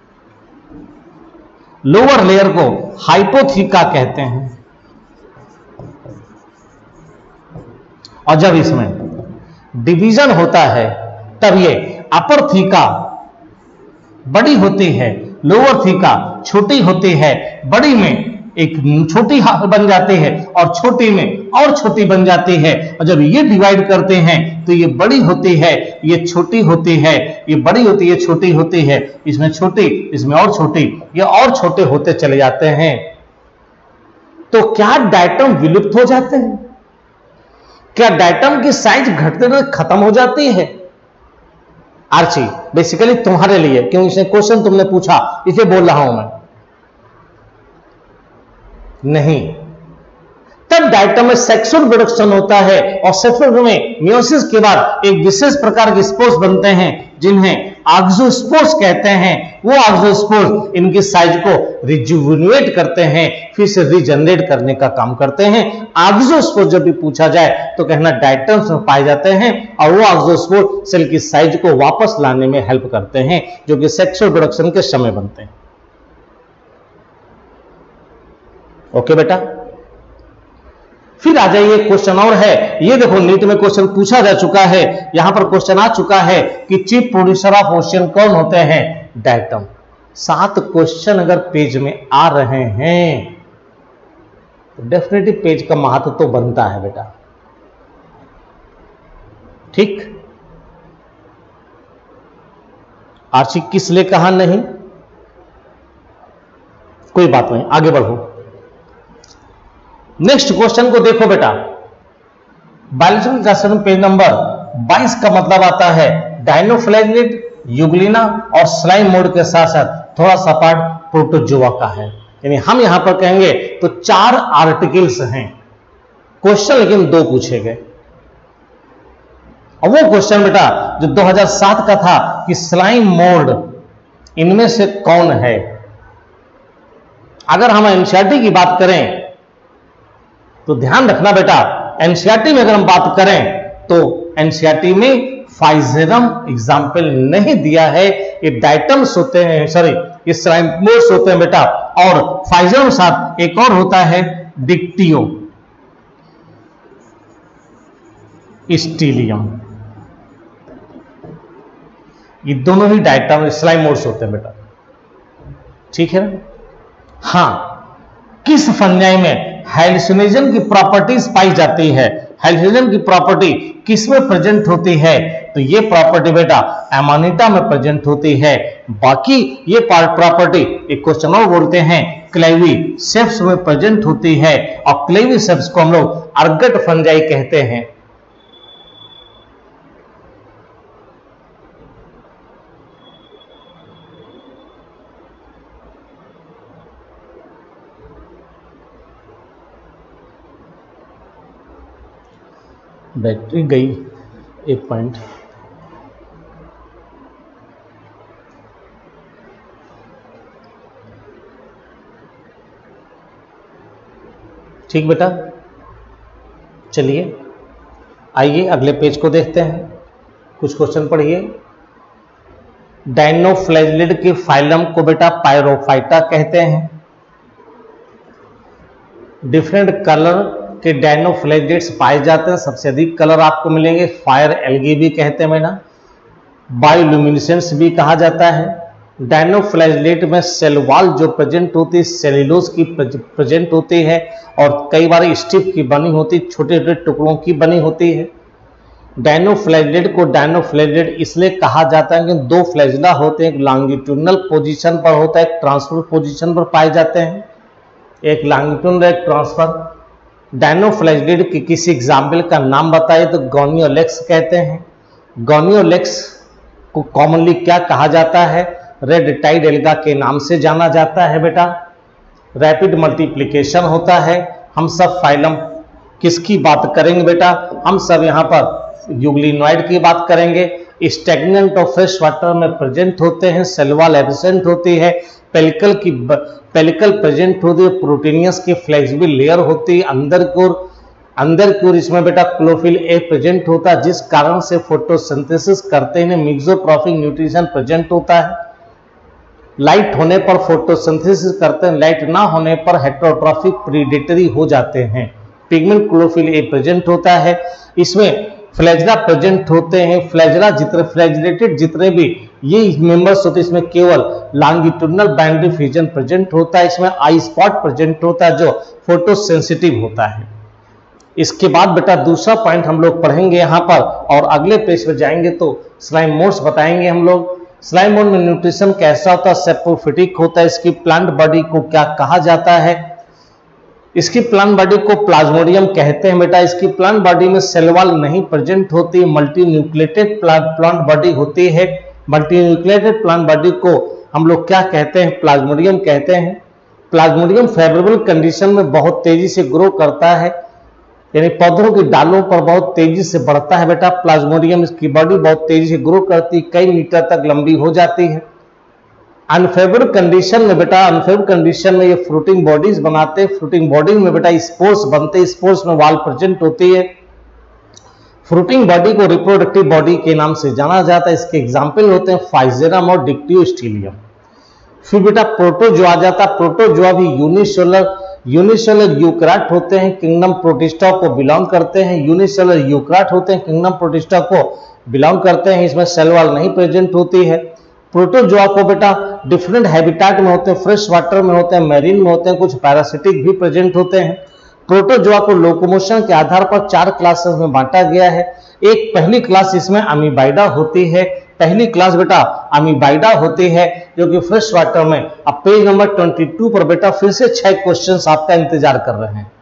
लोअर लेयर को हाइपोथीका कहते हैं। और जब इसमें डिवीजन होता है तब ये अपर थीका बड़ी होती है, लोअर थीका छोटी होती है, बड़ी में एक छोटी बन जाती है और छोटी में और छोटी बन जाती है। और जब ये डिवाइड करते हैं तो ये बड़ी होती है, ये छोटी होती है, ये बड़ी होती है, छोटी होती है, इसमें छोटी, इसमें और छोटी, ये और छोटे होते चले जाते हैं। तो क्या डायटम विलुप्त हो जाते हैं? क्या डायटम की साइज घटते हुए खत्म हो जाती है? आर्ची बेसिकली तुम्हारे लिए, क्यों इसने क्वेश्चन तुमने पूछा इसे बोल रहा हूं मैं। नहीं, तब डायटम में सेक्सुअल प्रोडक्शन होता है, और सेक्सुअल में मियोसिस के बाद एक विशेष प्रकार के स्पोर्स बनते हैं जिन्हें आक्सोस्पोर्स कहते हैं। वो आक्सोस्पोर्स इनकी साइज को रिजुविनेट करते हैं, फिर से रीजनरेट करने का काम करते हैं। आक्सोस्पोर्स जब भी पूछा जाए तो कहना डायटम्स में पाए जाते हैं, और वो आक्सोस्पोर्स सेल की साइज को वापस लाने में हेल्प करते हैं, जो कि सेक्सुअल प्रोडक्शन के समय बनते हैं। ओके बेटा, फिर आ जाइए, क्वेश्चन और है। ये देखो नीट में क्वेश्चन पूछा जा चुका है, यहां पर क्वेश्चन आ चुका है कि चीफ प्रोड्यूसर ऑफ ओशियन कौन होते हैं? डायटम। सात क्वेश्चन अगर पेज में आ रहे हैं तो डेफिनेटली पेज का महत्व तो बनता है बेटा। ठीक, आर्ची किस लिए कहा नहीं? कोई बात नहीं, आगे बढ़ो। नेक्स्ट क्वेश्चन को देखो बेटा, बायोलॉजिकल क्लासरूम पेज नंबर बाईस का मतलब आता है डायनोफ्लैजिलेट, यूग्लिना और स्लाइम मोड के साथ साथ थोड़ा सा पार्ट प्रोटोजोआ का है। यानी हम यहां पर कहेंगे तो चार आर्टिकल्स हैं। क्वेश्चन लेकिन दो पूछे गए, और वो क्वेश्चन बेटा जो दो हज़ार सात का था कि स्लाइम मोड इनमें से कौन है। अगर हम एनसीईआरटी की बात करें तो ध्यान रखना बेटा, एनसीईआरटी में अगर हम बात करें तो एनसीईआरटी में फाइजेरम एग्जाम्पल नहीं दिया है। ये डायटम्स होते हैं, सॉरी ये स्लाइमोड्स होते हैं बेटा, और फाइजेरम साथ एक और होता है डिक्टियो स्टीलियम। ये दोनों ही डायटम स्लाइमोड्स होते हैं बेटा, ठीक है ना? हां, किस फंजाई में हाइल्यूसिनेशन की प्रॉपर्टीज पाई जाती है? हाइल्यूसिनेशन की प्रॉपर्टी किसमें प्रेजेंट होती है? तो ये प्रॉपर्टी बेटा एमानिटा में प्रेजेंट होती है। बाकी ये प्रॉपर्टी एक क्वेश्चन और बोलते हैं क्लेवी सेप्स में प्रेजेंट होती है, और क्लेवी सेप्स को हम लोग अर्गट फंजाई कहते हैं। बैटरी गई एक पॉइंट। ठीक बेटा, चलिए आइए अगले पेज को देखते हैं। कुछ क्वेश्चन पढ़िए। डायनोफ्लैजिलिड के फाइलम को बेटा पायरोफाइटा कहते हैं। डिफरेंट कलर के डायनोफ्लैजिलिड्स पाए जाते हैं, सबसे अधिक कलर आपको मिलेंगे। फायर एल्गी भी कहते हैं बेटा, बायोल्यूमिनेसेंस भी कहा जाता है। डायनोफ्लैजिलेट में सेल वॉल जो प्रेजेंट होती है सेल्यूलोज की प्रेजेंट होती है और कई बार स्टिप की बनी होती, छोटे छोटे टुकड़ों की बनी होती है। डायनोफ्लैजिलेट को डायनोफ्लैजिलेट इसलिए कहा जाता है कि दो फ्लैजिला होते हैं, एक लॉन्गिट्यूडनल पोजीशन पर होता है, एक ट्रांसफर पोजीशन पर पाए जाते हैं, एक लॉन्गिट्यूडनल एक ट्रांसफर। डायनोफ्लैजिलेट के किसी एग्जाम्पल का नाम बताइए तो गोनियोलेक्स कहते हैं। गोनियोलेक्स को कॉमनली क्या कहा जाता है? रेड टाइड एल्गा के नाम से जाना जाता है बेटा। रैपिड मल्टीप्लिकेशन होता है। हम सब फाइलम किसकी बात करेंगे बेटा? हम सब यहाँ पर यूग्लिनॉइड की बात करेंगे। स्टैग्नेंट और फ्रेश वाटर में प्रेजेंट होते हैं, सेल वॉल एब्सेंट होती है, पेलिकल की पेलिकल प्रेजेंट होती है, प्रोटीनियस की फ्लेक्सिबल लेयर होती है, अंदर की ओर अंदर की ओर इसमें बेटा क्लोरोफिल ए प्रेजेंट होता है, जिस कारण से फोटोसिंथेसिस करते हैं मिक्सोट्रॉफिक न्यूट्रिशन प्रेजेंट होता है। लाइट होने पर फोटोसिंथेसिस करते हैं, लाइट ना होने पर हेटेरोट्रॉफिक प्रीडेटरी हो जाते हैं। पिगमेंट क्लोरोफिल ए प्रेजेंट होता है, इसमें फ्लैजिला प्रेजेंट होते हैं। फ्लैजिला जितने फ्लैजिलेटेड जितने भी ये मेंबर्स होते हैं इसमें केवल लॉन्गिट्यूडनल बाउंड्री फ्यूजन प्रेजेंट होता है, इसमें आई स्पॉट प्रेजेंट होता है जो फोटो सेंसिटिव होता है। इसके बाद बेटा दूसरा पॉइंट हम लोग पढ़ेंगे यहाँ पर और अगले पेज पर जाएंगे तो स्लाइम मोड्स बताएंगे हम लोग। स्लाइम मोड में न्यूट्रिशन कैसा होता है? सेपोफिटिक होता है। इसकी प्लांट बॉडी को क्या कहा जाता है? इसकी प्लांट बॉडी को प्लाज्मोडियम कहते हैं बेटा। इसकी प्लांट बॉडी में सेल वॉल नहीं प्रेजेंट होती, मल्टी न्यूक्लिएटेड प्लांट बॉडी होती है। मल्टी न्यूक्लिएटेड प्लांट बॉडी को हम लोग क्या कहते हैं? प्लाज्मोडियम कहते हैं। प्लाज्मोडियम फेवरेबल कंडीशन में बहुत तेजी से ग्रो करता है, यानी पौधों की डालों पर बहुत तेजी से बढ़ता है बेटा प्लाज्मोडियम। इसकी बॉडी बहुत तेजी से ग्रो करती, कई मीटर तक लंबी हो जाती है। अनफेवरेबल कंडीशन में बेटा अनफेवरेबल कंडीशन में ये फ्रूटिंग बॉडीज बनाते हैं। फ्रूटिंग बॉडी में बेटा स्पोर्स बनते हैं, स्पोर्स में वाल प्रेजेंट होती है। फ्रूटिंग बॉडी को रिप्रोडक्टिव बॉडी के नाम से जाना जाता है। इसके एग्जाम्पल होते हैं फाइजेरम और डिक्टियोस्टीलियम। फिर बेटा प्रोटोजोआ जाता है। प्रोटोजोआ भी यूनिसेलुलर यूनिसेलुलर यूकैरियोट होते हैं, किंगडम प्रोटिस्टा को बिलोंग करते हैं। यूनिसेलुलर यूकैरियोट होते हैं, किंगडम प्रोटिस्टा को बिलोंग करते हैं। इसमें सेल वॉल नहीं प्रेजेंट होती है। प्रोटोजोआ को बेटा डिफरेंट हैबिटेट में होते हैं, फ्रेश वाटर में होते हैं, मैरीन में होते हैं, कुछ पैरासिटिक भी प्रेजेंट होते हैं। प्रोटोजोआ को लोकोमोशन के आधार पर चार क्लासेस में बांटा गया है। एक पहली क्लास इसमें अमीबाइडा होती है। पहली क्लास बेटा अमीबाइडा होती है जो कि फ्रेश वाटर में। अब पेज नंबर बाईस पर बेटा फिर से छह क्वेश्चंस आपका इंतजार कर रहे हैं।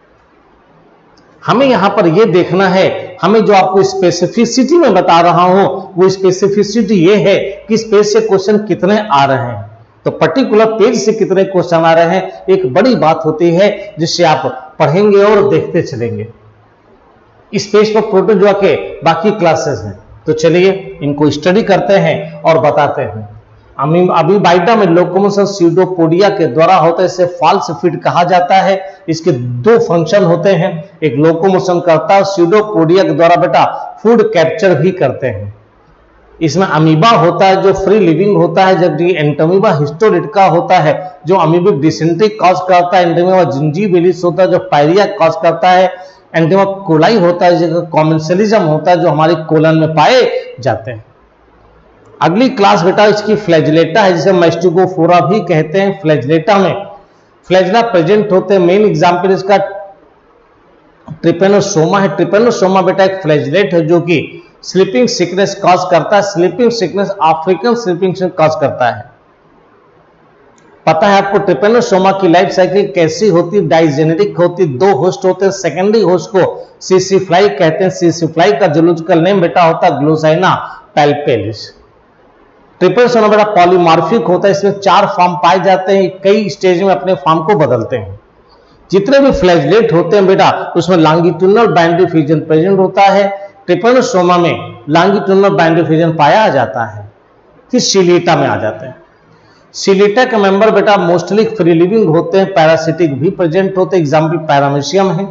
हमें यहां पर यह देखना है, हमें जो आपको स्पेसिफिसिटी में बता रहा हूं वो स्पेसिफिसिटी ये है कि इस पेज से क्वेश्चन कितने आ रहे हैं, तो पर्टिकुलर पेज से कितने क्वेश्चन आ रहे हैं एक बड़ी बात होती है जिससे आप पढ़ेंगे और देखते चलेंगे। इस पेज पर प्रोटोजोआ के बाकी क्लासेस हैं, तो चलिए इनको स्टडी करते हैं और बताते हैं। अमीबाइडा में लोकोमोशन स्यूडोपोडिया के द्वारा होता है, इसे फॉल्स फीड कहा जाता है। इसके दो फंक्शन होते हैं, एक लोकोमोशन करता है, स्यूडोपोडिया के द्वारा बेटा फूड कैप्चर भी करते हैं। इसमें अमीबा होता है जो फ्री लिविंग होता है, जबकि एंटोमीबा हिस्टोरिटिका होता है जो अमीबिक डिसेंट्री कॉज करता है। एंटोमीबा जिंजीबिलिस होता है जो पायरिया कॉज करता है। एंटीमा कोलाई होता है जो कॉमेंसलिज्म होता है जो हमारे कोलन में पाए जाते हैं। अगली क्लास बेटा इसकी फ्लैजिलेटा है जिसे मैस्टिगोफोरा भी कहते हैं। फ्लैजिलेटा में फ्लैजिला प्रेजेंट होते हैं। मेन एग्जांपल इसका ट्रिपेनोसोमा है। ट्रिपेनोसोमा बेटा एक फ्लैजिलेट है जो कि स्लीपिंग सिकनेस कॉज करता है। Sleeping sickness African sleeping sickness cause करता है। पता है आपको ट्रिपेनोसोमा की लाइफ साइकिल कैसी होती है? डाइजेनेटिक होती, दो होस्ट होते हैं। सेकेंडरी होस्ट को सीसीफ्लाई कहते हैं। सीसीफ्लाई का जूलॉजिकल नेम बेटा होता है ग्लोसाइना पैल्पेलिस। ट्रिपेनोसोमा बेटा पॉलीमॉर्फिक होता है, इसमें चार फॉर्म पाए जाते हैं, कई स्टेज में अपने फॉर्म को बदलते हैं। जितने भी फ्लैजिलेट होते हैं बेटा उसमें लॉन्गिट्यूडनल बाउंड्री फ्यूजन प्रेजेंट होता है। ट्रिपेनोसोमा में लॉन्गिट्यूडनल बाउंड्री फ्यूजन पाया जाता है। फिर सिलीटा में आ जाते हैं। सिलीटा के मेंबर बेटा मोस्टली फ्री लिविंग होते हैं, पैरासिटिक भी प्रेजेंट होते हैं। एग्जाम्पल पैरामीशियम है।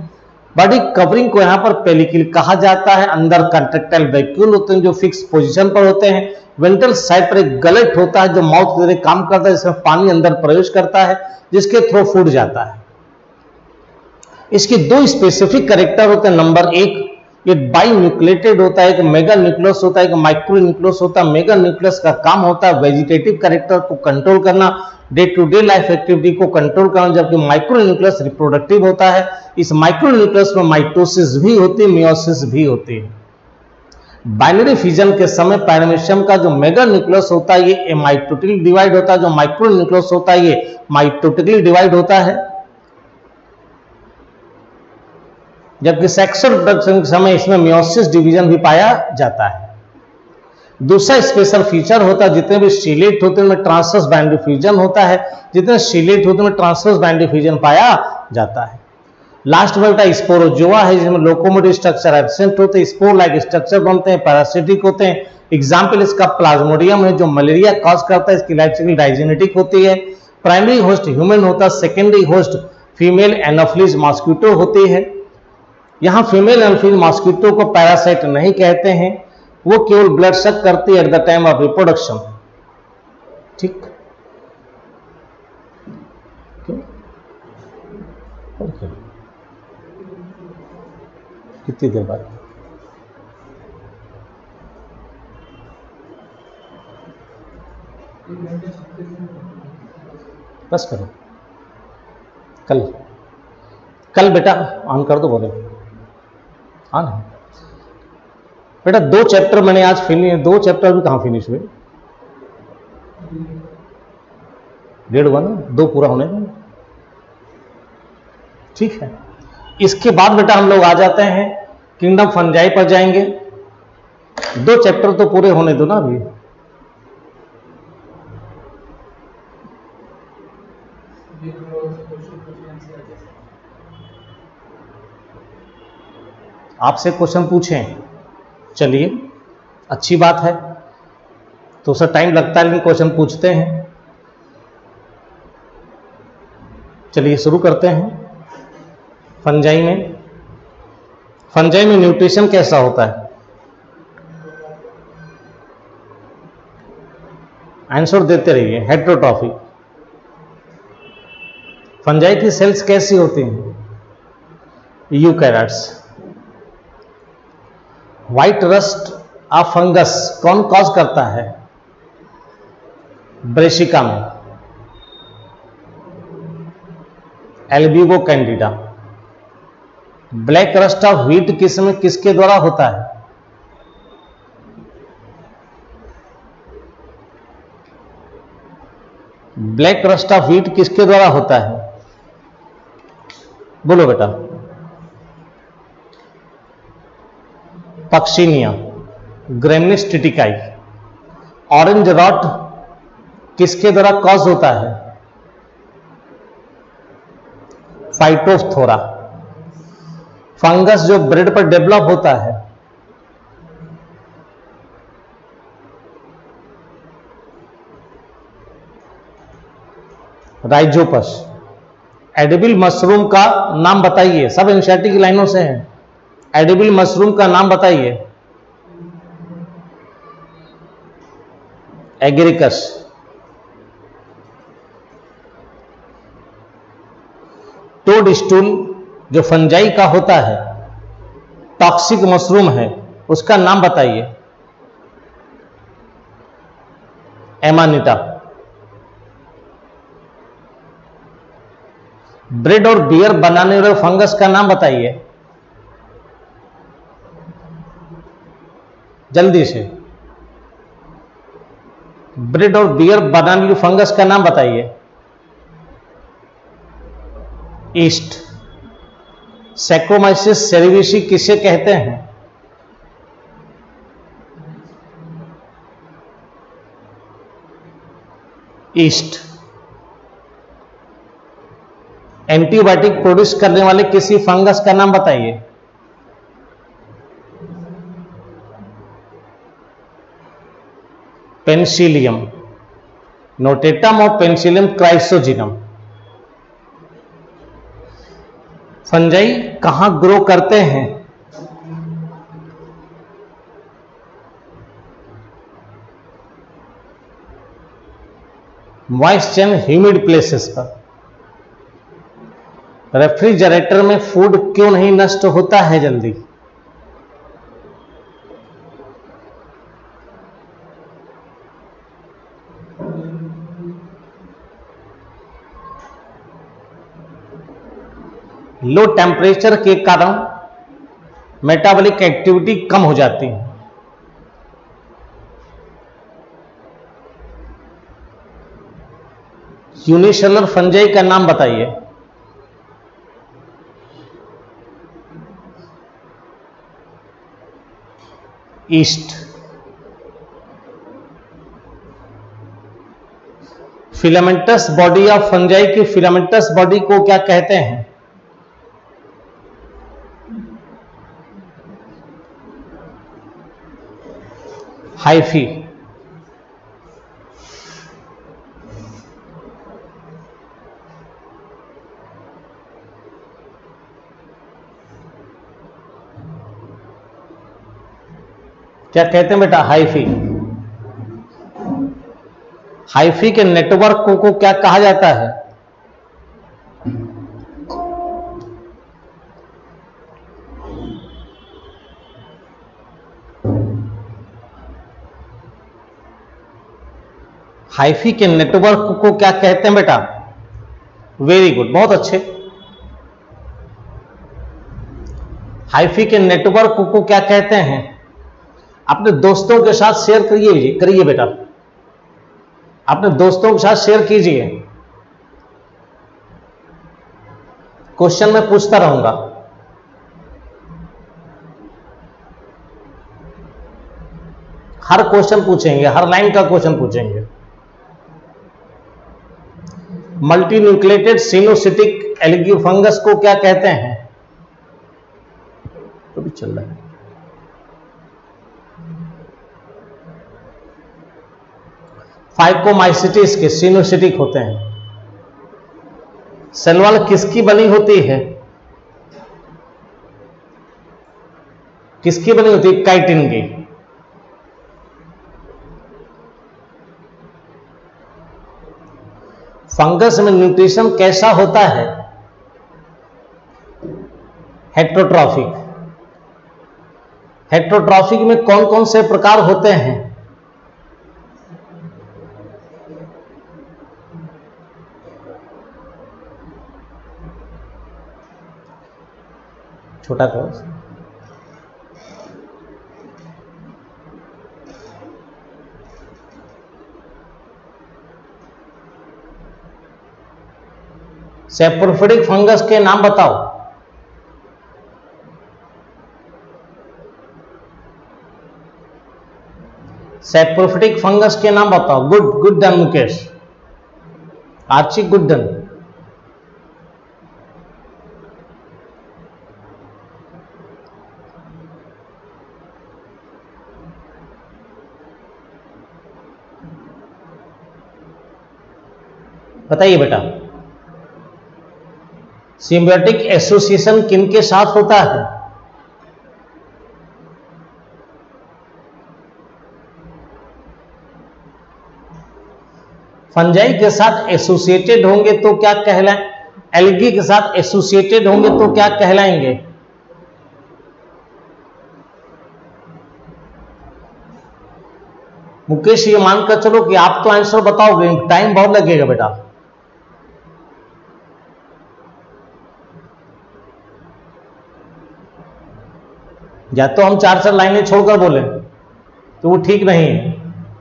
बॉडी कवरिंग को यहां पर पेलिकल कहा जाता है। अंदर कंट्रेक्टाइल वैक्यूल होते हैं जो फिक्स पोजीशन पर होते हैं। वेंट्रल साइड पर एक गलेट होता है जो माउथ की तरह काम करता है, जिसमें पानी अंदर प्रवेश करता है, जिसके थ्रू फूड जाता है। इसके दो स्पेसिफिक कैरेक्टर होते हैं। नंबर एक, ये बाई न्यूक्लिएटेड होता है, एक मेगा न्यूक्लियस होता है, एक माइक्रो न्यूक्लियस होता है। मेगा न्यूक्लियस का काम होता है वेजिटेटिव कैरेक्टर को कंट्रोल करना, day to day life activity को कंट्रोल करना, जबकि माइक्रो न्यूक्लियस रिप्रोडक्टिव होता है। इस माइक्रो न्यूक्लियस में माइटोसिस भी होती है, मियोसिस भी होती है। बाइनरी फिजन के समय पैरामीशियम का जो मेगा न्यूक्लियस होता है ये एमाइटोटिकली डिवाइड होता है, जो माइक्रो न्यूक्लियस होता है ये माइटोटिकली डिवाइड होता है। जबकि सेक्सुअल रिप्रोडक्शन के समय इसमें मियोसिस डिवीजन भी पाया जाता है। दूसरा स्पेशल फीचर होता है, जितने भी सीलेट होते हैं उनमें ट्रांसवर्स बाइनरी फ्यूजन होता है, जितने सीलेट होते हैं उनमें ट्रांसवर्स बाइनरी फ्यूजन पाया जाता है। लास्ट में बेटा स्पोरोजोआ है, जिसमें लोकोमोटिव स्ट्रक्चर एब्सेंट होते हैं, स्पोर लाइक स्ट्रक्चर बनते हैं, पैरासिटिक होते हैं। एग्जाम्पल इसका प्लाज्मोडियम है जो मलेरिया कॉज करता है, इसकी लाइफ साइकिल डाइजेनेटिक होती है। प्राइमरी होस्ट ह्यूमन होता है, secondary host female anopheles mosquito होती है। यहां फीमेल एनोफिलीज मॉस्किटो को पैरासाइट नहीं कहते हैं, वो केवल ब्लड सक करती है at the time of reproduction. ठीक, कितनी देर बाद? बस करो, कल कल बेटा ऑन कर दो, बोले हाँ ना बेटा। दो चैप्टर मैंने आज फिनिश, दो चैप्टर भी कहाँ फिनिश हुए? डेढ़ हुआ ना, दो पूरा होने में। ठीक है, इसके बाद बेटा हम लोग आ जाते हैं किंगडम फंजाई पर जाएंगे। दो चैप्टर तो पूरे होने दो ना अभी। आपसे क्वेश्चन पूछें, चलिए अच्छी बात है, तो उससे टाइम लगता है लेकिन क्वेश्चन पूछते हैं। चलिए शुरू करते हैं। फंजाई में फंजाई में न्यूट्रिशन कैसा होता है? आंसर देते रहिए। हेट्रोट्रॉफी। फंजाई की सेल्स कैसी होती हैं? Eukaryotes. White rust of fungus कौन कॉज करता है? ब्रेशिका में albugo candida. Black rust of wheat किस में किसके द्वारा होता है? ब्लैक रस्ट ऑफ व्हीट किसके द्वारा होता है? बोलो बेटा। पक्सिनिया, ग्रेमिनिस टिटिकाई। ऑरेंज रॉट किसके द्वारा कॉज होता है? फाइटोफथोरा। फंगस जो ब्रेड पर डेवलप होता है, राइजोपस। एडिबल मशरूम का नाम बताइए, सब एनसीईआरटी की लाइनों से हैं। एडिबल मशरूम का नाम बताइए। एगेरिकस। टोड स्टूल जो फंजाई का होता है, टॉक्सिक मशरूम है, उसका नाम बताइए। एमानिटा। ब्रेड और बियर बनाने वाले फंगस का नाम बताइए जल्दी से। ब्रेड और बियर बनाने वाले फंगस का नाम बताइए। ईस्ट। सैक्रोमाइसिस सेरेविसी किसे कहते हैं? ईस्ट। एंटीबायोटिक प्रोड्यूस करने वाले किसी फंगस का नाम बताइए। पेंसिलियम। नोटेटम और पेंसिलियम क्राइसोजिनम। फंजाई कहां ग्रो करते हैं? मॉइस्ट एंड ह्यूमिड प्लेसेस पर। रेफ्रिजरेटर में फूड क्यों नहीं नष्ट होता है जल्दी? लो टेम्परेचर के कारण मेटाबॉलिक एक्टिविटी कम हो जाती है। यूनिसेलुलर फंजाई का नाम बताइए। Yeast. Filamentous body of fungi की फिलामेंटस बॉडी को क्या कहते हैं? हाइफी। क्या कहते हैं बेटा? हाइफी। हाइफी के नेटवर्क को, को क्या कहा जाता है? हाइफी के नेटवर्क को क्या कहते हैं बेटा? वेरी गुड, बहुत अच्छे। हाइफी के नेटवर्क को क्या कहते हैं? अपने दोस्तों के साथ शेयर करिए करिए बेटा, अपने दोस्तों के साथ शेयर कीजिए। क्वेश्चन मैं पूछता रहूंगा। हर क्वेश्चन पूछेंगे, हर लाइन का क्वेश्चन पूछेंगे। मल्टीन्यूक्लिएटेड सिनोसिटिक एल्गी फंगस को क्या कहते हैं? तो भी चल रहा है। फाइकोमाइसिटिस के सिनोसिटिक होते हैं। सेल वॉल किसकी बनी होती है? किसकी बनी होती है? काइटिन की। फंगस में न्यूट्रिशन कैसा होता है? हेट्रोट्रॉफिक। हेट्रोट्रॉफिक में कौन कौन से प्रकार होते हैं? छोटा करो। सैप्रोफिटिक फंगस के नाम बताओ। सैप्रोफिटिक फंगस के नाम बताओ। Good good done Mukesh. Archi good done. बताइए बेटा, सिम्बियोटिक एसोसिएशन किनके साथ होता है? फंजाई के साथ एसोसिएटेड होंगे तो क्या कहलाएं? एल्गी के साथ एसोसिएटेड होंगे तो क्या कहलाएंगे? मुकेश, ये मानकर चलो कि आप तो आंसर बताओगे, टाइम बहुत लगेगा बेटा। या तो हम चार चार लाइनें छोड़कर बोले तो वो ठीक नहीं है।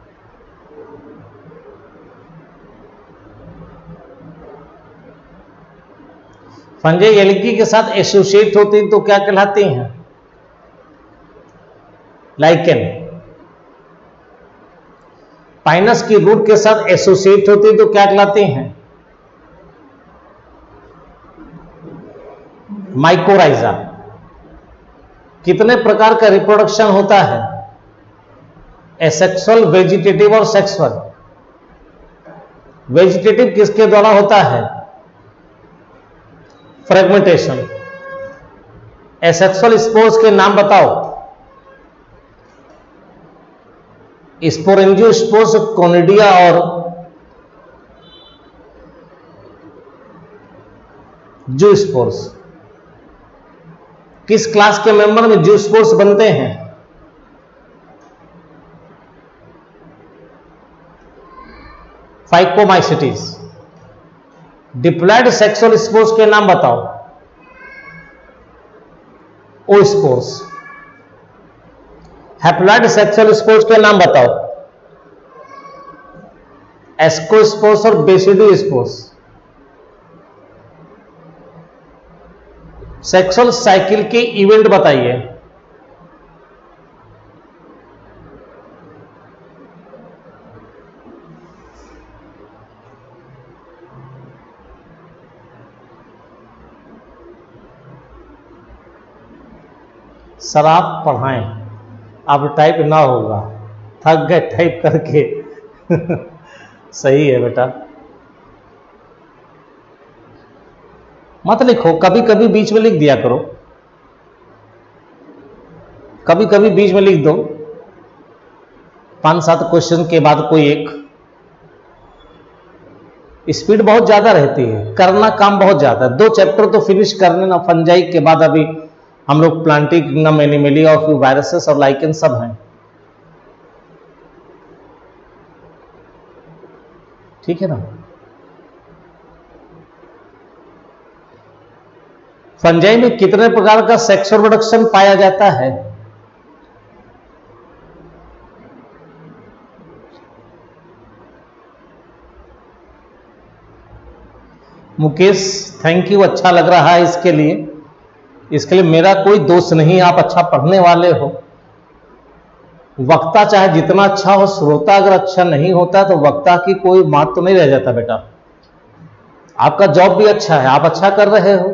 फंजाई एल्गी के साथ एसोसिएट होती तो क्या कहलाती हैं? लाइकेन। पाइनस की रूट के साथ एसोसिएट होती तो क्या कहलाती हैं? माइकोराइजा। कितने प्रकार का रिप्रोडक्शन होता है? एसेक्सुअल, वेजिटेटिव और सेक्सुअल। वेजिटेटिव किसके द्वारा होता है? फ्रेगमेंटेशन। एसेक्सुअल स्पोर्स के नाम बताओ। स्पोरेंजियोस्पोर्स, कोनिडिया और जूस्पोर्स। किस क्लास के मेंबर में जूस्पोर्स बनते हैं? फाइकोमाइसिटीज। डिप्लॉयड सेक्सुअल स्पोर्स के नाम बताओ। ओस्पोर्स। हैप्लॉयड सेक्सुअल स्पोर्स के नाम बताओ। एस्कोस्पोर्स और बेसिडोस्पोर्स। सेक्सुअल साइकिल के इवेंट बताइए। सर आप पढ़ाएं, आप टाइप ना होगा, थक गए टाइप करके। सही है बेटा, मत लिखो, कभी कभी बीच में लिख दिया करो, कभी कभी बीच में लिख दो, पांच सात क्वेश्चन के बाद कोई एक। स्पीड बहुत ज्यादा रहती है, करना काम बहुत ज्यादा है। दो चैप्टर तो फिनिश करने ना, फंजाई के बाद अभी हम लोग प्लांटिक किंगडम, एनिमेलिया और फिर वायरसेस और लाइकेन सब हैं। ठीक है ना। फंजाई में कितने प्रकार का सेक्सुअल प्रोडक्शन पाया जाता है? मुकेश थैंक यू, अच्छा लग रहा है इसके लिए। इसके लिए मेरा कोई दोष नहीं, आप अच्छा पढ़ने वाले हो। वक्ता चाहे जितना अच्छा हो, श्रोता अगर अच्छा नहीं होता तो वक्ता की कोई बात तो नहीं रह जाता बेटा। आपका जॉब भी अच्छा है, आप अच्छा कर रहे हो।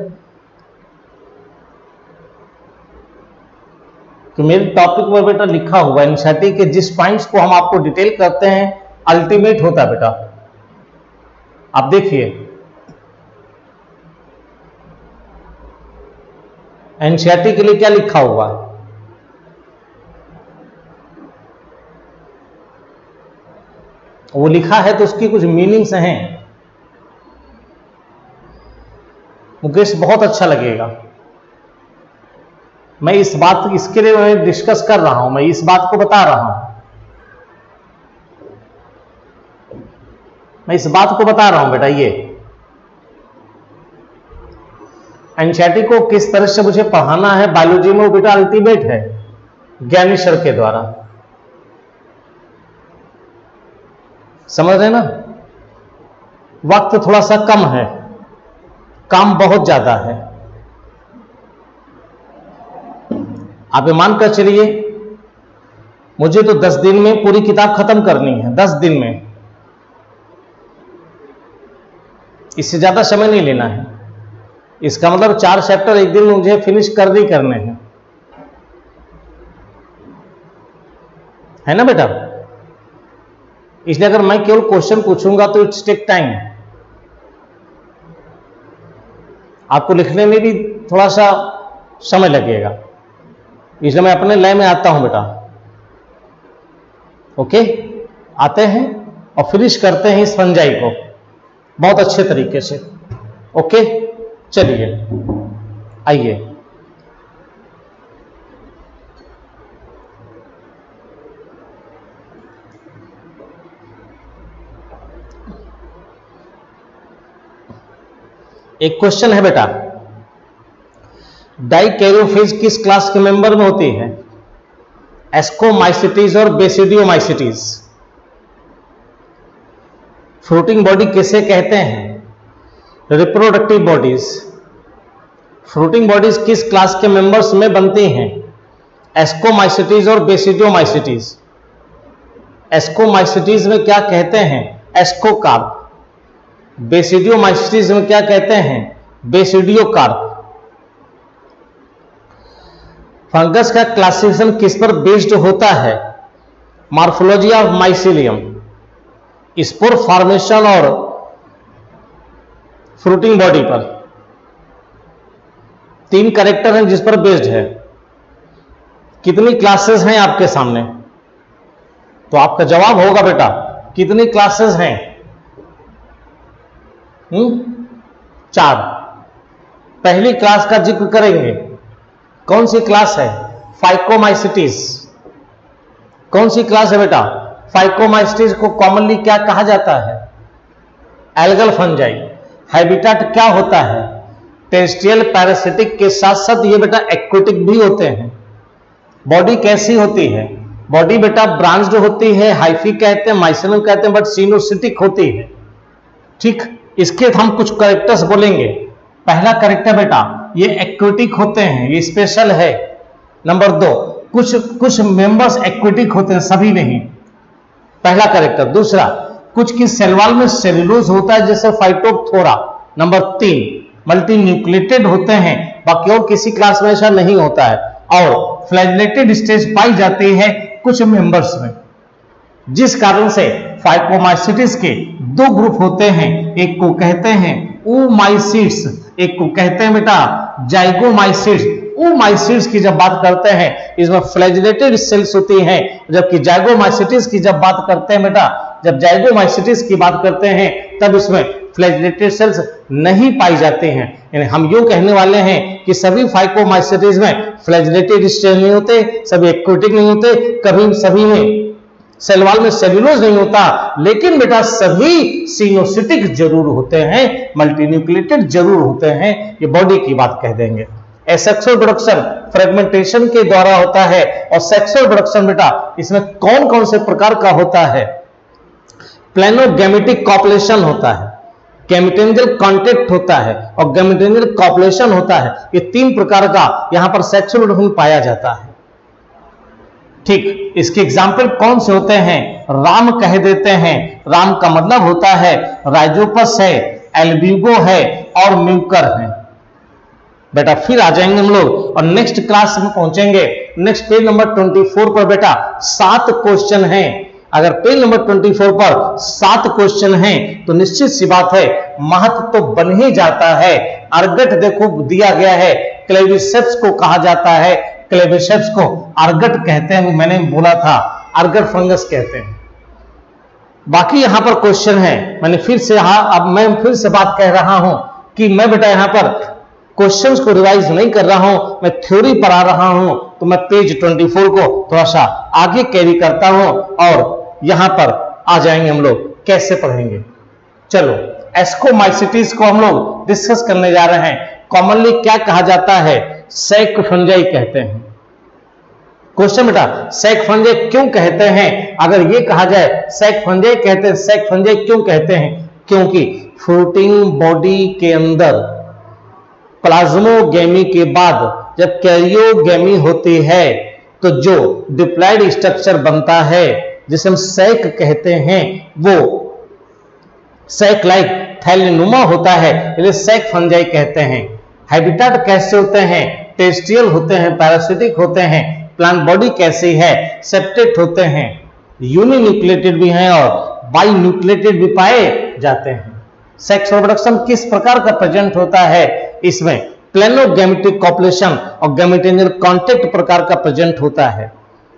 तो मेरे टॉपिक में बेटा लिखा हुआ एनसीईआरटी के जिस पॉइंट्स को हम आपको डिटेल करते हैं, अल्टीमेट होता है बेटा। आप देखिए एनसीईआरटी के लिए क्या लिखा हुआ है। वो लिखा है तो उसकी कुछ मीनिंग्स हैं। मुकेश बहुत अच्छा लगेगा। मैं इस बात इसके लिए मैं डिस्कस कर रहा हूं, मैं इस बात को बता रहा हूं, मैं इस बात को बता रहा हूं बेटा। ये एनसीईआरटी को किस तरह से मुझे पढ़ाना है बायोलॉजी में, वो बेटा अल्टीमेट है ज्ञानी सर के द्वारा। समझ रहे ना। वक्त थोड़ा सा कम है, काम बहुत ज्यादा है। आप ये मानकर चलिए मुझे तो दस दिन में पूरी किताब खत्म करनी है, दस दिन में, इससे ज्यादा समय नहीं लेना है। इसका मतलब चार चैप्टर एक दिन में मुझे फिनिश कर ही करने हैं, है ना बेटा। इसलिए अगर मैं केवल क्वेश्चन पूछूंगा तो इट्स टेक टाइम, आपको लिखने में भी थोड़ा सा समय लगेगा। इसलिए मैं अपने लय में आता हूं बेटा। ओके, आते हैं और फिनिश करते हैं इस फंजाई को बहुत अच्छे तरीके से। ओके चलिए आइए। एक क्वेश्चन है बेटा, डाइकैरियोफेज किस क्लास के मेंबर में होती है? एस्कोमाइसिटीज और बेसिडियोमाइसिटीज। फ्रूटिंग बॉडी किसे कहते हैं? Reproductive bodies. फ्रूटिंग बॉडीज किस क्लास के मेंबर्स में बनती हैं? एस्कोमाइसिटीज और बेसिडियोमाइसिटीज। एस्कोमाइसिटीज में क्या कहते हैं? एस्कोकार्प। बेसिडियोमाइसिटीज में क्या कहते हैं? बेसिडियोकार्प। फंगस का क्लासिफिकेशन किस पर बेस्ड होता है? Morphology of mycelium, spore formation और फ्रूटिंग बॉडी पर। तीन कैरेक्टर हैं जिस पर बेस्ड है। कितनी क्लासेस हैं आपके सामने? तो आपका जवाब होगा बेटा कितनी क्लासेस हैं? हम्म चार। पहली क्लास का जिक्र करेंगे। कौन सी क्लास है? फाइकोमाइसिटीज। कौन सी क्लास है बेटा? फाइकोमाइसिटीज को कॉमनली क्या कहा जाता है? Algal fungi. हैबिटेट क्या होता है? टेरेस्ट्रियल पैरासिटिक के साथ साथ ये बेटा एक्वेटिक भी होते हैं। बॉडी कैसी होती है? बॉडी बेटा ब्रांच्ड होती है, हाइफी कहते हैं, माइसेलम कहते हैं, बट सिनोसिटिक होती है। ठीक, इसके हम कुछ कैरेक्टर्स बोलेंगे। पहला कैरेक्टर बेटा ये एक्वेटिक होते हैं, ये स्पेशल है। नंबर दो, कुछ कुछ मेंबर्स एक्वेटिक होते हैं, सभी नहीं। पहला कैरेक्टर। दूसरा, कुछ की सेल वॉल में सेल्यूलोज होता है जैसे फाइटोप्थोरा। नंबर तीन, मल्टी न्यूक्लिएटेड होते हैं, बाकी और किसी क्लास में ऐसा नहीं होता है। और फ्लैगेलेटेड स्टेज पाई जाती है कुछ मेंबर्स में, जिस कारण से फाइकोमाइसिटिस के दो ग्रुप होते हैं। एक को कहते हैं oomaisids, एक को कहते हैं बेटा जाइगोमाइसिड्स। oomaisids की जब बात करते हैं इसमें फ्लैगेलेटेड सेल्स होती हैं, जबकि जाइगोमाइसिटिस की जब बात करते हैं बेटा जब जाइगोमाइसिटिस की बात करते हैं तब इसमें फ्लैगेलेटेड सेल्स नहीं पाई जाते हैं। यानी हम यूं कहने वाले हैं कि सभी फाइकोमाइसिटिस में फ्लैगेलेटेड स्टेज नहीं होते, सभी एक्वेटिक नहीं होते, कभी सभी में सेल वॉल में सेल्यूलोज नहीं होता, लेकिन बेटा सभी सिनोसिटिक जरूर होते हैं, मल्टीन्यूक्लिएटेड जरूर होते हैं। ये बॉडी की बात कह देंगे। सेक्सुअल प्रोडक्शन फ्रेगमेंटेशन के द्वारा होता है। और सेक्सुअल प्रोडक्शन बेटा इसमें कौन कौन से प्रकार का होता है? प्लेनोगैमेटिक कॉपुलेशन होता है, गैमेटेंजियल कॉन्टैक्ट होता है और गैमेटेंजियल कॉपुलेशन होता है। ये तीन प्रकार का यहां पर सेक्सुअल प्रोडक्शन पाया जाता है। ठीक, इसके एग्जाम्पल कौन से होते हैं? राम कह देते हैं। राम का मतलब होता है राइजोपस है, एल्ब्यूगो है और म्यूकर है। बेटा फिर आ जाएंगे हम लोग और नेक्स्ट क्लास में पहुंचेंगे। नेक्स्ट पेज नंबर चौबीस पर बेटा सात क्वेश्चन हैं। अगर पेज नंबर चौबीस पर सात क्वेश्चन हैं तो निश्चित सी बात है महत्व तो बन ही जाता है। अर्गट देखो दिया गया है, क्लेविसेप्स को कहा जाता है, क्लेविसेप्स को अर्गट कहते हैं, मैंने बोला था अर्गट फंगस कहते हैं। बाकी यहां पर क्वेश्चन है, मैंने फिर से अब मैं फिर से बात कह रहा हूं कि मैं बेटा यहां पर क्वेश्चंस को रिवाइज नहीं कर रहा हूं, मैं थ्योरी पढ़ा रहा हूं, तो मैं पेज चौबीस को थोड़ा सा आगे कैरी करता हूं और यहां पर आ जाएंगे हम लोग कैसे पढ़ेंगे। चलो एस्कोमाइसिटिस को हम लोग डिस्कस करने जा रहे हैं। कॉमनली क्या कहा जाता है? सैक फंजाई कहते हैं। क्वेश्चन बेटा सैक फंजाई क्यों कहते हैं? अगर ये कहा जाए सैक फंजाई कहते हैं, सैक फंजाई क्यों कहते हैं? क्योंकि फ्रूटिंग बॉडी के अंदर प्लाज्मोगेमी के बाद जब कैरियोगेमी होती है तो जो डिप्लॉयड स्ट्रक्चर बनता है जिसे हम सैक कहते हैं वो सैक लाइक थैलेनुमा होता है, इसलिए सैक फंजाई कहते हैं। हैबिटेट कैसे होते हैं? टेरेस्ट्रियल होते हैं, पैरासिटिक होते हैं। प्लांट बॉडी कैसी है? सेप्टेट होते हैं, यूनिन्यूक्लिएटेड भी हैं और बाई न्यूक्लिएटेड भी पाए जाते हैं। सेक्सुअल प्रोडक्शन किस प्रकार का प्रेजेंट होता है? इसमें प्लेनोगैमेटिक कॉपुलेशन और गैमेटेंजियल कॉन्टैक्ट प्रकार का प्रेजेंट होता है।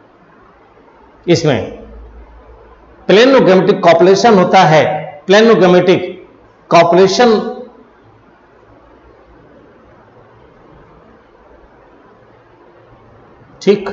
इसमें प्लेनोगैमेटिक कॉपुलेशन होता है। प्लेनोगैमेटिक कॉपुलेशन ठीक।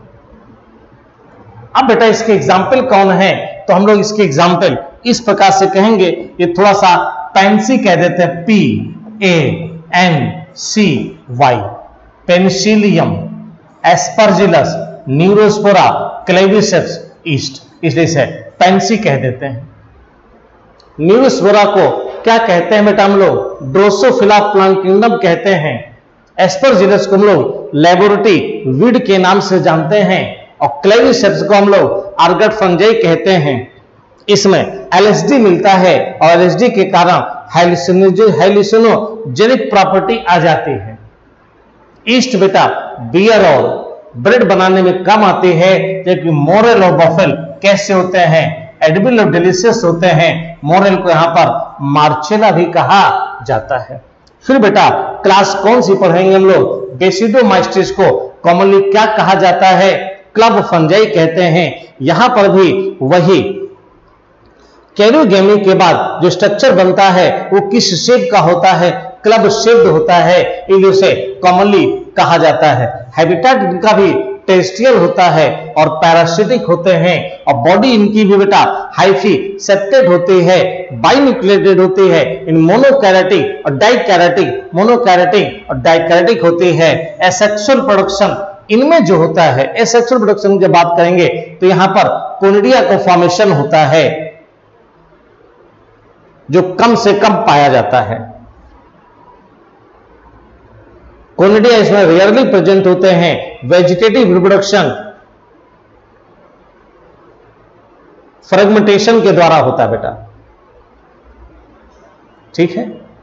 अब बेटा इसके एग्जाम्पल कौन है? तो हम लोग इसके एग्जाम्पल इस प्रकार से कहेंगे, ये थोड़ा सा पेंसी कह देते हैं, P A N C Y. Penicillium, aspergillus, neurospora, claviceps, yeast, इसलिए से पेंसी कह देते हैं। न्यूरोस्पोरा को क्या कहते हैं बेटा हम लोग? ड्रोसोफिला प्लांट किंगडम कहते हैं। एस्परजिलस को हम लोग लेबोरेटरी विड के नाम से जानते हैं और क्लेविसेप्स को हम लोग अर्गट फंजाई कहते हैं। इसमें एलएसडी मिलता है और एलएसडी के कारण हाइलुसिनोजेनिक प्रॉपर्टी आ जाती है। ईस्ट बेटा बियर और ब्रेड बनाने में काम आती है, जबकि मोरेल और बफेल कैसे होते हैं? एडिबल और डिलीशियस होते हैं। मोरेल को यहां पर मार्चेला भी कहा जाता है। फिर बेटा क्लास कौन सी पढ़ेंगे हम लोग? बेसिडोमाइस्टिस को कॉमनली क्या कहा जाता है? क्लब फंजाई कहते हैं। यहां पर भी वही कैरियोगेमी के बाद जो स्ट्रक्चर बनता है वो किस शेप का होता है? क्लब शेप्ड होता है, इसे कॉमनली कहा जाता है। हैबिटेट इनका भी टेरेस्ट्रियल होता है और पैरासिटिक होते हैं, और बॉडी इनकी भी बेटा हाइफी सेप्टेड होती है, बाइन्यूक्लिएटेड होती है, इन मोनोकैरेटिक और डाइकैरेटिक, मोनोकैरेटिक और डाइकैरेटिक होती है। एसेक्सुअल प्रोडक्शन इनमें जो होता है, एसेक्सुअल प्रोडक्शन की बात करेंगे तो यहां पर कोनिडिया का फॉर्मेशन होता है जो कम से कम पाया जाता है। कोनिडिया इसमें रेयरली प्रेजेंट होते हैं। वेजिटेटिव रिप्रोडक्शन फ्रेगमेंटेशन के द्वारा होता है बेटा, ठीक है।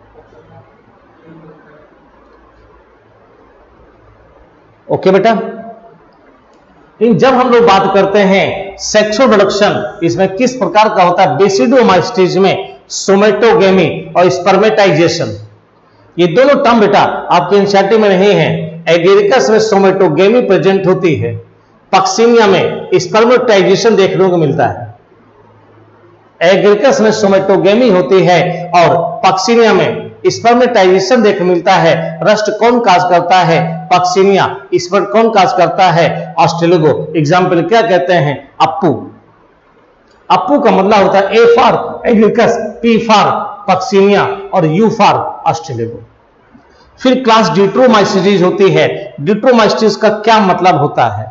ओके बेटा, इन जब हम लोग बात करते हैं सेक्सुअल प्रोडक्शन, इसमें किस प्रकार का होता है? बेसिडोमाइस्टिस में सोमेटोगेमी और स्पर्मेटाइजेशन, ये दोनों टर्म बेटा आपके एनसीईआरटी में नहीं है। एगेरिकस में सोमेटोगेमी प्रेजेंट होती है, पक्सिनिया में स्पर्मेटाइजेशन देखने को मिलता है। एगेरिकस में सोमेटोगेमी होती है और पक्सिनिया में स्पर्मेटाइजेशन देखने मिलता है। रस्ट कौन काज करता है? पक्सिनिया। स्पर्म कौन काज करता है? ऑस्ट्रेलिगो। एग्जाम्पल क्या कहते हैं? अप्पू। अप्पू का मतलब होता है A for agaricus, P for puccinia और यू फॉर ऑस्ट्रेलिगो। फिर क्लास डिट्रोमाइस्टिस होती है। डिट्रोमाइस्टिस का क्या मतलब होता है?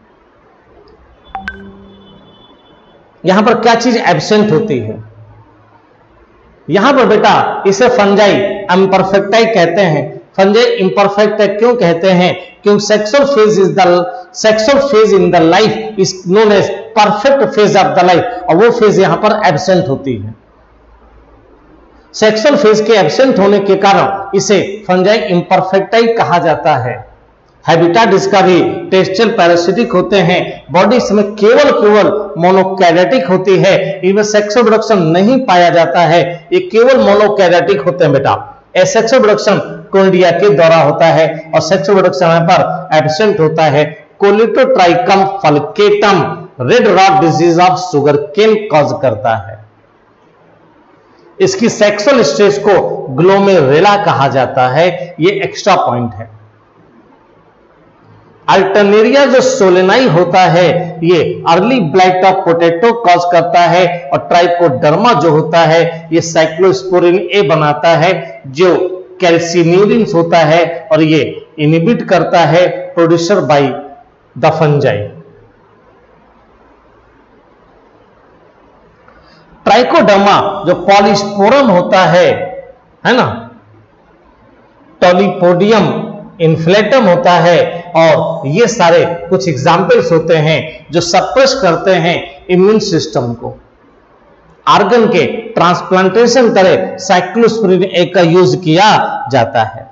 यहां पर क्या चीज एब्सेंट होती है? यहां पर बेटा इसे फंजाई इम्परफेक्टाई कहते हैं। फंजाई इम्परफेक्ट क्यों कहते हैं? क्योंकि sexual phase is the sexual phase in the life is known as perfect phase of the life, और वो फेज यहां पर एब्सेंट होती है। सेक्सुअल फेज के एब्सेंट होने के कारण इसे फंजाई इम्परफेक्टाई कहा जाता है। हैबिटेट इसका भी टेरेस्ट्रियल पैरासिटिक होते हैं। बॉडी इसमें केवल केवल मोनोकैरेटिक होती है, इनमें सेक्सुअल प्रोडक्शन नहीं पाया जाता है, ये केवल मोनोकैरेटिक होते हैं बेटा। एसेक्सुअल प्रोडक्शन कोनिडिया के द्वारा होता है और सेक्सुअल प्रोडक्शन यहां पर एब्सेंट होता है। Colletotrichum falcatum red rot disease of sugarcane cause करता है। इसकी सेक्सुअल स्टेज को ग्लोमेरुला कहा जाता है, ये एक्स्ट्रा पॉइंट है। अल्टरनेरिया जो सोलेनाई होता है ये early blight of potato cause करता है, और ट्राइकोडर्मा जो होता है ये साइक्लोस्पोरिन ए बनाता है जो कैल्सिन्यूरिन होता है, और ये इनहिबिट करता है producer by the fungi. Trichoderma जो पॉलीस्पोरम होता है है ना, टॉलीपोडियम इन्फ्लेटम होता है, और ये सारे कुछ एग्जाम्पल्स होते हैं जो सप्रेस करते हैं इम्यून सिस्टम को। आर्गन के ट्रांसप्लांटेशन करे साइक्लोस्पोरिन ए का यूज किया जाता है,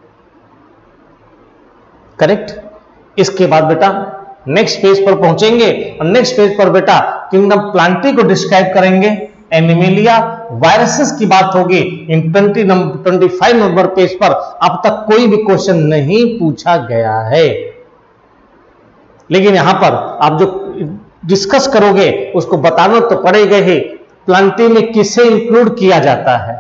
करेक्ट। इसके बाद बेटा नेक्स्ट पेज पर पहुंचेंगे, और नेक्स्ट पेज पर बेटा किंगडम प्लांटी को डिस्क्राइब करेंगे। एनिमेलिया वायरसेस की बात होगी। In twenty number twenty five number page पर अब तक कोई भी क्वेश्चन नहीं पूछा गया है, लेकिन यहां पर आप जो डिस्कस करोगे उसको बताना तो पड़ेगा ही। प्लांटी में किसे इंक्लूड किया जाता है?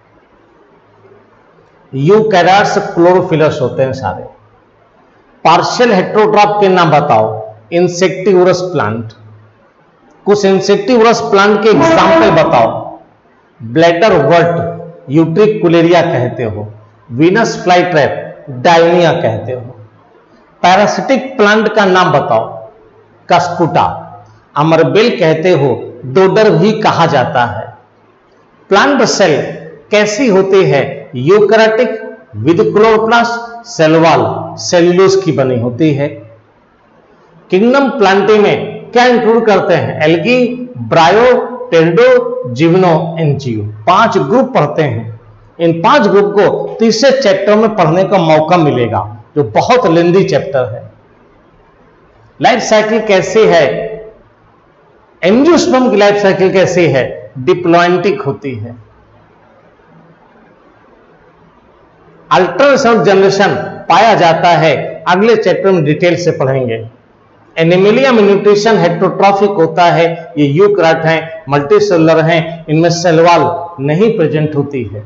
यूकैरियोट्स क्लोरोफिलस होते हैं सारे। पार्शियल हेट्रोट्रॉप के नाम बताओ। इंसेक्टिवरस प्लांट, कुछ इंसेक्टिवरस प्लांट के एग्जाम्पल बताओ। ब्लैडर वर्ट यूट्रिकुलेरिया कहते हो, वीनस फ्लाई ट्रैप डायनिया कहते हो। पैरासिटिक प्लांट का नाम बताओ। कस्कुटा, अमरबेल कहते हो, डोडर भी कहा जाता है। प्लांट सेल कैसी होती है? Eukaryotic with chloroplast, cell wall cellulose की बनी होती है। किंगडम प्लांटी में क्या इंक्लूड करते हैं? Algae, bryo, pterido, gymno, angio. पांच ग्रुप पढ़ते हैं। इन पांच ग्रुप को तीसरे चैप्टर में पढ़ने का मौका मिलेगा, जो बहुत लेंदी चैप्टर है। लाइफ साइकिल कैसी है? एंजियोस्पर्म की लाइफ साइकिल कैसी है? डिप्लॉयंटिक होती है। अल्ट्रासाउंड जनरेशन पाया जाता है, अगले चैप्टर में डिटेल से पढ़ेंगे। एनिमलिया में न्यूट्रिशन हेटेरोट्रॉफिक होता है, ये यूकैरियोट हैं, मल्टीसेलुलर हैं, इनमें सेल वॉल नहीं प्रेजेंट होती है।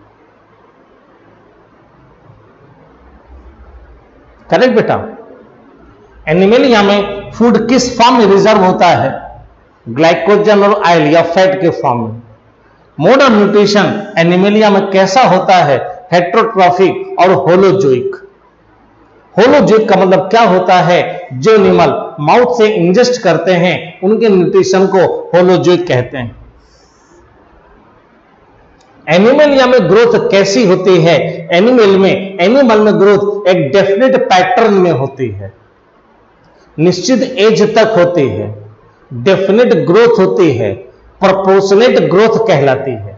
करेक्ट बेटा। एनिमलिया में फूड किस फॉर्म में रिजर्व होता है? ग्लाइकोजन और ऑयल या फैट के फॉर्म में। मोड ऑफ न्यूट्रिशन एनिमलिया में कैसा होता है? हेटेरोट्रॉफिक और होलोजोइक। होलोजोइक का मतलब क्या होता है? जो एनिमल माउथ से इंजेस्ट करते हैं उनके न्यूट्रिशन को होलोजोइक कहते हैं। एनिमलिया में ग्रोथ कैसी होती है? एनिमल में एनिमल में ग्रोथ एक डेफिनेट पैटर्न में होती है, निश्चित एज तक होती है, डेफिनेट ग्रोथ होती है, प्रोपोर्शनेट ग्रोथ कहलाती है।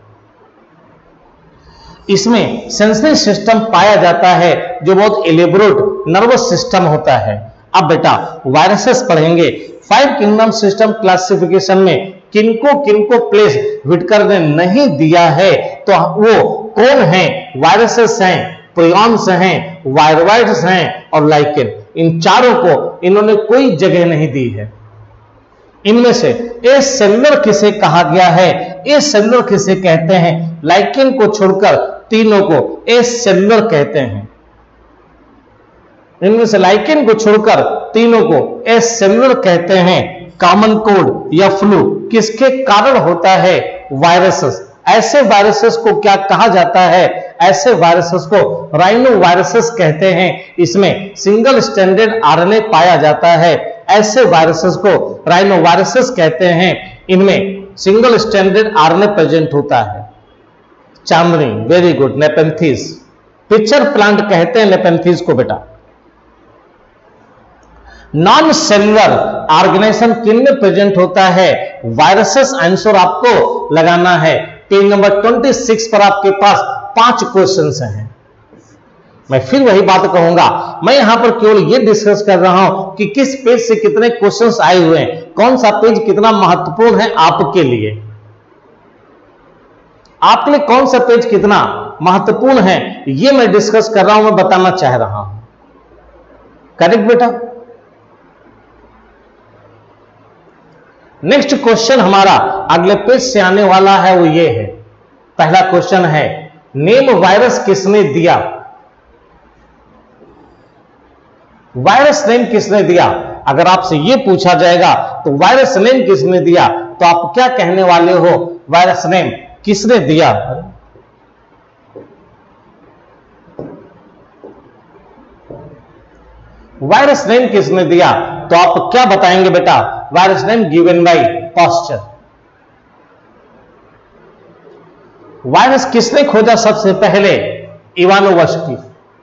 इसमें सेंसरी सिस्टम पाया जाता है जो बहुत एलेबोरेट नर्वस सिस्टम होता है। अब बेटा वायरसेस पढ़ेंगे। फाइव किंगडम सिस्टम क्लासिफिकेशन में किनको किनको प्लेस विटकर ने नहीं दिया है, तो वो कौन है? वायरसेस हैं, प्रियॉन्स हैं, वायरवाइड्स हैं और लाइकेन। इन चारों को इन्होंने कोई जगह नहीं दी है। इनमें से ए सेलुलर किसे कहा गया है? ए सेलुलर किसे कहते हैं? लाइकेन को छोड़कर तीनों को ए सेलुलर कहते हैं। इनमें से लाइकेन को छोड़कर तीनों को ए सेलुलर कहते हैं। कॉमन कोड या फ्लू किसके कारण होता है? वायरसेस। ऐसे वायरसेस को क्या कहा जाता है? ऐसे वायरसेस को राइनो वायरसेस कहते हैं। इसमें सिंगल स्टैंडर्ड आरएनए पाया जाता है। ऐसे वायरसेस को राइनो वायरसेस कहते हैं। इनमें सिंगल स्टैंडर्ड आरएनए प्रेजेंट होता है। चामड़ी, very good. Nepenthes, pitcher plant कहते हैं नेपेंथीज को बेटा। नॉन सेलुलर ऑर्गेनाइजेशन किन में प्रेजेंट होता है? वायरसेस। आंसर आपको लगाना है। पेज नंबर छब्बीस पर आपके पास पांच क्वेश्चंस हैं। मैं फिर वही बात कहूंगा, मैं यहां पर केवल यह डिस्कस कर रहा हूं कि किस पेज से कितने क्वेश्चंस आए हुए हैं, कौन सा पेज कितना महत्वपूर्ण है आपके लिए। आपके लिए कौन सा पेज कितना महत्वपूर्ण है यह मैं डिस्कस कर रहा हूं, मैं बताना चाह रहा हूं। करेक्ट बेटा। नेक्स्ट क्वेश्चन हमारा अगले पेज से आने वाला है, वो ये है। पहला क्वेश्चन है, नेम वायरस किसने दिया? वायरस नेम किसने दिया? अगर आपसे यह पूछा जाएगा तो वायरस नेम किसने दिया, तो आप क्या कहने वाले हो? वायरस नेम किसने दिया? वायरस नेम किसने दिया, तो आप क्या बताएंगे बेटा? Virus name given by Pasteur. Virus किसने खोजा सबसे पहले? इवानोवस्की।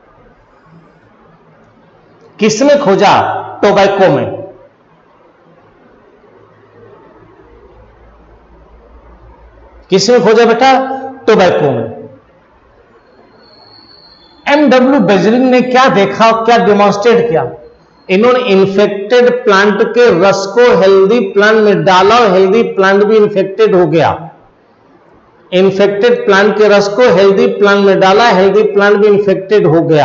किसने खोजा? टोबैको में। किसने खोजा बेटा? टोबैको में। एम डब्ल्यू बेजलिन ने क्या देखा, क्या डेमोन्स्ट्रेट किया? इन्होंने इन्फेक्टेड प्लांट के रस को हेल्दी प्लांट में डाला और हेल्दी प्लांट भी इन्फेक्टेड हो गया। इन्फेक्टेड प्लांट के रस को हेल्दी प्लांट में डाला, हेल्दी प्लांट भी इन्फेक्टेड हो गया।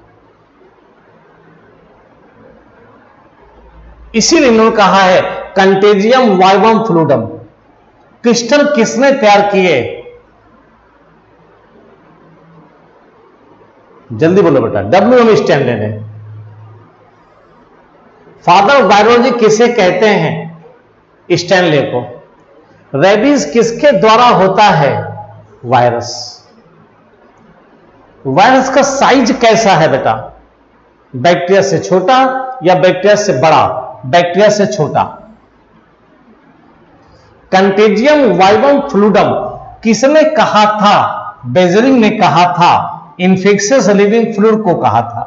इसीलिए इन्होंने कहा है कंटेजियम वाइवम फ्लूडम। क्रिस्टल किसने तैयार किए? जल्दी बोलो बेटा। डब्ल्यू एम स्टैंडर्ड है। फादर ऑफ वायरोलॉजी किसे कहते हैं? स्टैनले को। रेबीज किसके द्वारा होता है? वायरस। वायरस का साइज कैसा है बेटा? बैक्टीरिया से छोटा या बैक्टीरिया से बड़ा? बैक्टीरिया से छोटा। कंटेजियम वाइवम फ्लूडम किसने कहा था? बेजलिन ने कहा था। इन्फेक्शियस लिविंग फ्लूइड को कहा था।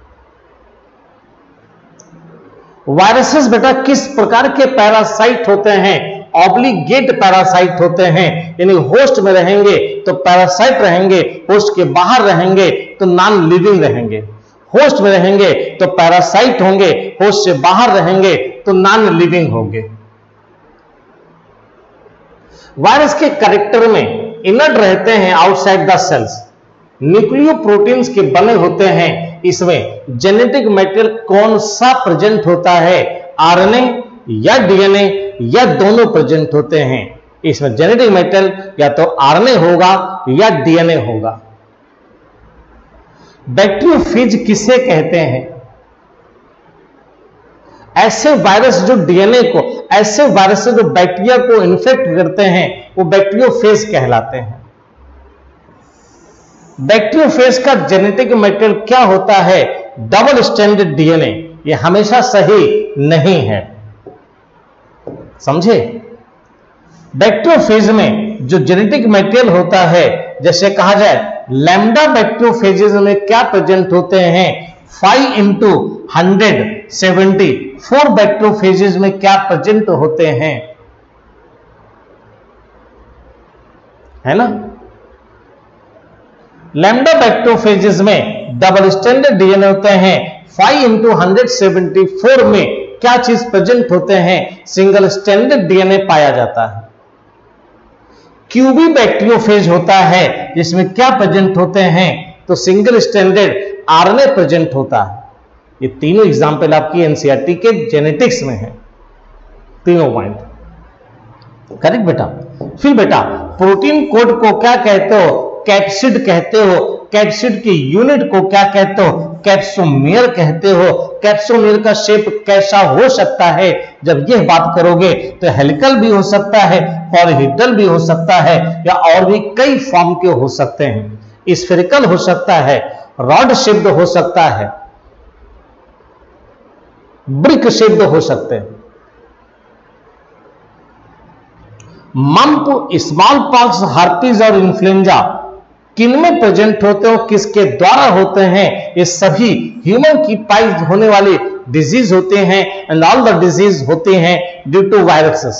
वायरसेस बेटा किस प्रकार के पैरासाइट होते हैं? ऑब्लिगेट पैरासाइट होते हैं, यानी होस्ट में रहेंगे तो पैरासाइट रहेंगे, होस्ट के बाहर रहेंगे तो नॉन लिविंग रहेंगे। होस्ट में रहेंगे तो पैरासाइट होंगे, होस्ट से बाहर रहेंगे तो नॉन लिविंग होंगे। वायरस के कैरेक्टर में इनर्ट रहते हैं आउटसाइड द सेल्स, न्यूक्लियोप्रोटीन्स के बने होते हैं, इसमें जेनेटिक मटेरियल कौन सा प्रेजेंट होता है, आरएनए या डीएनए या दोनों प्रेजेंट होते हैं। इसमें जेनेटिक मटेरियल या तो आरएनए होगा या डीएनए होगा। बैक्टीरियोफेज किसे कहते हैं? ऐसे वायरस जो डीएनए को, ऐसे वायरस जो बैक्टीरिया को इन्फेक्ट करते हैं वो बैक्टीरियोफेज कहलाते हैं। बैक्टीरियोफेज का जेनेटिक मटेरियल क्या होता है? Double stranded DNA. ये हमेशा सही नहीं है, समझे। बैक्टीरियोफेज में जो जेनेटिक मटेरियल होता है, जैसे कहा जाए लैम्डा बैक्टीरियोफेजेस में क्या प्रेजेंट होते हैं, five into hundred seventy four bacteriophages में क्या प्रेजेंट होते हैं, है ना। लैम्डा बैक्टीरियोफेजेस में डबल स्ट्रैंडेड डीएनए होते हैं, five into hundred seventy four में क्या चीज प्रेजेंट होते हैं, सिंगल स्ट्रैंडेड डीएनए पाया जाता है। क्यूबी बैक्टीरियोफेज होता है जिसमें क्या प्रेजेंट होते हैं, तो सिंगल स्ट्रैंडेड आरएनए प्रेजेंट होता है। ये तीनों एग्जाम्पल आपकी एनसीईआरटी के जेनेटिक्स में है, तीनों पॉइंट करेक्ट बेटा। फिर बेटा प्रोटीन कोड को क्या कहते हो, कैप्सिड कहते हो। कैप्सिड की यूनिट को क्या कहते हो, कैप्सोमियर कहते हो। कैप्सोमियर का शेप कैसा हो सकता है, जब यह बात करोगे तो हेलिकल भी हो सकता है, पॉलीहेड्रल भी हो सकता है, या और भी कई फॉर्म के हो सकते हैं। स्फेरिकल हो सकता है, रॉड शेप्ड हो सकता है, ब्रिक शेप्ड हो सकते हैं। मम्प, स्मॉल पॉक्स, हार्पीज और इन्फ्लुएंजा किनमें प्रेजेंट होते हो, किसके द्वारा होते हैं, ये सभी ह्यूमन की पाई होने वाली डिजीज होते हैं। एंड ऑल द डिजीज होते हैं ड्यू टू वायरसेस।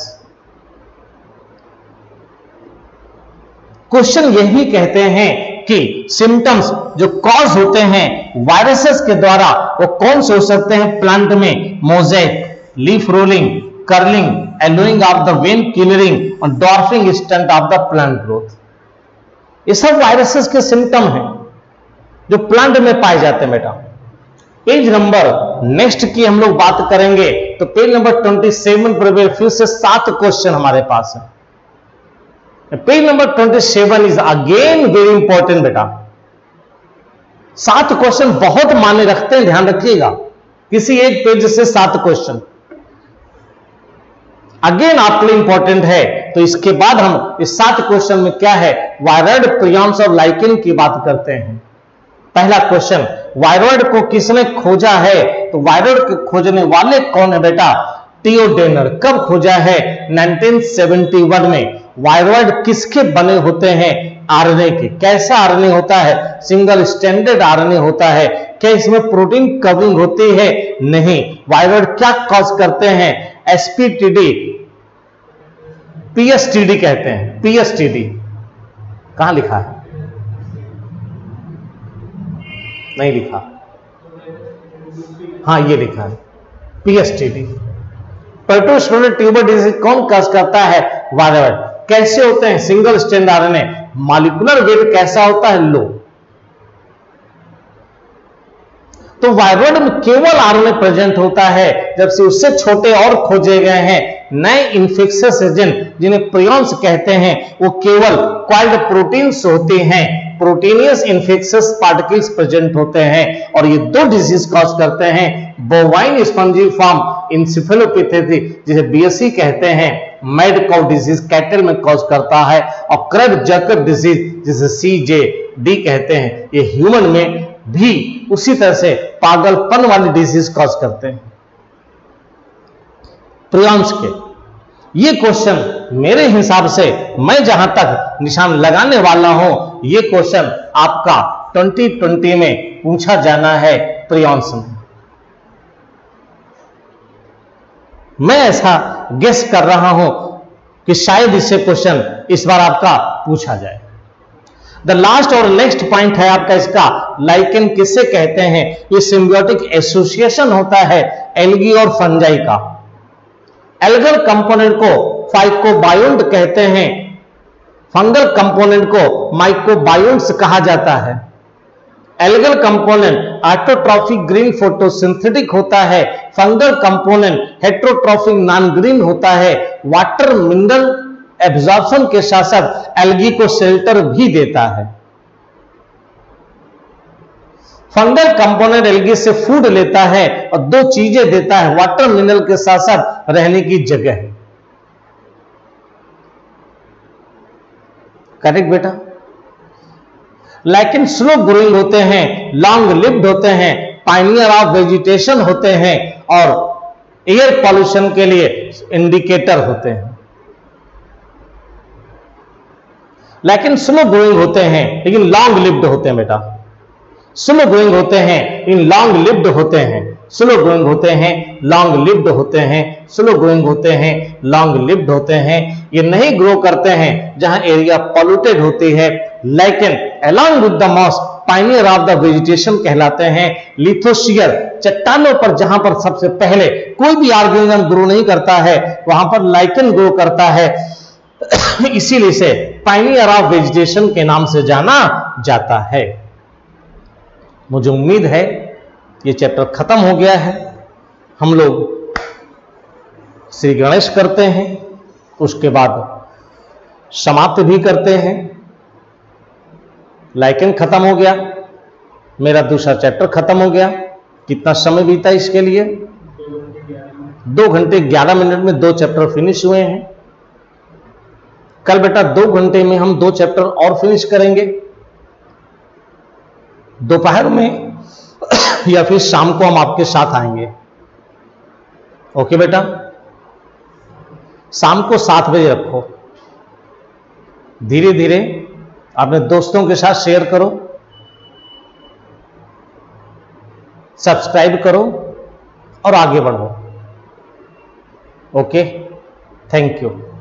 क्वेश्चन यही कहते हैं कि सिम्टम्स जो कॉज होते हैं वायरसेस के द्वारा वो कौन से हो सकते हैं प्लांट में, mosaic, leaf rolling, curling, yellowing of the vein clearing और dwarfing stunt of the plant growth. ये सब वायरसेस के सिम्टम हैं जो प्लांट में पाए जाते हैं बेटा। पेज नंबर नेक्स्ट की हम लोग बात करेंगे तो पेज नंबर सत्ताईस पर फिर से सात क्वेश्चन हमारे पास है। पेज नंबर सत्ताईस इज अगेन वेरी इंपॉर्टेंट बेटा। सात क्वेश्चन बहुत मायने रखते हैं, ध्यान रखिएगा। किसी एक पेज से सात क्वेश्चन अगेन आपके लिए इंपॉर्टेंट है। तो इसके बाद हम इस सात क्वेश्चन में क्या है, वायरॉइड, प्रियॉन्स और लाइकेन की बात करते हैं। पहला क्वेश्चन, वायरॉइड को किसने खोजा है, तो वायरॉइड को खोजने वाले कौन है बेटा, थियोडेनर। कब खोजा है, नाइनटीन सेवेंटी वन में। वायरॉइड किसके बने होते हैं, आरएनए के। कैसा आरएनए होता है, सिंगल स्ट्रैंडेड आरएनए होता है। क्या इसमें प्रोटीन कवरिंग होती है, नहीं। वायरॉइड क्या कॉज करते हैं, एसपीटीडी, पीएसटीडी कहते हैं। पीएसटीडी कहां लिखा है, नहीं लिखा, हाँ ये लिखा है पीएसटीडी। पेट्रोस्पोरेटिव ट्यूबर डिजीज कौन कॉज करता है, वायरॉइड। कैसे होते हैं, single strand RNA. Molecular weight कैसा होता है, लो। तो वायरॉइड में केवल आरएनए प्रेजेंट होता है, जब से उससे छोटे और खोजे गए हैं नए इंफेक्शियस एजेंट जिन्हें प्रियॉन्स कहते हैं, वो केवल क्वाइल्ड प्रोटीन्स होते हैं, प्रोटीनियस इंफेक्शियस पार्टिकल्स प्रेजेंट होते हैं। और ये दो डिजीज कॉज करते हैं, बोवाइन स्पंजिफॉर्म इंसेफेलोपैथी जिसे बीएसई कहते हैं, मैड काउ डिजीज कैटल में कॉज करता है, और क्रैब जैकब डिजीज जिसे सीजे डी कहते हैं, ये ह्यूमन में भी उसी तरह से पागलपन वाली डिजीज कॉज करते हैं प्रियॉन्स के। ये क्वेश्चन मेरे हिसाब से मैं जहां तक निशान लगाने वाला हूं, ये क्वेश्चन आपका ट्वेंटी ट्वेंटी में पूछा जाना है प्रियॉन्स में। मैं ऐसा गेस कर रहा हूं कि शायद इससे क्वेश्चन इस बार आपका पूछा जाए। द लास्ट और नेक्स्ट पॉइंट है आपका इसका, लाइकेन किसे कहते हैं। ये सिम्बियोटिक एसोसिएशन होता है एल्गी और फंजाई का। एल्गल कंपोनेंट को फाइकोबायोन्ट कहते हैं, फंगल कंपोनेंट को माइकोबायोन्ट्स कहा जाता है। Algal component autotrophic green photosynthetic होता है, fungal component heterotrophic non green होता है, वाटर मिनरल एब्जॉर्प्शन के साथ साथ एल्गी को शेल्टर भी देता है। फंगल कंपोनेंट एल्गी से फूड लेता है और दो चीजें देता है, वाटर मिनरल के साथ साथ रहने की जगह। करेक्ट बेटा। लाइकेन स्लो ग्रोइंग होते हैं, लॉन्ग लिव्ड होते हैं, पायनियर ऑफ वेजिटेशन होते हैं और एयर पॉल्यूशन के लिए इंडिकेटर होते हैं। लाइकेन स्लो ग्रोइंग होते हैं लेकिन लॉन्ग लिव्ड होते हैं बेटा। स्लो ग्रोइंग होते हैं इन लॉन्ग लिव्ड होते हैं, स्लो ग्रोइंग होते हैं लॉन्ग लिव्ड होते हैं, स्लो ग्रोइंग होते हैं लॉन्ग लिव्ड होते हैं। ये नहीं ग्रो करते हैं जहां एरिया पॉल्यूटेड होती है। Lichen along with the moss pioneer of the vegetation कहलाते हैं। लिथोस्फीयर चट्टानों पर जहां पर सबसे पहले कोई भी ऑर्गेनिज्म ग्रो नहीं करता है वहां पर लाइकेन ग्रो करता है, इसीलिए इसे पायनियर ऑफ वेजिटेशन के नाम से जाना जाता है। मुझे उम्मीद है ये चैप्टर खत्म हो गया है। हम लोग श्री गणेश करते हैं, उसके बाद समाप्त भी करते हैं। लाइकेन खत्म हो गया, मेरा दूसरा चैप्टर खत्म हो गया। कितना समय बीता इसके लिए? दो घंटे ग्यारह मिनट में दो चैप्टर फिनिश हुए हैं। कल बेटा दो घंटे में हम दो चैप्टर और फिनिश करेंगे, दोपहर में या फिर शाम को हम आपके साथ आएंगे। ओके बेटा, शाम को सात बजे रखो। धीरे धीरे अपने दोस्तों के साथ शेयर करो, सब्सक्राइब करो और आगे बढ़ो। Okay, thank you.